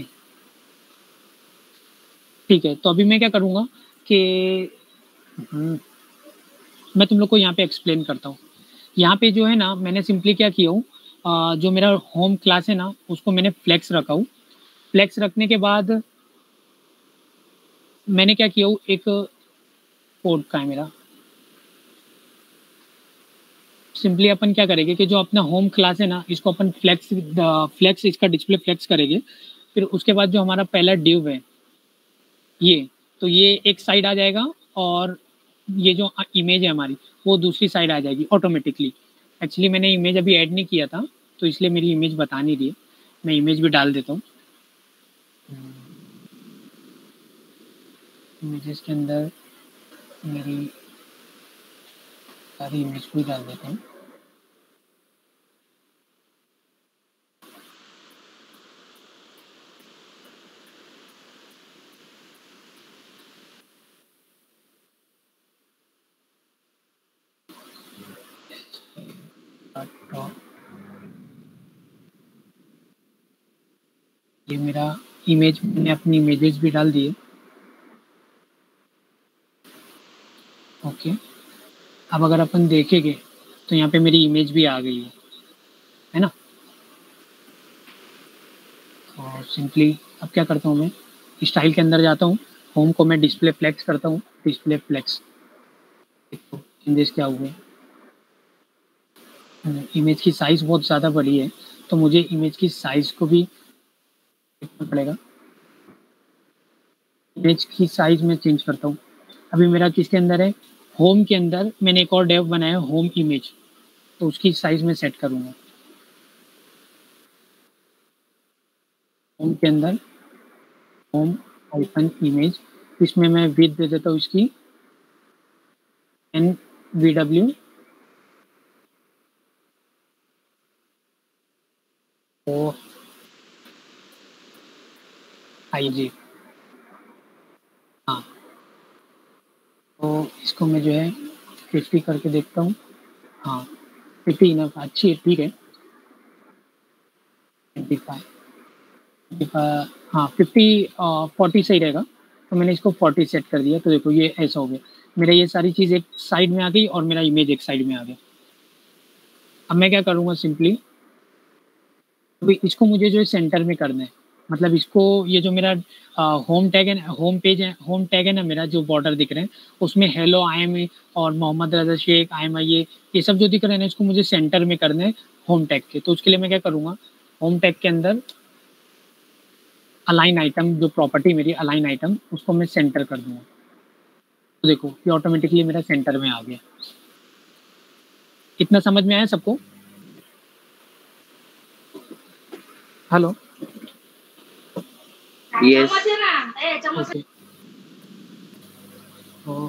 ठीक है, तो अभी मैं क्या करूँगा कि मैं तुम लोग को यहाँ पे एक्सप्लेन करता हूँ। यहाँ पे जो है ना, मैंने सिंपली क्या किया हूँ, जो मेरा होम क्लास है ना, उसको मैंने फ्लेक्स रखा हूँ। फ्लेक्स रखने के बाद मैंने क्या किया हूँ, एक कोड का है मेरा, सिंपली अपन क्या करेंगे कि जो अपना होम क्लास है ना, इसको अपन फ्लेक्स फ्लेक्स इसका डिस्प्ले फ्लेक्स करेंगे। फिर उसके बाद जो हमारा पहला डिव है ये, तो ये एक साइड आ जाएगा, और ये जो इमेज है हमारी वो दूसरी साइड आ जाएगी ऑटोमेटिकली। एक्चुअली मैंने इमेज अभी ऐड नहीं किया था, तो इसलिए मेरी इमेज बता नहीं रही है। मैं इमेज भी डाल देता हूँ, इमेजेस के अंदर मेरी सारी इमेज को ही डाल देता हूँ। ये मेरा इमेज, मैंने अपनी इमेजेस भी डाल दिए। ओके, अब अगर अपन देखेंगे तो यहाँ पे मेरी इमेज भी आ गई है है ना। और सिंपली अब क्या करता हूँ, मैं स्टाइल के अंदर जाता हूँ, होम को मैं डिस्प्ले फ्लेक्स करता हूँ, डिस्प्ले फ्लेक्स। इमेज क्या हुए, इमेज की साइज बहुत ज़्यादा बड़ी है, तो मुझे इमेज की साइज को भी देखना पड़ेगा। इमेज की साइज में चेंज करता हूँ। अभी मेरा किसके अंदर है, होम के अंदर मैंने एक और डेव बनाया होम इमेज, तो उसकी साइज में सेट करूँगा। होम के अंदर होम आइकन इमेज, इसमें मैं विड्थ दे देता हूँ इसकी N V W O I G. हाँ, तो इसको मैं जो है फिफ्टी करके देखता हूँ। हाँ फिफ्टी इनफ, अच्छी है, ठीक है। ट्वेंटी फाइव, हाँ फिफ्टी फोर्टी सही रहेगा, तो मैंने इसको फोर्टी सेट कर दिया। तो देखो ये ऐसा हो गया, मेरा ये सारी चीज़ एक साइड में आ गई और मेरा इमेज एक साइड में आ गया। अब मैं क्या करूँगा, सिंपली अभी इसको मुझे जो है सेंटर में करना है, मतलब इसको, ये जो मेरा होम टैग है, होम पेज है, होम टैग है ना मेरा, जो बॉर्डर दिख रहे हैं उसमें हेलो आई एम और मोहम्मद रजा शेख आई एम ये ये सब जो दिख रहे हैं ना, इसको मुझे सेंटर में करना है होम टैग के। तो उसके लिए मैं क्या करूँगा, होम टैग के अंदर अलाइन आइटम, जो प्रॉपर्टी मेरी अलाइन आइटम, उसको मैं सेंटर कर दूंगा। तो देखो ये ऑटोमेटिकली मेरा सेंटर में आ गया। इतना समझ में आया सबको? Hello, yes okay. तो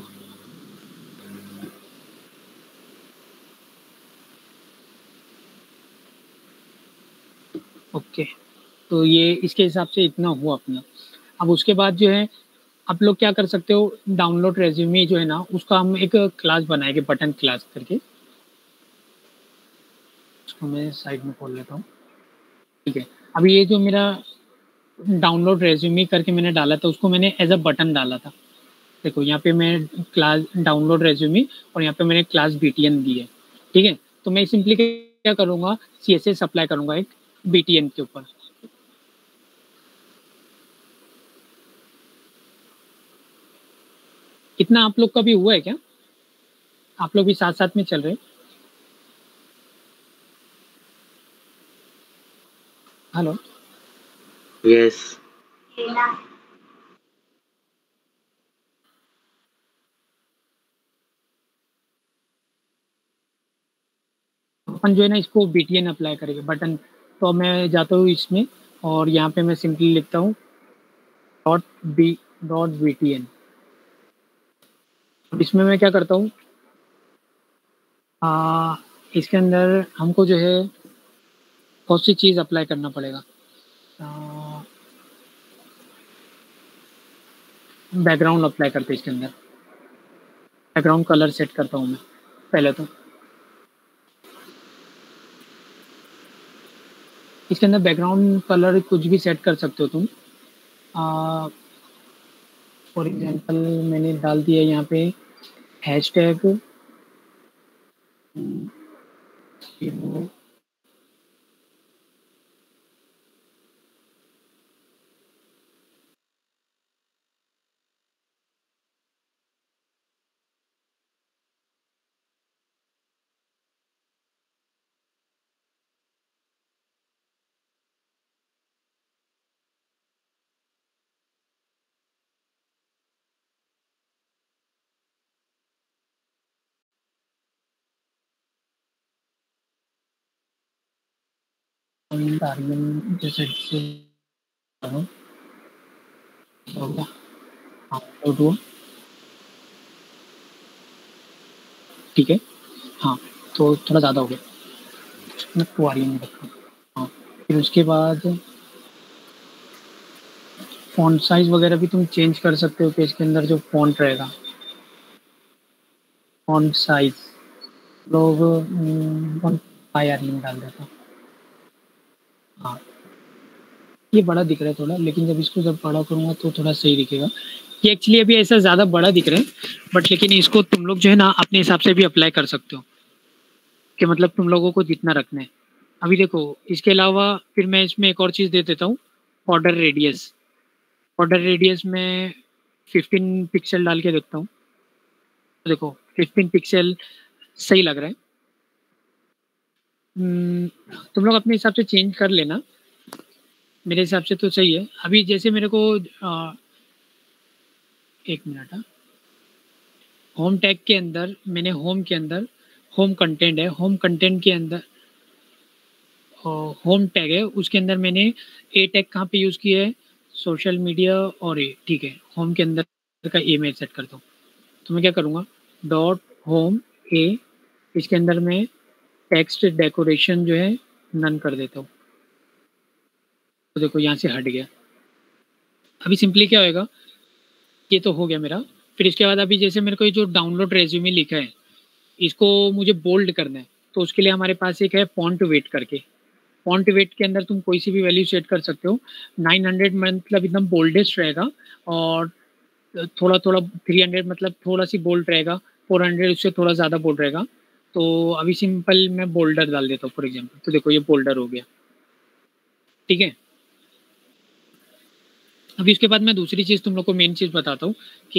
ओके, तो ये इसके हिसाब से इतना हुआ अपना। अब उसके बाद जो है आप लोग क्या कर सकते हो, डाउनलोड रेज्यूमे जो है ना उसका हम एक क्लास बनाएंगे, बटन क्लास करके। उसको मैं साइड में खोल लेता हूँ। ठीक है, अभी ये जो मेरा डाउनलोड रेज्यूमे करके मैंने डाला था उसको मैंने एज अ बटन डाला था। देखो यहाँ पे मैं क्लास डाउनलोड रेज्यूमे और यहाँ पे मैंने क्लास बीटीएन दी है। ठीक है, तो मैं सिंपली क्या करूँगा, सीएसएस अप्लाई करूँगा एक बीटीएन के ऊपर। इतना आप लोग का भी हुआ है क्या? आप लोग भी साथ साथ में चल रहे हैं? Hello, yes. अपन जो है ना इसको बीटीएन अप्लाई करेंगे बटन। तो मैं जाता हूँ इसमें और यहाँ पे मैं सिंपली लिखता हूँ डॉट बी डॉट बीटीएन। इसमें मैं क्या करता हूँ, इसके अंदर हमको जो है बहुत सी चीज़ अप्लाई करना पड़ेगा। बैकग्राउंड अप्लाई करते हैं इसके अंदर। बैकग्राउंड कलर सेट करता हूँ मैं पहले तो। इसके अंदर बैकग्राउंड कलर कुछ भी सेट कर सकते हो तुम। फॉर एग्जांपल मैंने डाल दिया यहाँ पे हैशटैग जैसे से होगा। हाँ, लोड हुआ। ठीक है, हाँ तो थोड़ा ज़्यादा हो गया, मैं टू आर में रखा। हाँ, फिर उसके बाद फ़ॉन्ट साइज़ वगैरह भी तुम चेंज कर सकते हो पेज के अंदर जो फ़ॉन्ट रहेगा। फ़ॉन्ट साइज़ लोग वन आई आर में डाल देता। हाँ, ये बड़ा दिख रहा है थोड़ा, लेकिन जब इसको जब बड़ा करूँगा तो थोड़ा सही दिखेगा। ये एक्चुअली अभी ऐसा ज़्यादा बड़ा दिख रहा है, बट लेकिन इसको तुम लोग जो है ना अपने हिसाब से भी अप्लाई कर सकते हो कि मतलब तुम लोगों को जितना रखना है। अभी देखो इसके अलावा फिर मैं इसमें एक और चीज़ दे देता हूँ, बॉर्डर रेडियस। बॉर्डर रेडियस में फिफ्टीन पिक्सल डाल के देखता हूँ। देखो फिफ्टीन पिक्सल सही लग रहा है। हम्म, तुम लोग अपने हिसाब से चेंज कर लेना, मेरे हिसाब से तो सही है। अभी जैसे मेरे को आ, एक मिनट, हाँ, होम टैग के अंदर मैंने होम के अंदर होम कंटेंट है, होम कंटेंट के अंदर होम टैग है, उसके अंदर मैंने ए टैग कहाँ पे यूज़ किया है, सोशल मीडिया और ए। ठीक है, होम के अंदर का ए मैं सेट करता हूँ। तो मैं क्या करूँगा, डॉट होम ए, इसके अंदर मैं टेक्स्ट डेकोरेशन जो है नन कर देता हूँ। तो देखो यहाँ से हट गया। अभी सिंपली क्या होएगा, ये तो हो गया मेरा। फिर इसके बाद अभी जैसे मेरे को ये जो डाउनलोड रेज्यूमे लिखा है इसको मुझे बोल्ड करना है, तो उसके लिए हमारे पास एक है फॉन्ट वेट करके। फॉन्ट वेट के अंदर तुम कोई सी भी वैल्यू सेट कर सकते हो। नाइन हंड्रेड मतलब एकदम बोल्डेस्ट रहेगा, और थोड़ा थोड़ा थ्री हंड्रेड मतलब थोड़ा सी बोल्ड रहेगा, फोर हंड्रेड उससे थोड़ा ज़्यादा बोल्ड रहेगा। तो अभी सिंपल मैं बोल्डर डाल देता हूँ फॉर एग्जाम्पल। तो देखो ये बोल्डर हो गया। ठीक है, अभी उसके बाद मैं दूसरी चीज़ तुम लोग को मेन चीज़ बताता हूँ कि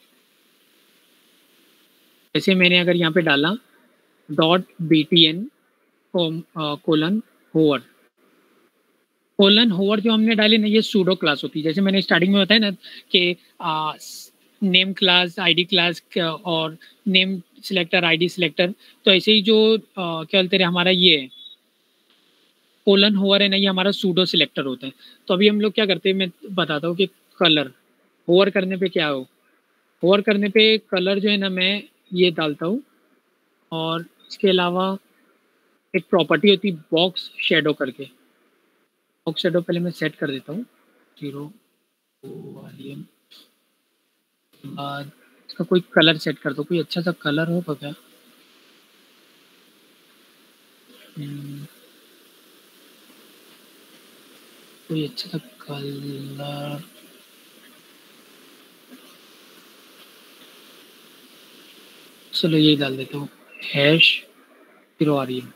जैसे मैंने अगर यहाँ पे डाला dot B T N colon hover. Colon hover जो हमने डाली ना ये सूडो क्लास होती है। जैसे मैंने स्टार्टिंग में बताया ना कि नेम क्लास, आईडी क्लास और नेम सिलेक्टर, आईडी सिलेक्टर, तो ऐसे ही जो आ, क्या बोलते हैं हमारा ये कोलन होवर है ना, ये हमारा सूडो सिलेक्टर होता है। तो अभी हम लोग क्या करते हैं, मैं बताता हूँ कि कलर होवर करने पे क्या हो, होवर करने पे कलर जो है ना मैं ये डालता हूँ। और इसके अलावा एक प्रॉपर्टी होती है बॉक्स शेडो करके, बॉक्स शेडो पहले मैं सेट कर देता हूँ जीरो वॉल्यूम, बाद इसका कोई कलर सेट कर दो, कोई अच्छा सा कलर हो तो क्या। हम्म, कोई अच्छा सा कलर, चलो यही डाल देता हूँ, हैश फिर आ रही है।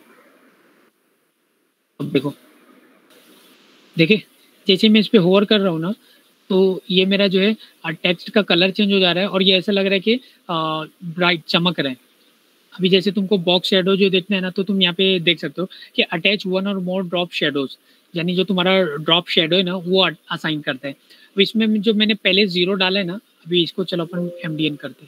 अब देखो, देखिए जैसे मैं इस पे होवर कर रहा हूँ ना, तो ये मेरा जो है टेक्स्ट का कलर चेंज हो जा रहा है और ये ऐसा लग रहा है कि ब्राइट चमक रहे हैं। अभी जैसे तुमको बॉक्स शेडो जो देखना है ना, तो तुम यहाँ पे देख सकते हो कि अटैच वन और मोर ड्रॉप शेडोज, यानी जो तुम्हारा ड्रॉप शेडो है ना वो असाइन करता है। अब इसमें जो मैंने पहले जीरो डाला है ना, अभी इसको चलो अपन एमडीएन करते हैं।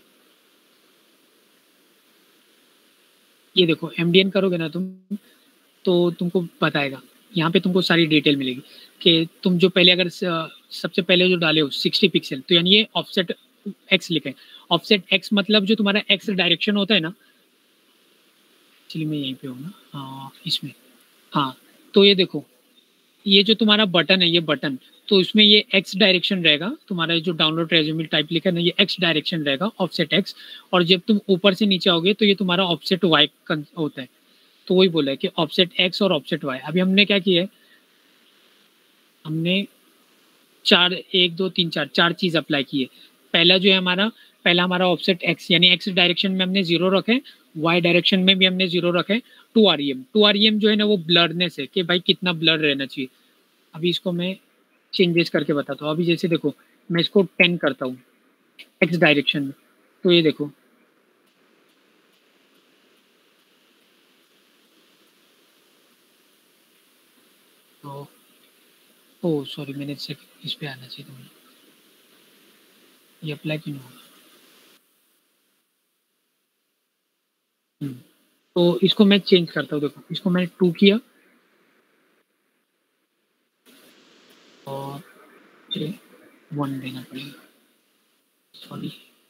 ये देखो एमडीएन करोगे ना तुम, तो तुमको बताएगा, यहाँ पे तुमको सारी डिटेल मिलेगी कि तुम जो पहले अगर सबसे पहले जो डाले हो सिक्सटी पिक्सल, तो यानी ये ऑफसेट एक्स लिखे। ऑफसेट एक्स मतलब जो तुम्हारा एक्स डायरेक्शन होता है ना, चलिए मैं यहीं पे हूँ ना, हाँ इसमें, हाँ तो ये देखो, ये जो तुम्हारा बटन है, ये बटन, तो इसमें ये एक्स डायरेक्शन रहेगा, तुम्हारा जो डाउनलोड रेज्यूमे टाइप लिखा है ना, ये एक्स डायरेक्शन रहेगा ऑफसेट एक्स। और जब तुम ऊपर से नीचे आओगे तो ये तुम्हारा ऑफसेट वाई होता है। तो वही बोला है कि ऑफसेट एक्स और ऑफसेट वाई। अभी हमने क्या किया है, हमने चार, एक दो तीन चार चार चीज अप्लाई की है। पहला जो है हमारा, पहला हमारा ऑफसेट एक्स यानी एक्स डायरेक्शन में हमने जीरो रखे, वाई डायरेक्शन में भी हमने जीरो रखे। Two R E M, two R E M जो है ना वो ब्लरनेस है कि भाई कितना ब्लर रहना चाहिए। अभी इसको मैं चेंजेस करके बताता हूँ। अभी जैसे देखो मैं इसको टेन करता हूँ एक्स डायरेक्शन में, तो ये देखो तो, ओ सॉरी मैंने इस पे आना चाहिए था, ये अप्लाई क्यों नहीं होगा। हम्म, तो इसको मैं चेंज करता हूँ। देखो इसको मैंने टू किया और वन देना पड़ेगा, सॉरी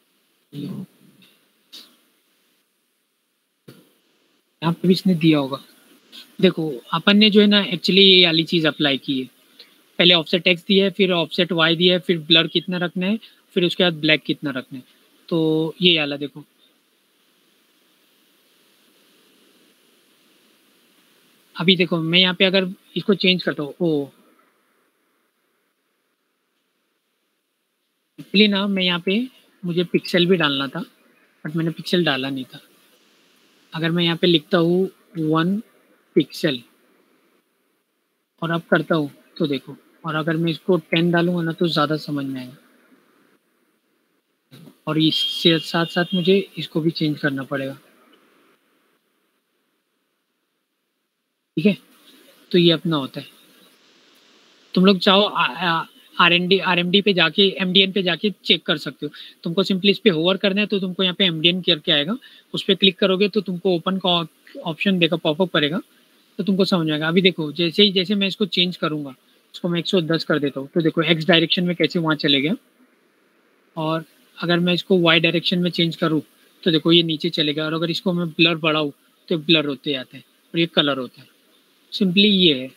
यहाँ पे भी इसने दिया होगा। देखो अपन ने जो है ना एक्चुअली ये वाली चीज़ अप्लाई की है, पहले ऑफसेट एक्स दिया है, फिर ऑफसेट वाई दिया है, फिर ब्लर कितना रखना है, फिर उसके बाद ब्लैक कितना रखना है। तो ये वाला देखो, अभी देखो मैं यहाँ पे अगर इसको चेंज करता हूँ, ओ एक्चुअली ना मैं यहाँ पे मुझे पिक्सल भी डालना था, बट मैंने पिक्सल डाला नहीं था। अगर मैं यहाँ पे लिखता हूँ वन पिक्सल और अब करता हूँ, तो देखो, और अगर मैं इसको टेन डालूंगा ना तो ज़्यादा समझ में आएगा। और इससे साथ साथ मुझे इसको भी चेंज करना पड़ेगा, ठीक है। तो ये अपना होता है। तुम लोग चाहो R N D R M D पे जाके एम डी एन पे जाके चेक कर सकते हो। तुमको सिंपली इस पे होवर करना है, तो तुमको यहाँ पे एम डी एन करके आएगा, उस पर क्लिक करोगे तो तुमको ओपन का ऑप्शन देगा, पॉपअप करेगा, तो तुमको समझ आएगा। अभी देखो जैसे ही जैसे मैं इसको चेंज करूंगा, इसको मैं एक सौ दस कर देता हूँ, तो देखो एक्स डायरेक्शन में कैसे वहाँ चले गया। और अगर मैं इसको वाई डायरेक्शन में चेंज करूँ तो देखो ये नीचे चलेगा। और अगर इसको मैं ब्लर बढ़ाऊँ तो ब्लर होते जाते हैं और ये कलर होता है। सिंपली ये है।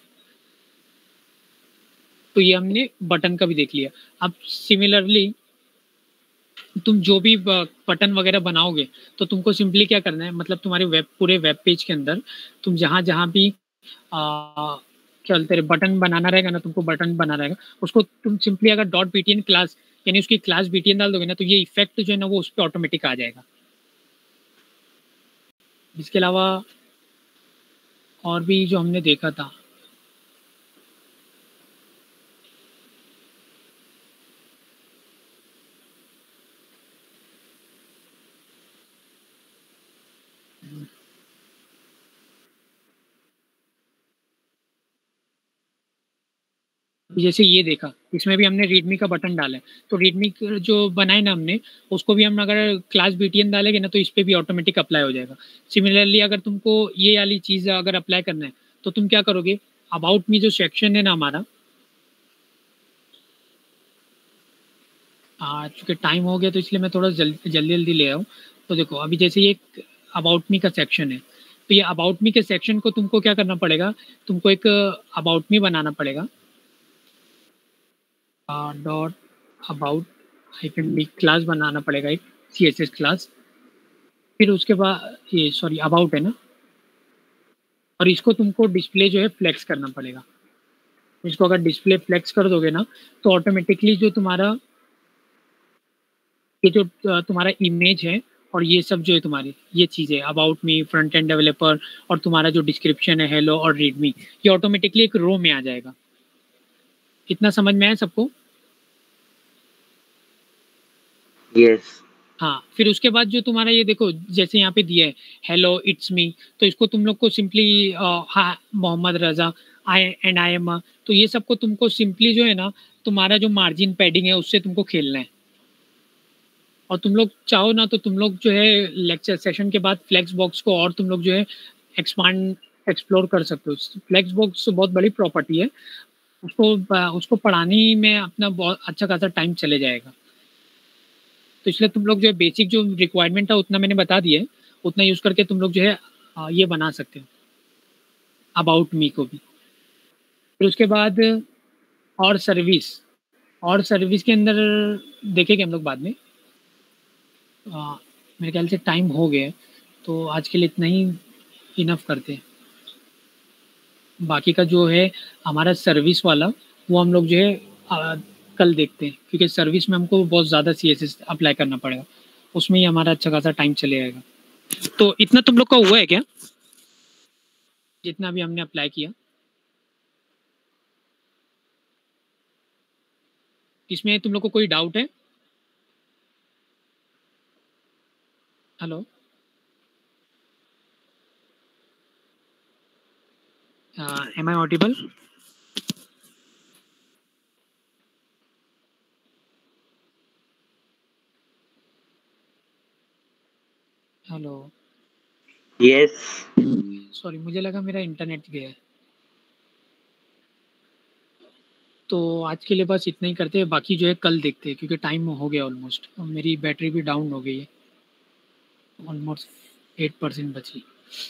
तो ये हमने बटन का भी देख लिया। अब सिमिलरली तुम जो भी बटन वगैरह बनाओगे तो तुमको सिंपली क्या करना है, मतलब तुम्हारे वेब पूरे वेब पेज के अंदर तुम जहाँ जहाँ भी आ, चलते रहे बटन बनाना रहेगा ना, तुमको बटन बना रहेगा, उसको तुम सिंपली अगर डॉट बीटीएन क्लास यानी उसकी क्लास बीटीएन डाल दोगे ना, तो ये इफेक्ट जो है ना वो उस पर ऑटोमेटिक आ जाएगा। इसके अलावा और भी जो हमने देखा था, जैसे ये देखा, इसमें भी हमने रीडमी का बटन डाला है, तो रीडमी जो बनाए ना हमने, उसको भी हम अगर क्लास बीटीएन डालेंगे ना तो इस पर भी ऑटोमेटिक अप्लाई हो जाएगा। सिमिलरली अगर तुमको ये वाली चीज़ अगर अप्लाई करना है तो तुम क्या करोगे, अबाउट मी जो सेक्शन है ना हमारा, चूँकि टाइम हो गया तो इसलिए मैं थोड़ा जल्दी जल्दी जल्दी ले आऊँ। तो देखो अभी जैसे ये अबाउट मी का सेक्शन है, तो ये अबाउट मी के सेक्शन को तुमको क्या करना पड़ेगा, तुमको एक अबाउट मी बनाना पड़ेगा, dot about hyphen me class बनाना पड़ेगा, एक सी एस एस क्लास। फिर उसके बाद ये सॉरी अबाउट है ना, और इसको तुमको डिस्प्ले जो है फ्लेक्स करना पड़ेगा। इसको अगर डिस्प्ले फ्लेक्स कर दोगे ना तो ऑटोमेटिकली जो तुम्हारा ये जो तुम्हारा इमेज है और ये सब जो है तुम्हारी ये चीज़ें about me, front end developer और तुम्हारा जो डिस्क्रिप्शन है हेलो और रीडमी, ये ऑटोमेटिकली एक रो में आ जाएगा। इतना समझ में आया सबको? Yes yes. हाँ, फिर उसके बाद जो तुम्हारा ये देखो जैसे यहाँ पे दिया है हेलो इट्स मी, तो इसको तुम लोग को सिंपली हाँ Mohammad Raza I and I M, तो ये सबको तुमको सिंपली जो है ना तुम्हारा जो मार्जिन पैडिंग है उससे तुमको खेलना है। और तुम लोग चाहो ना तो तुम लोग जो है लेक्चर सेशन के बाद फ्लेक्स बॉक्स को और तुम लोग जो है एक्सपांड एक्सप्लोर कर सकते हो। फ्लेक्स बॉक्स बहुत बड़ी प्रॉपर्टी है, उसको उसको पढ़ाने में अपना बहुत अच्छा खासा टाइम चले जाएगा। तो इसलिए तुम लोग जो है बेसिक जो रिक्वायरमेंट है उतना मैंने बता दिया है, उतना यूज़ करके तुम लोग जो है ये बना सकते हो अबाउट मी को भी। फिर उसके बाद और सर्विस, और सर्विस के अंदर देखेंगे हम लोग बाद में। आ, मेरे ख्याल से टाइम हो गया तो आज के लिए इतना ही इनफ करते हैं। बाकी का जो है हमारा सर्विस वाला वो हम लोग जो है आ, कल देखते हैं, क्योंकि सर्विस में हमको बहुत ज़्यादा सी एस एस अप्लाई करना पड़ेगा, उसमें ही हमारा अच्छा खासा टाइम चले जाएगा। तो इतना तुम लोग का हुआ है क्या, जितना भी हमने अप्लाई किया? इसमें तुम लोग को कोई डाउट है? Hello, am I audible? Hello, yes, sorry मुझे लगा मेरा इंटरनेट गया है। तो आज के लिए बस इतना ही करते हैं, बाकी जो है कल देखते हैं, क्योंकि टाइम हो गया ऑलमोस्ट, मेरी बैटरी भी डाउन हो गई है, ऑलमोस्ट एट परसेंट बची।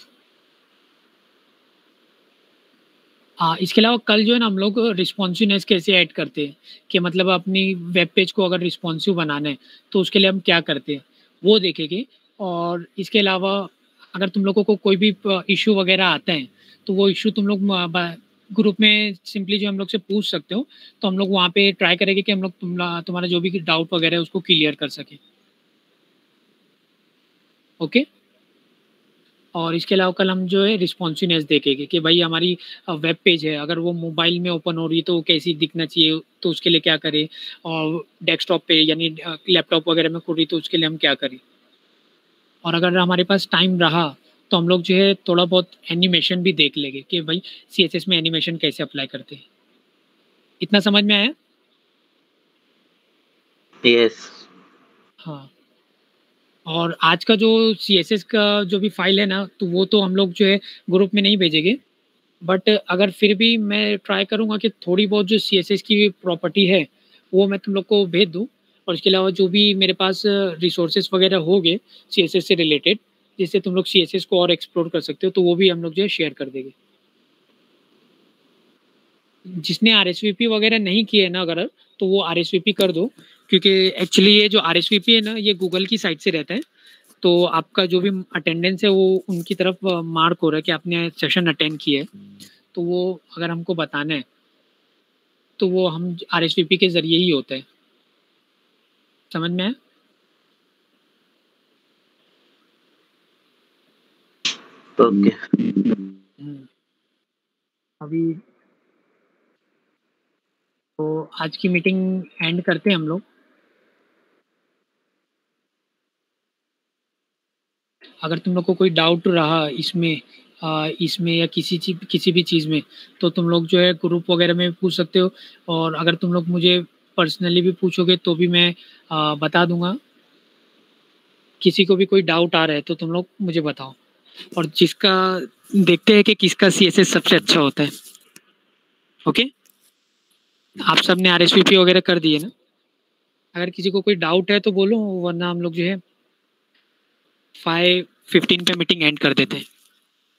हाँ, इसके अलावा कल जो है ना हम लोग रिस्पॉन्सिवनेस कैसे ऐड करते हैं, कि मतलब अपनी वेब पेज को अगर रिस्पॉन्सिव बनाना है तो उसके लिए हम क्या करते हैं वो देखेंगे। और इसके अलावा अगर तुम लोगों को कोई भी इशू वगैरह आता है तो वो इशू तुम लोग ग्रुप में सिंपली जो हम लोग से पूछ सकते हो, तो हम लोग वहाँ पे ट्राई करेंगे कि हम लोग तुम तुम्हारा जो भी डाउट वगैरह है उसको क्लियर कर सकें। ओके, और इसके अलावा कल हम जो है रिस्पॉन्सिवनेस देखेंगे कि भाई हमारी वेब पेज है अगर वो मोबाइल में ओपन हो रही है तो कैसी दिखना चाहिए, तो उसके लिए क्या करें, और डेस्कटॉप पे यानी लैपटॉप वगैरह में खुल रही तो उसके लिए हम क्या करें। और अगर हमारे पास टाइम रहा तो हम लोग जो है थोड़ा बहुत एनिमेशन भी देख लेंगे कि भाई सी एस एस में एनिमेशन कैसे अप्लाई करते हैं। इतना समझ में आया? यस। हाँ, और आज का जो सी एस एस का जो भी फाइल है ना तो वो तो हम लोग जो है ग्रुप में नहीं भेजेंगे, बट अगर फिर भी मैं ट्राई करूँगा कि थोड़ी बहुत जो सी एस एस की प्रॉपर्टी है वो मैं तुम लोग को भेज दूँ। और इसके अलावा जो भी मेरे पास रिसोर्सेज वगैरह हो गए सी एस एस से रिलेटेड जिससे तुम लोग सी एस एस को और एक्सप्लोर कर सकते हो, तो वो भी हम लोग जो है शेयर कर देंगे। जिसने आर एस वी पी वगैरह नहीं किए ना अगर, तो वो आर एस वी पी कर दो, क्योंकि एक्चुअली ये जो आर एस वी पी है ना ये गूगल की साइट से रहता है, तो आपका जो भी अटेंडेंस है वो उनकी तरफ मार्क हो रहा है कि आपने सेशन अटेंड किया है, तो वो अगर हमको बताना है तो वो हम आर एस वी पी के ज़रिए ही होता है। समझ में आया? ओके, अभी तो आज की मीटिंग एंड करते हैं हम लोग। अगर तुम लोग को कोई डाउट रहा इसमें आ, इसमें या किसी चीज किसी भी चीज़ में, तो तुम लोग जो है ग्रुप वगैरह में पूछ सकते हो, और अगर तुम लोग मुझे पर्सनली भी पूछोगे तो भी मैं आ, बता दूंगा। किसी को भी कोई डाउट आ रहा है तो तुम लोग मुझे बताओ, और जिसका देखते हैं कि किसका सी एस एस सबसे अच्छा होता है। ओके, आप सब ने आर एस वी पी वगैरह कर दिए ना? अगर किसी को कोई डाउट है तो बोलो, वरना हम लोग जो है फाइव फिफ्टीन पे मीटिंग एंड कर देते हैं।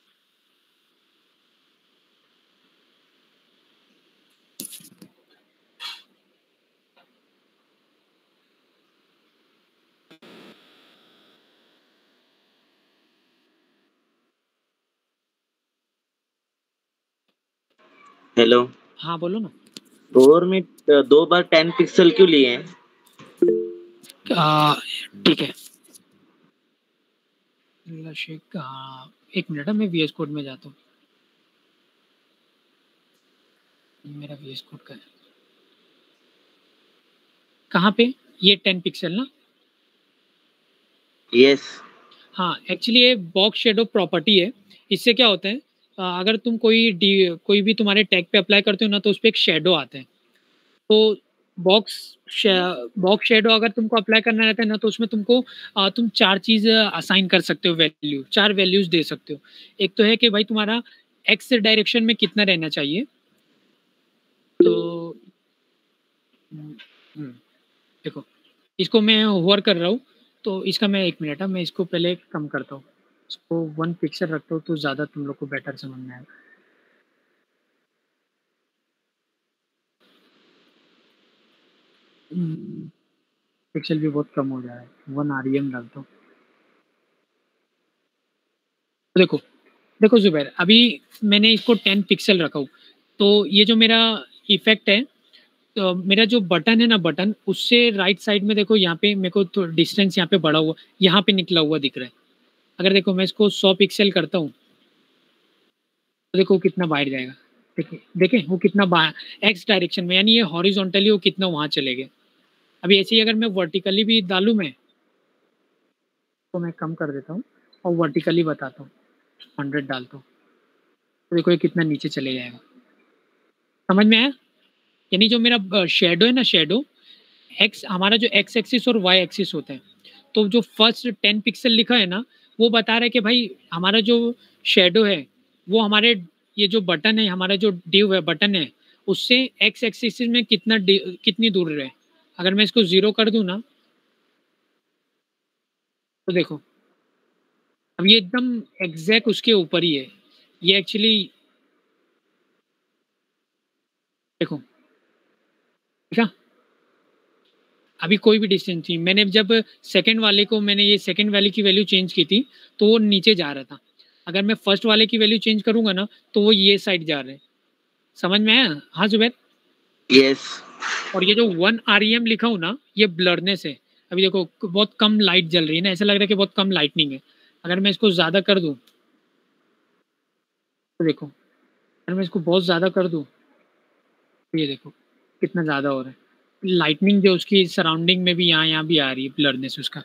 हेलो। हाँ बोलो ना। फोर में दो बार टेन पिक्सल क्यों लिए हैं? आ, ठीक है शेख, हाँ एक मिनट है, मैं वीएस कोड में जाता हूँ। मेरा वीएस कोड का है कहाँ पे? ये टेन पिक्सल ना? यस। हाँ एक्चुअली ये बॉक्स शेडो प्रॉपर्टी है। इससे क्या होता है, आ, अगर तुम कोई डी कोई भी तुम्हारे टैग पे अप्लाई करते हो ना, तो उस पर एक शेडो आता है। तो बॉक्स बॉक्स शेडो अगर तुमको अप्लाई करना रहता है ना, तो उसमें तुमको आ, तुम चार चीज असाइन कर सकते हो, वैल्यू चार वैल्यूज दे सकते हो। एक तो है कि भाई तुम्हारा एक्स डायरेक्शन में कितना रहना चाहिए। तो हम्म, देखो इसको मैं होवर कर रहा हूँ, तो इसका मैं एक मिनट है, मैं इसको पहले कम करता हूँ, इसको वन पिक्सल रखता हूँ तो ज़्यादा तुम लोग को बेटर समझ में आएगा। पिक्सल भी बहुत कम हो जा रहा है, वन आर ई एम डालता हूँ। तो देखो देखो जुबैर, अभी मैंने इसको टेन पिक्सल रखा हूँ, तो ये जो मेरा इफेक्ट है, तो मेरा जो बटन है ना, बटन उससे राइट साइड में देखो, यहाँ पे मेरे को तो डिस्टेंस यहाँ पे बढ़ा हुआ, यहाँ पे निकला हुआ दिख रहा है। अगर देखो मैं इसको सौ पिक्सल करता हूँ, तो देखो वो कितना बाहर जाएगा। देखिए देखें वो कितना बाहर एक्स डायरेक्शन में, यानी ये हॉरिजॉन्टली वो कितना वहाँ चले गए। अभी ऐसे ही अगर मैं वर्टिकली भी डालूँ, मैं तो मैं कम कर देता हूँ और वर्टिकली बताता हूँ, हंड्रेड डालता हूँ, तो देखो ये कितना नीचे चले जाएगा। समझ में आया? यानी जो मेरा शेडो है ना, शेडो एक्स, हमारा जो एक्स एक्सिस और वाई एक्सिस होता है, तो जो फर्स्ट टेन पिक्सल लिखा है ना, वो बता रहा है कि भाई हमारा जो शेडो है वो हमारे ये जो बटन है, हमारा जो डिव है बटन है, उससे एक्स एक्सिस में कितना कितनी दूर रहे। अगर मैं इसको जीरो कर दूं ना, तो देखो अब ये एकदम एग्जैक्ट उसके ऊपर ही है। ये एक्चुअली देखो, ठीक है, अभी कोई भी डिस्टेंस नहीं। मैंने जब सेकंड वाले को, मैंने ये सेकंड वाले की वैल्यू चेंज की थी, तो वो नीचे जा रहा था। अगर मैं फर्स्ट वाले की वैल्यू चेंज करूंगा ना, तो वो ये साइड जा रहे हैं। समझ में आया? हाँ जुबैर। यस। और ये जो वन आर ई एम लिखा हूं ना, ये ब्लरनेस है। अभी देखो बहुत कम लाइट जल रही है ना, ऐसा लग रहा है कि बहुत कम लाइटनिंग है। अगर मैं इसको ज्यादा कर दूं, तो देखो अगर मैं इसको बहुत ज्यादा कर दूं, तो ये देखो कितना ज्यादा हो रहा है। लाइटनिंग जो उसकी सराउंडिंग में भी यहाँ यहाँ भी आ रही है, ब्लरनेस उसका।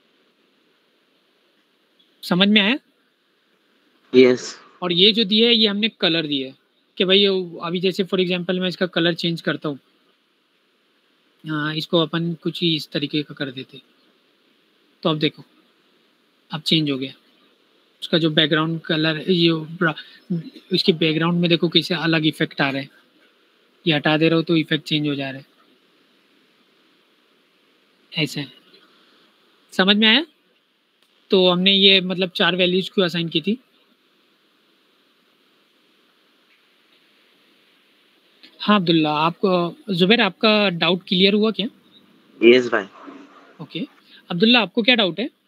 समझ में आया? यस। और ये जो दिया है, ये हमने कलर दिया है कि भाई अभी जैसे फॉर एग्जांपल मैं इसका कलर चेंज करता हूँ, हाँ इसको अपन कुछ ही इस तरीके का कर देते, तो अब देखो अब चेंज हो गया। उसका जो बैकग्राउंड कलर है, ये इसके बैकग्राउंड में देखो कैसे अलग इफेक्ट आ रहा है। ये हटा दे रहा हो तो इफेक्ट चेंज हो जा रहा है। ऐसे है। समझ में आया? तो हमने ये मतलब चार वैल्यूज क्यों असाइन की थी? हाँ अब्दुल्ला, आपको जुबैर आपका डाउट क्लियर हुआ क्या? यस भाई। ओके अब्दुल्ला, आपको क्या डाउट है?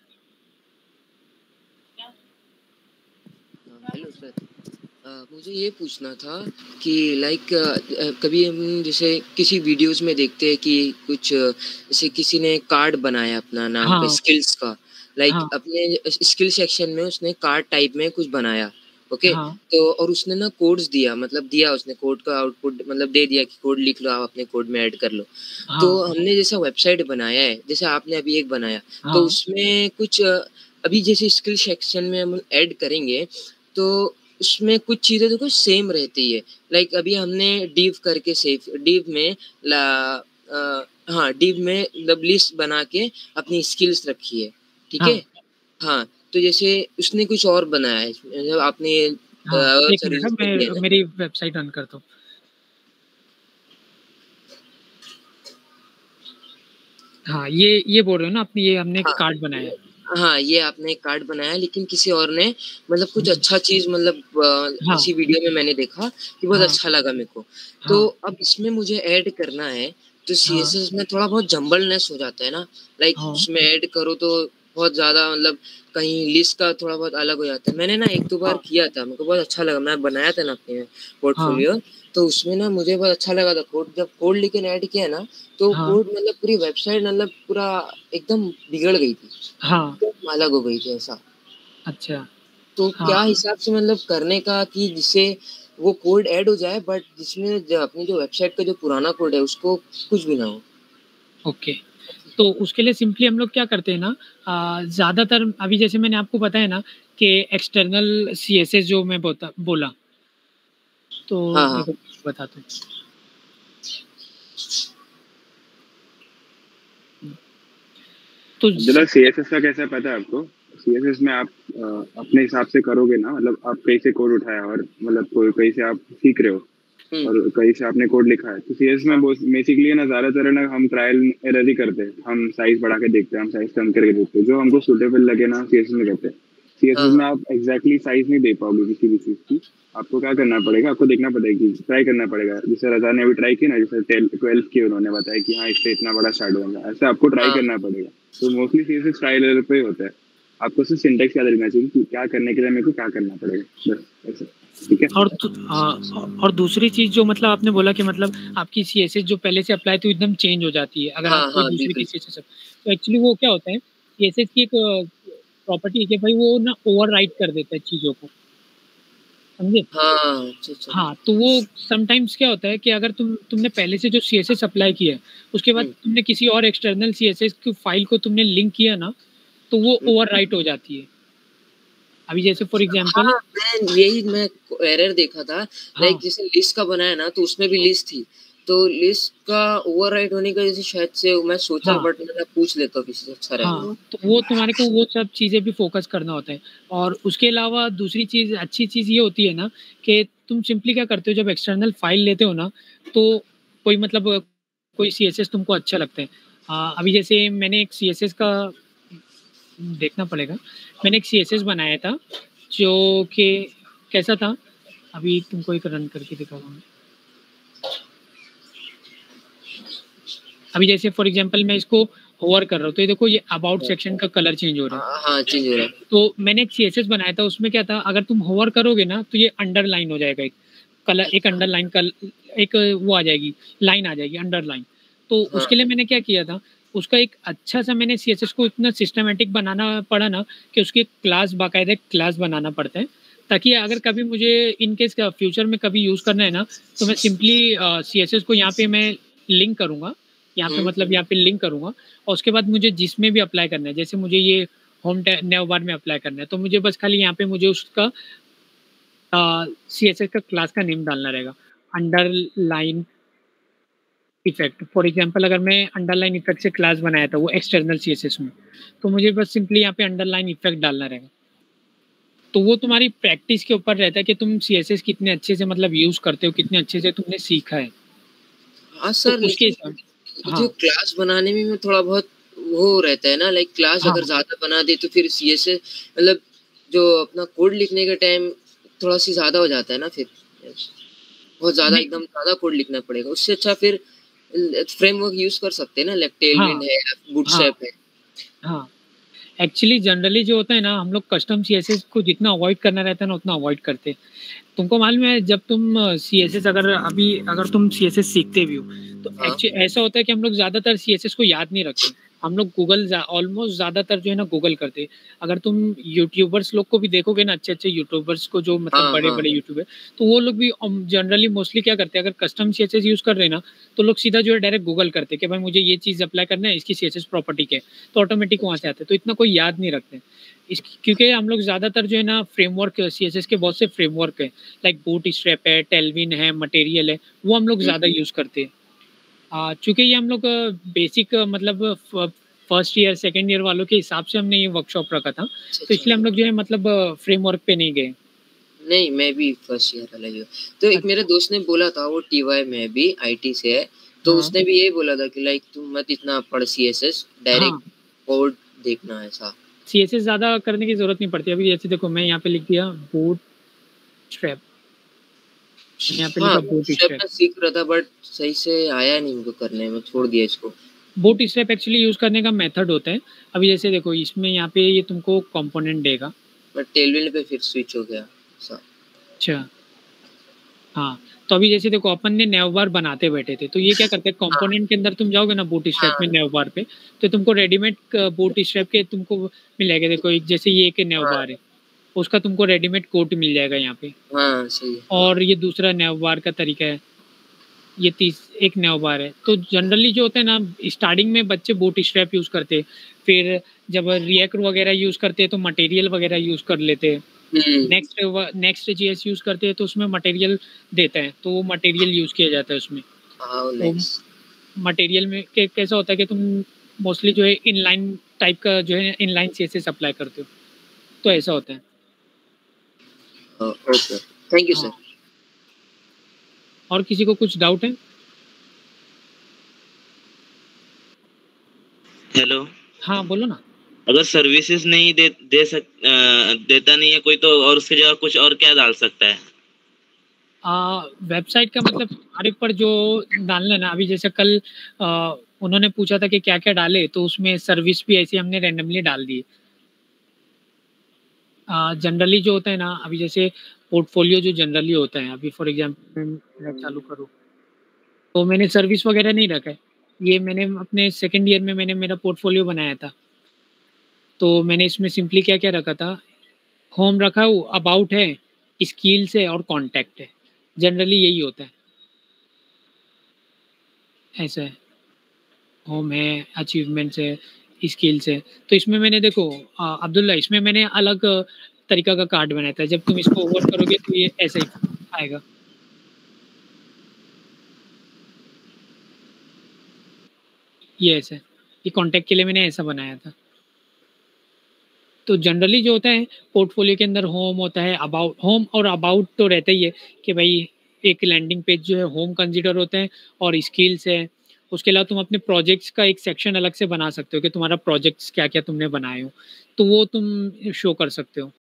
हेलो सर, मुझे ये पूछना था कि लाइक कभी हम जैसे किसी वीडियोस में देखते हैं कि कुछ जैसे किसी ने कार्ड बनाया अपना नाम हाँ पे स्किल्स का, लाइक हाँ अपने स्किल सेक्शन में उसने कार्ड टाइप में कुछ बनाया। ओके हाँ तो और उसने ना कोड्स दिया, मतलब दिया उसने कोड का आउटपुट, मतलब दे दिया कि कोड लिख लो, आप अपने कोड में ऐड कर लो। हाँ तो हमने जैसा वेबसाइट बनाया है, जैसे आपने अभी एक बनाया, तो हाँ उसमें कुछ अ, अभी जैसे स्किल सेक्शन में हम ऐड करेंगे, तो उसमें कुछ चीज़ें देखो सेम रहती है। लाइक अभी हमने डिव करके सेव डिव में ला आ, हाँ डिव में मतलब लिस्ट बना के अपनी स्किल्स रखी है, ठीक हाँ है। हाँ तो जैसे उसने कुछ और बनाया है, जब आपने हाँ एक मिनट है, सर्विस में दिया मैं ना। मेरी वेबसाइट रन करता हूँ। हाँ ये ये बोल रहे हो ना अपनी, ये हमने हाँ कार्ड बनाया है। हाँ ये आपने एक कार्ड बनाया, लेकिन किसी और ने मतलब कुछ अच्छा चीज, मतलब अ, हाँ किसी वीडियो में मैंने देखा कि बहुत हाँ अच्छा लगा मेरे को। तो हाँ अब इसमें मुझे ऐड करना है, तो हाँ सीएसएस में थोड़ा बहुत जंबलनेस हो जाता है ना, लाइक हाँ उसमें ऐड करो तो बहुत ज़्यादा मतलब कहीं लिस्ट का थोड़ा बहुत अलग हो जाता है। मैंने ना एक दो बार हाँ किया था, मेरे को बहुत अच्छा लगा, मैं बनाया था ना अपने हाँ पोर्टफोलियो, तो उसमें ना मुझे बहुत अच्छा लगा था कोड। जब कोड लिख के ऐड किया ना, तो हाँ कोड मतलब पूरी वेबसाइट मतलब पूरा एकदम बिगड़ गई थी, हाँ। एकदम अलग हो गई थी ऐसा। अच्छा। तो हाँ क्या हिसाब से मतलब करने का कि जिससे वो कोड ऐड हो जाए, बट जिसमें जो अपनी जो वेबसाइट का जो पुराना कोड है उसको कुछ भी ना हो। ओके। तो उसके लिए सिंपली हम लोग क्या करते हैं ना, आ, ज़्यादातर अभी जैसे मैंने आपको बताया ना कि एक्सटर्नल सी एस एस जो मैं बोता बोला, तो हाँ हाँ देखो बताता हूँ। तो अब्दुल्ला, सीएसएस का कैसा पता है आपको? सीएसएस में आप अ, अपने हिसाब से करोगे ना, मतलब आप कहीं से कोड उठाया और मतलब कोई कहीं से आप सीख रहे हो हम्म और कहीं से आपने कोड लिखा है, तो सीएसएस में हाँ बेसिकली ना ज्यादातर है ना हम ट्रायल एरर ही करते हैं, हम साइज बढ़ा के देखते हैं, हम साइज कम करके देखते हैं, जो हमको सुटेबल लगे ना सीएसएस में करते हैं। हाँ सीएसएस हाँ में आप एग्जैक्टली साइज नहीं दे पाओगे किसी भी चीज की। आपको क्या करना पड़ेगा, आपको देखना पड़ेगा, ट्राई करना पड़ेगा, जैसे रजा ने अभी ट्राई की ना, जैसे ट्वेल्व की उन्होंने बताया कि हाँ इससे इतना बड़ा स्टार्ट होगा, ऐसे आपको ट्राई हाँ करना पड़ेगा। तो मोस्टली सीएसएस ट्रायल एरर पे ही होता है। आपको सिर्फ सिंटेक्स याद रखना चाहिए कि क्या करने के लिए मेरे को क्या करना पड़ेगा, बस ऐसे। ठीक है। और दू, हाँ, और दूसरी चीज़ जो मतलब आपने बोला कि मतलब आपकी सी एस एस जो पहले से अप्लाई थी एकदम चेंज हो जाती है अगर हाँ आप कोई हाँ दूसरी की बिल्कुल। C S S. तो एक्चुअली वो क्या होता है, सी एस एस की एक प्रॉपर्टी है कि भाई वो ना ओवर राइट कर देता है चीज़ों को, समझे। हाँ अच्छा अच्छा। हाँ, तो वो समटाइम्स क्या होता है कि अगर तुम तुमने पहले से जो सी एस एस अप्लाई किया है उसके बाद हम्म तुमने किसी और एक्सटर्नल सी एस एस की फाइल को तुमने लिंक किया ना, तो वो हम्म। ओवर राइट हो जाती है। अभी जैसे फॉर एग्जांपल, हाँ मैं यही मैं एरर देखा था, लाइक हाँ जैसे लिस्ट का बनाया ना तो उसमें भी लिस्ट थी, तो लिस्ट का ओवरराइट होने का जैसे शायद से मैं सोचा, हाँ बट मैं पूछ लेता हूँ किसी से, अच्छा रहेगा हाँ, वो। तो वो तुम्हारे को वो सब चीज़ें भी फोकस करना होता है। और उसके अलावा दूसरी चीज़, अच्छी चीज़ ये होती है ना कि तुम सिंपली क्या करते हो जब एक्सटर्नल फाइल लेते हो ना, तो कोई मतलब कोई सी एस एस तुमको अच्छा लगता है। आ, अभी जैसे मैंने एक सी एस एस का देखना पड़ेगा, मैंने एक सी एस एस बनाया था जो कि कैसा था, अभी तुमको एक रन करके दिखाऊंगा। अभी जैसे फॉर एग्जांपल मैं इसको होवर कर रहा हूँ, तो ये देखो ये अबाउट सेक्शन का कलर चेंज हो रहा है। हाँ हाँ चेंज हो रहा है। तो मैंने एक सी एस एस बनाया था, उसमें क्या था, अगर तुम होवर करोगे ना तो ये अंडरलाइन हो जाएगा, एक कलर, एक अंडरलाइन कल एक वो आ जाएगी, लाइन आ जाएगी अंडरलाइन। तो हाँ उसके लिए मैंने क्या किया था, उसका एक अच्छा सा मैंने सी एस एस को इतना सिस्टमेटिक बनाना पड़ा ना कि उसकी क्लास, बाकायदा क्लास बनाना पड़ता है, ताकि अगर कभी मुझे इन केस फ्यूचर में कभी यूज़ करना है ना, तो मैं सिंपली सी एस एस को यहाँ पे मैं लिंक करूँगा, यहाँ पे हम्म मतलब यहाँ पे लिंक करूँगा, और उसके बाद मुझे जिसमें भी अप्लाई करना है, जैसे मुझे ये होम नेव बार में अप्लाई करना है, तो मुझे बस खाली यहाँ पे मुझे उसका सी एस एस का क्लास का नेम डालना रहेगा, अंडरलाइन इफेक्ट। फॉर एग्जांपल अगर मैं अंडरलाइन इफेक्ट से क्लास बनाया था वो एक्सटर्नल सी एस एस में, तो मुझे बस सिंपली यहाँ पे अंडरलाइन इफेक्ट डालना रहेगा। तो वो तुम्हारी प्रैक्टिस के ऊपर रहता है कि तुम सी एस एस कितने अच्छे से मतलब यूज़ करते हो, कितने अच्छे से तुमने सीखा है, हाँ तो सर, उसके लेकिन हिसाब। ये जो हाँ क्लास बनाने में, में थोड़ा बहुत वो रहता है ना, लाइक क्लास हाँ अगर ज्यादा बना दे तो फिर सी एस एस मतलब जो अपना कोड लिखने का टाइम थोड़ा सी ज्यादा हो जाता है ना, फिर बहुत ज्यादा नहीं, एकदम ज्यादा कोड लिखना पड़ेगा। उससे अच्छा फिर फ्रेमवर्क यूज कर सकते हैं ना, लाइक टेलविंड हाँ है, हाँ बूटस्ट्रैप है। हाँ। एक्चुअली जनरली जो होता है ना, हम लोग कस्टम सी एस एस को जितना अवॉइड करना रहता है ना उतना अवॉइड करते हैं। तुमको मालूम है जब तुम सी एस एस अगर अभी अगर तुम सी एस एस सीखते भी हो, तो हाँ एक्चुअली ऐसा होता है कि हम लोग ज़्यादातर सी एस एस को याद नहीं रखते, हम लोग गूगल ऑलमोस्ट ज़्यादातर जो है ना गूगल करते हैं। अगर तुम यूट्यूबर्स लोग को भी देखोगे ना, अच्छे अच्छे यूट्यूबर्स को जो मतलब हाँ बड़े हाँ बड़े यूट्यूबर, तो वो लोग भी जनरली मोस्टली क्या करते हैं, अगर custom C S S use कर रहे हैं ना, तो लोग सीधा जो है डायरेक्ट गूगल करते हैं कि भाई मुझे ये चीज़ अप्लाई करना है, इसकी सी एस एस प्रॉपर्टी क्या है, तो ऑटोमेटिक वहाँ से आते हैं, तो इतना कोई याद नहीं रखते इस, क्योंकि हम लोग ज़्यादातर जो है ना फ्रेमवर्क, सी एस एस के बहुत से फ्रेमवर्क है, लाइक बूट स्ट्रैप है, टेलविन है, मटेरियल है, वो हम लोग हम्म, ज़्यादा यूज़ करते हैं। आ, चूंकि ये हम लोग बेसिक मतलब फर्स्ट ईयर सेकेंड ईयर वालों के हिसाब से हमने ये वर्कशॉप रखा था, अच्छा तो अच्छा। इसलिए हम लोग जो है मतलब फ्रेमवर्क पे नहीं गए। नहीं मैं भी फर्स्ट ईयर वाला ही हूँ। तो एक मेरे दोस्त ने बोला था, वो टी वाई में भी आई टी से है, तो हाँ उसने भी यही बोला था कि लाइक तुम मत इतना पढ़ सी एस एस, डायरेक्ट हाँ, कोड देखना ऐसा। सी एस एस ज़्यादा करने की ज़रूरत नहीं पड़ती। अभी जैसे देखो मैं यहाँ पे लिख दिया बूट स्ट्रैप, यहाँ पे हाँ लिखा बूट बूटस्ट्रैप स्ट्रैप। में सीख रहा था, बट सही से आया नहीं मुझको करने में, छोड़ दिया इसको। बूट स्ट्रैप एक्चुअली यूज़ करने का मेथड होता है। अभी जैसे देखो इसमें यहाँ पे ये तुमको कंपोनेंट देगा। बट टेलविंड पे फिर स्विच हो गया। अच्छा हाँ, तो अभी जैसे देखो अपन ने नेव बार बनाते बैठे थे, तो ये क्या करते हैं कंपोनेंट के अंदर तुम जाओगे ना बूट स्ट्रैप में नेव बार पे, तो तुमको रेडीमेड बूट स्ट्रैप के तुमको मिलेगा। देखो एक जैसे ये एक नेव बार है, उसका तुमको रेडीमेड कोट मिल जाएगा यहाँ पे। हाँ सही है। और ये दूसरा नेव बार का तरीका है, ये तीस एक नेव बार है। तो जनरली जो होता है ना स्टार्टिंग में बच्चे बूट स्ट्रैप यूज़ करते हैं, फिर जब रिएक्ट वगैरह यूज़ करते हैं तो मटेरियल वगैरह यूज़ कर लेते हैं। नेक्स्ट नेक्स्ट जीएस यूज़ करते हैं तो उसमें मटेरियल देता है, तो वो मटेरियल यूज़ किया जाता है उसमें। तो मटेरियल में के, कैसा होता है कि तुम मोस्टली जो है इनलाइन टाइप का जो है इनलाइन सीएसएस अप्लाई करते हो, तो ऐसा होता है। Okay thank you sir. और किसी को कुछ डाउट है? हेलो हाँ बोलो ना। अगर सर्विसेज नहीं दे दे सक आ, देता नहीं है कोई, तो और उसके जगह कुछ और क्या डाल सकता है? वेबसाइट का मतलब हमारे पर जो डालना है ना, अभी जैसे कल आ, उन्होंने पूछा था कि क्या क्या डाले, तो उसमें सर्विस भी ऐसे हमने रैंडमली डाल दी। जनरली जो होता है ना, अभी जैसे पोर्टफोलियो जो जनरली होता है, अभी फॉर एग्जांपल मैं चालू करूँ तो मैंने सर्विस वगैरह नहीं रखा है। ये मैंने अपने सेकेंड ईयर में मैंने मेरा पोर्टफोलियो बनाया था, तो मैंने इसमें सिंपली क्या क्या रखा था, होम रखा हूँ, अबाउट है, स्किल्स है और कॉन्टैक्ट है। जनरली यही होता है, ऐसा है। होम है, अचीवमेंट्स है, स्किल्स है। तो इसमें मैंने देखो आ, अब्दुल्ला, इसमें मैंने अलग तरीका का कार्ड बनाया था। जब तुम इसको ओवर करोगे तो ये ऐसे ही आएगा। ये ऐसे, ये कॉन्टैक्ट के लिए मैंने ऐसा बनाया था। तो जनरली जो होता है पोर्टफोलियो के अंदर होम होता है, अबाउट, होम और अबाउट तो रहता ही है कि भाई एक लैंडिंग पेज जो है होम कंसिडर होता है, और स्किल्स है। उसके अलावा तुम अपने प्रोजेक्ट्स का एक सेक्शन अलग से बना सकते हो कि तुम्हारा प्रोजेक्ट्स क्या क्या तुमने बनाए हो, तो वो तुम शो कर सकते हो।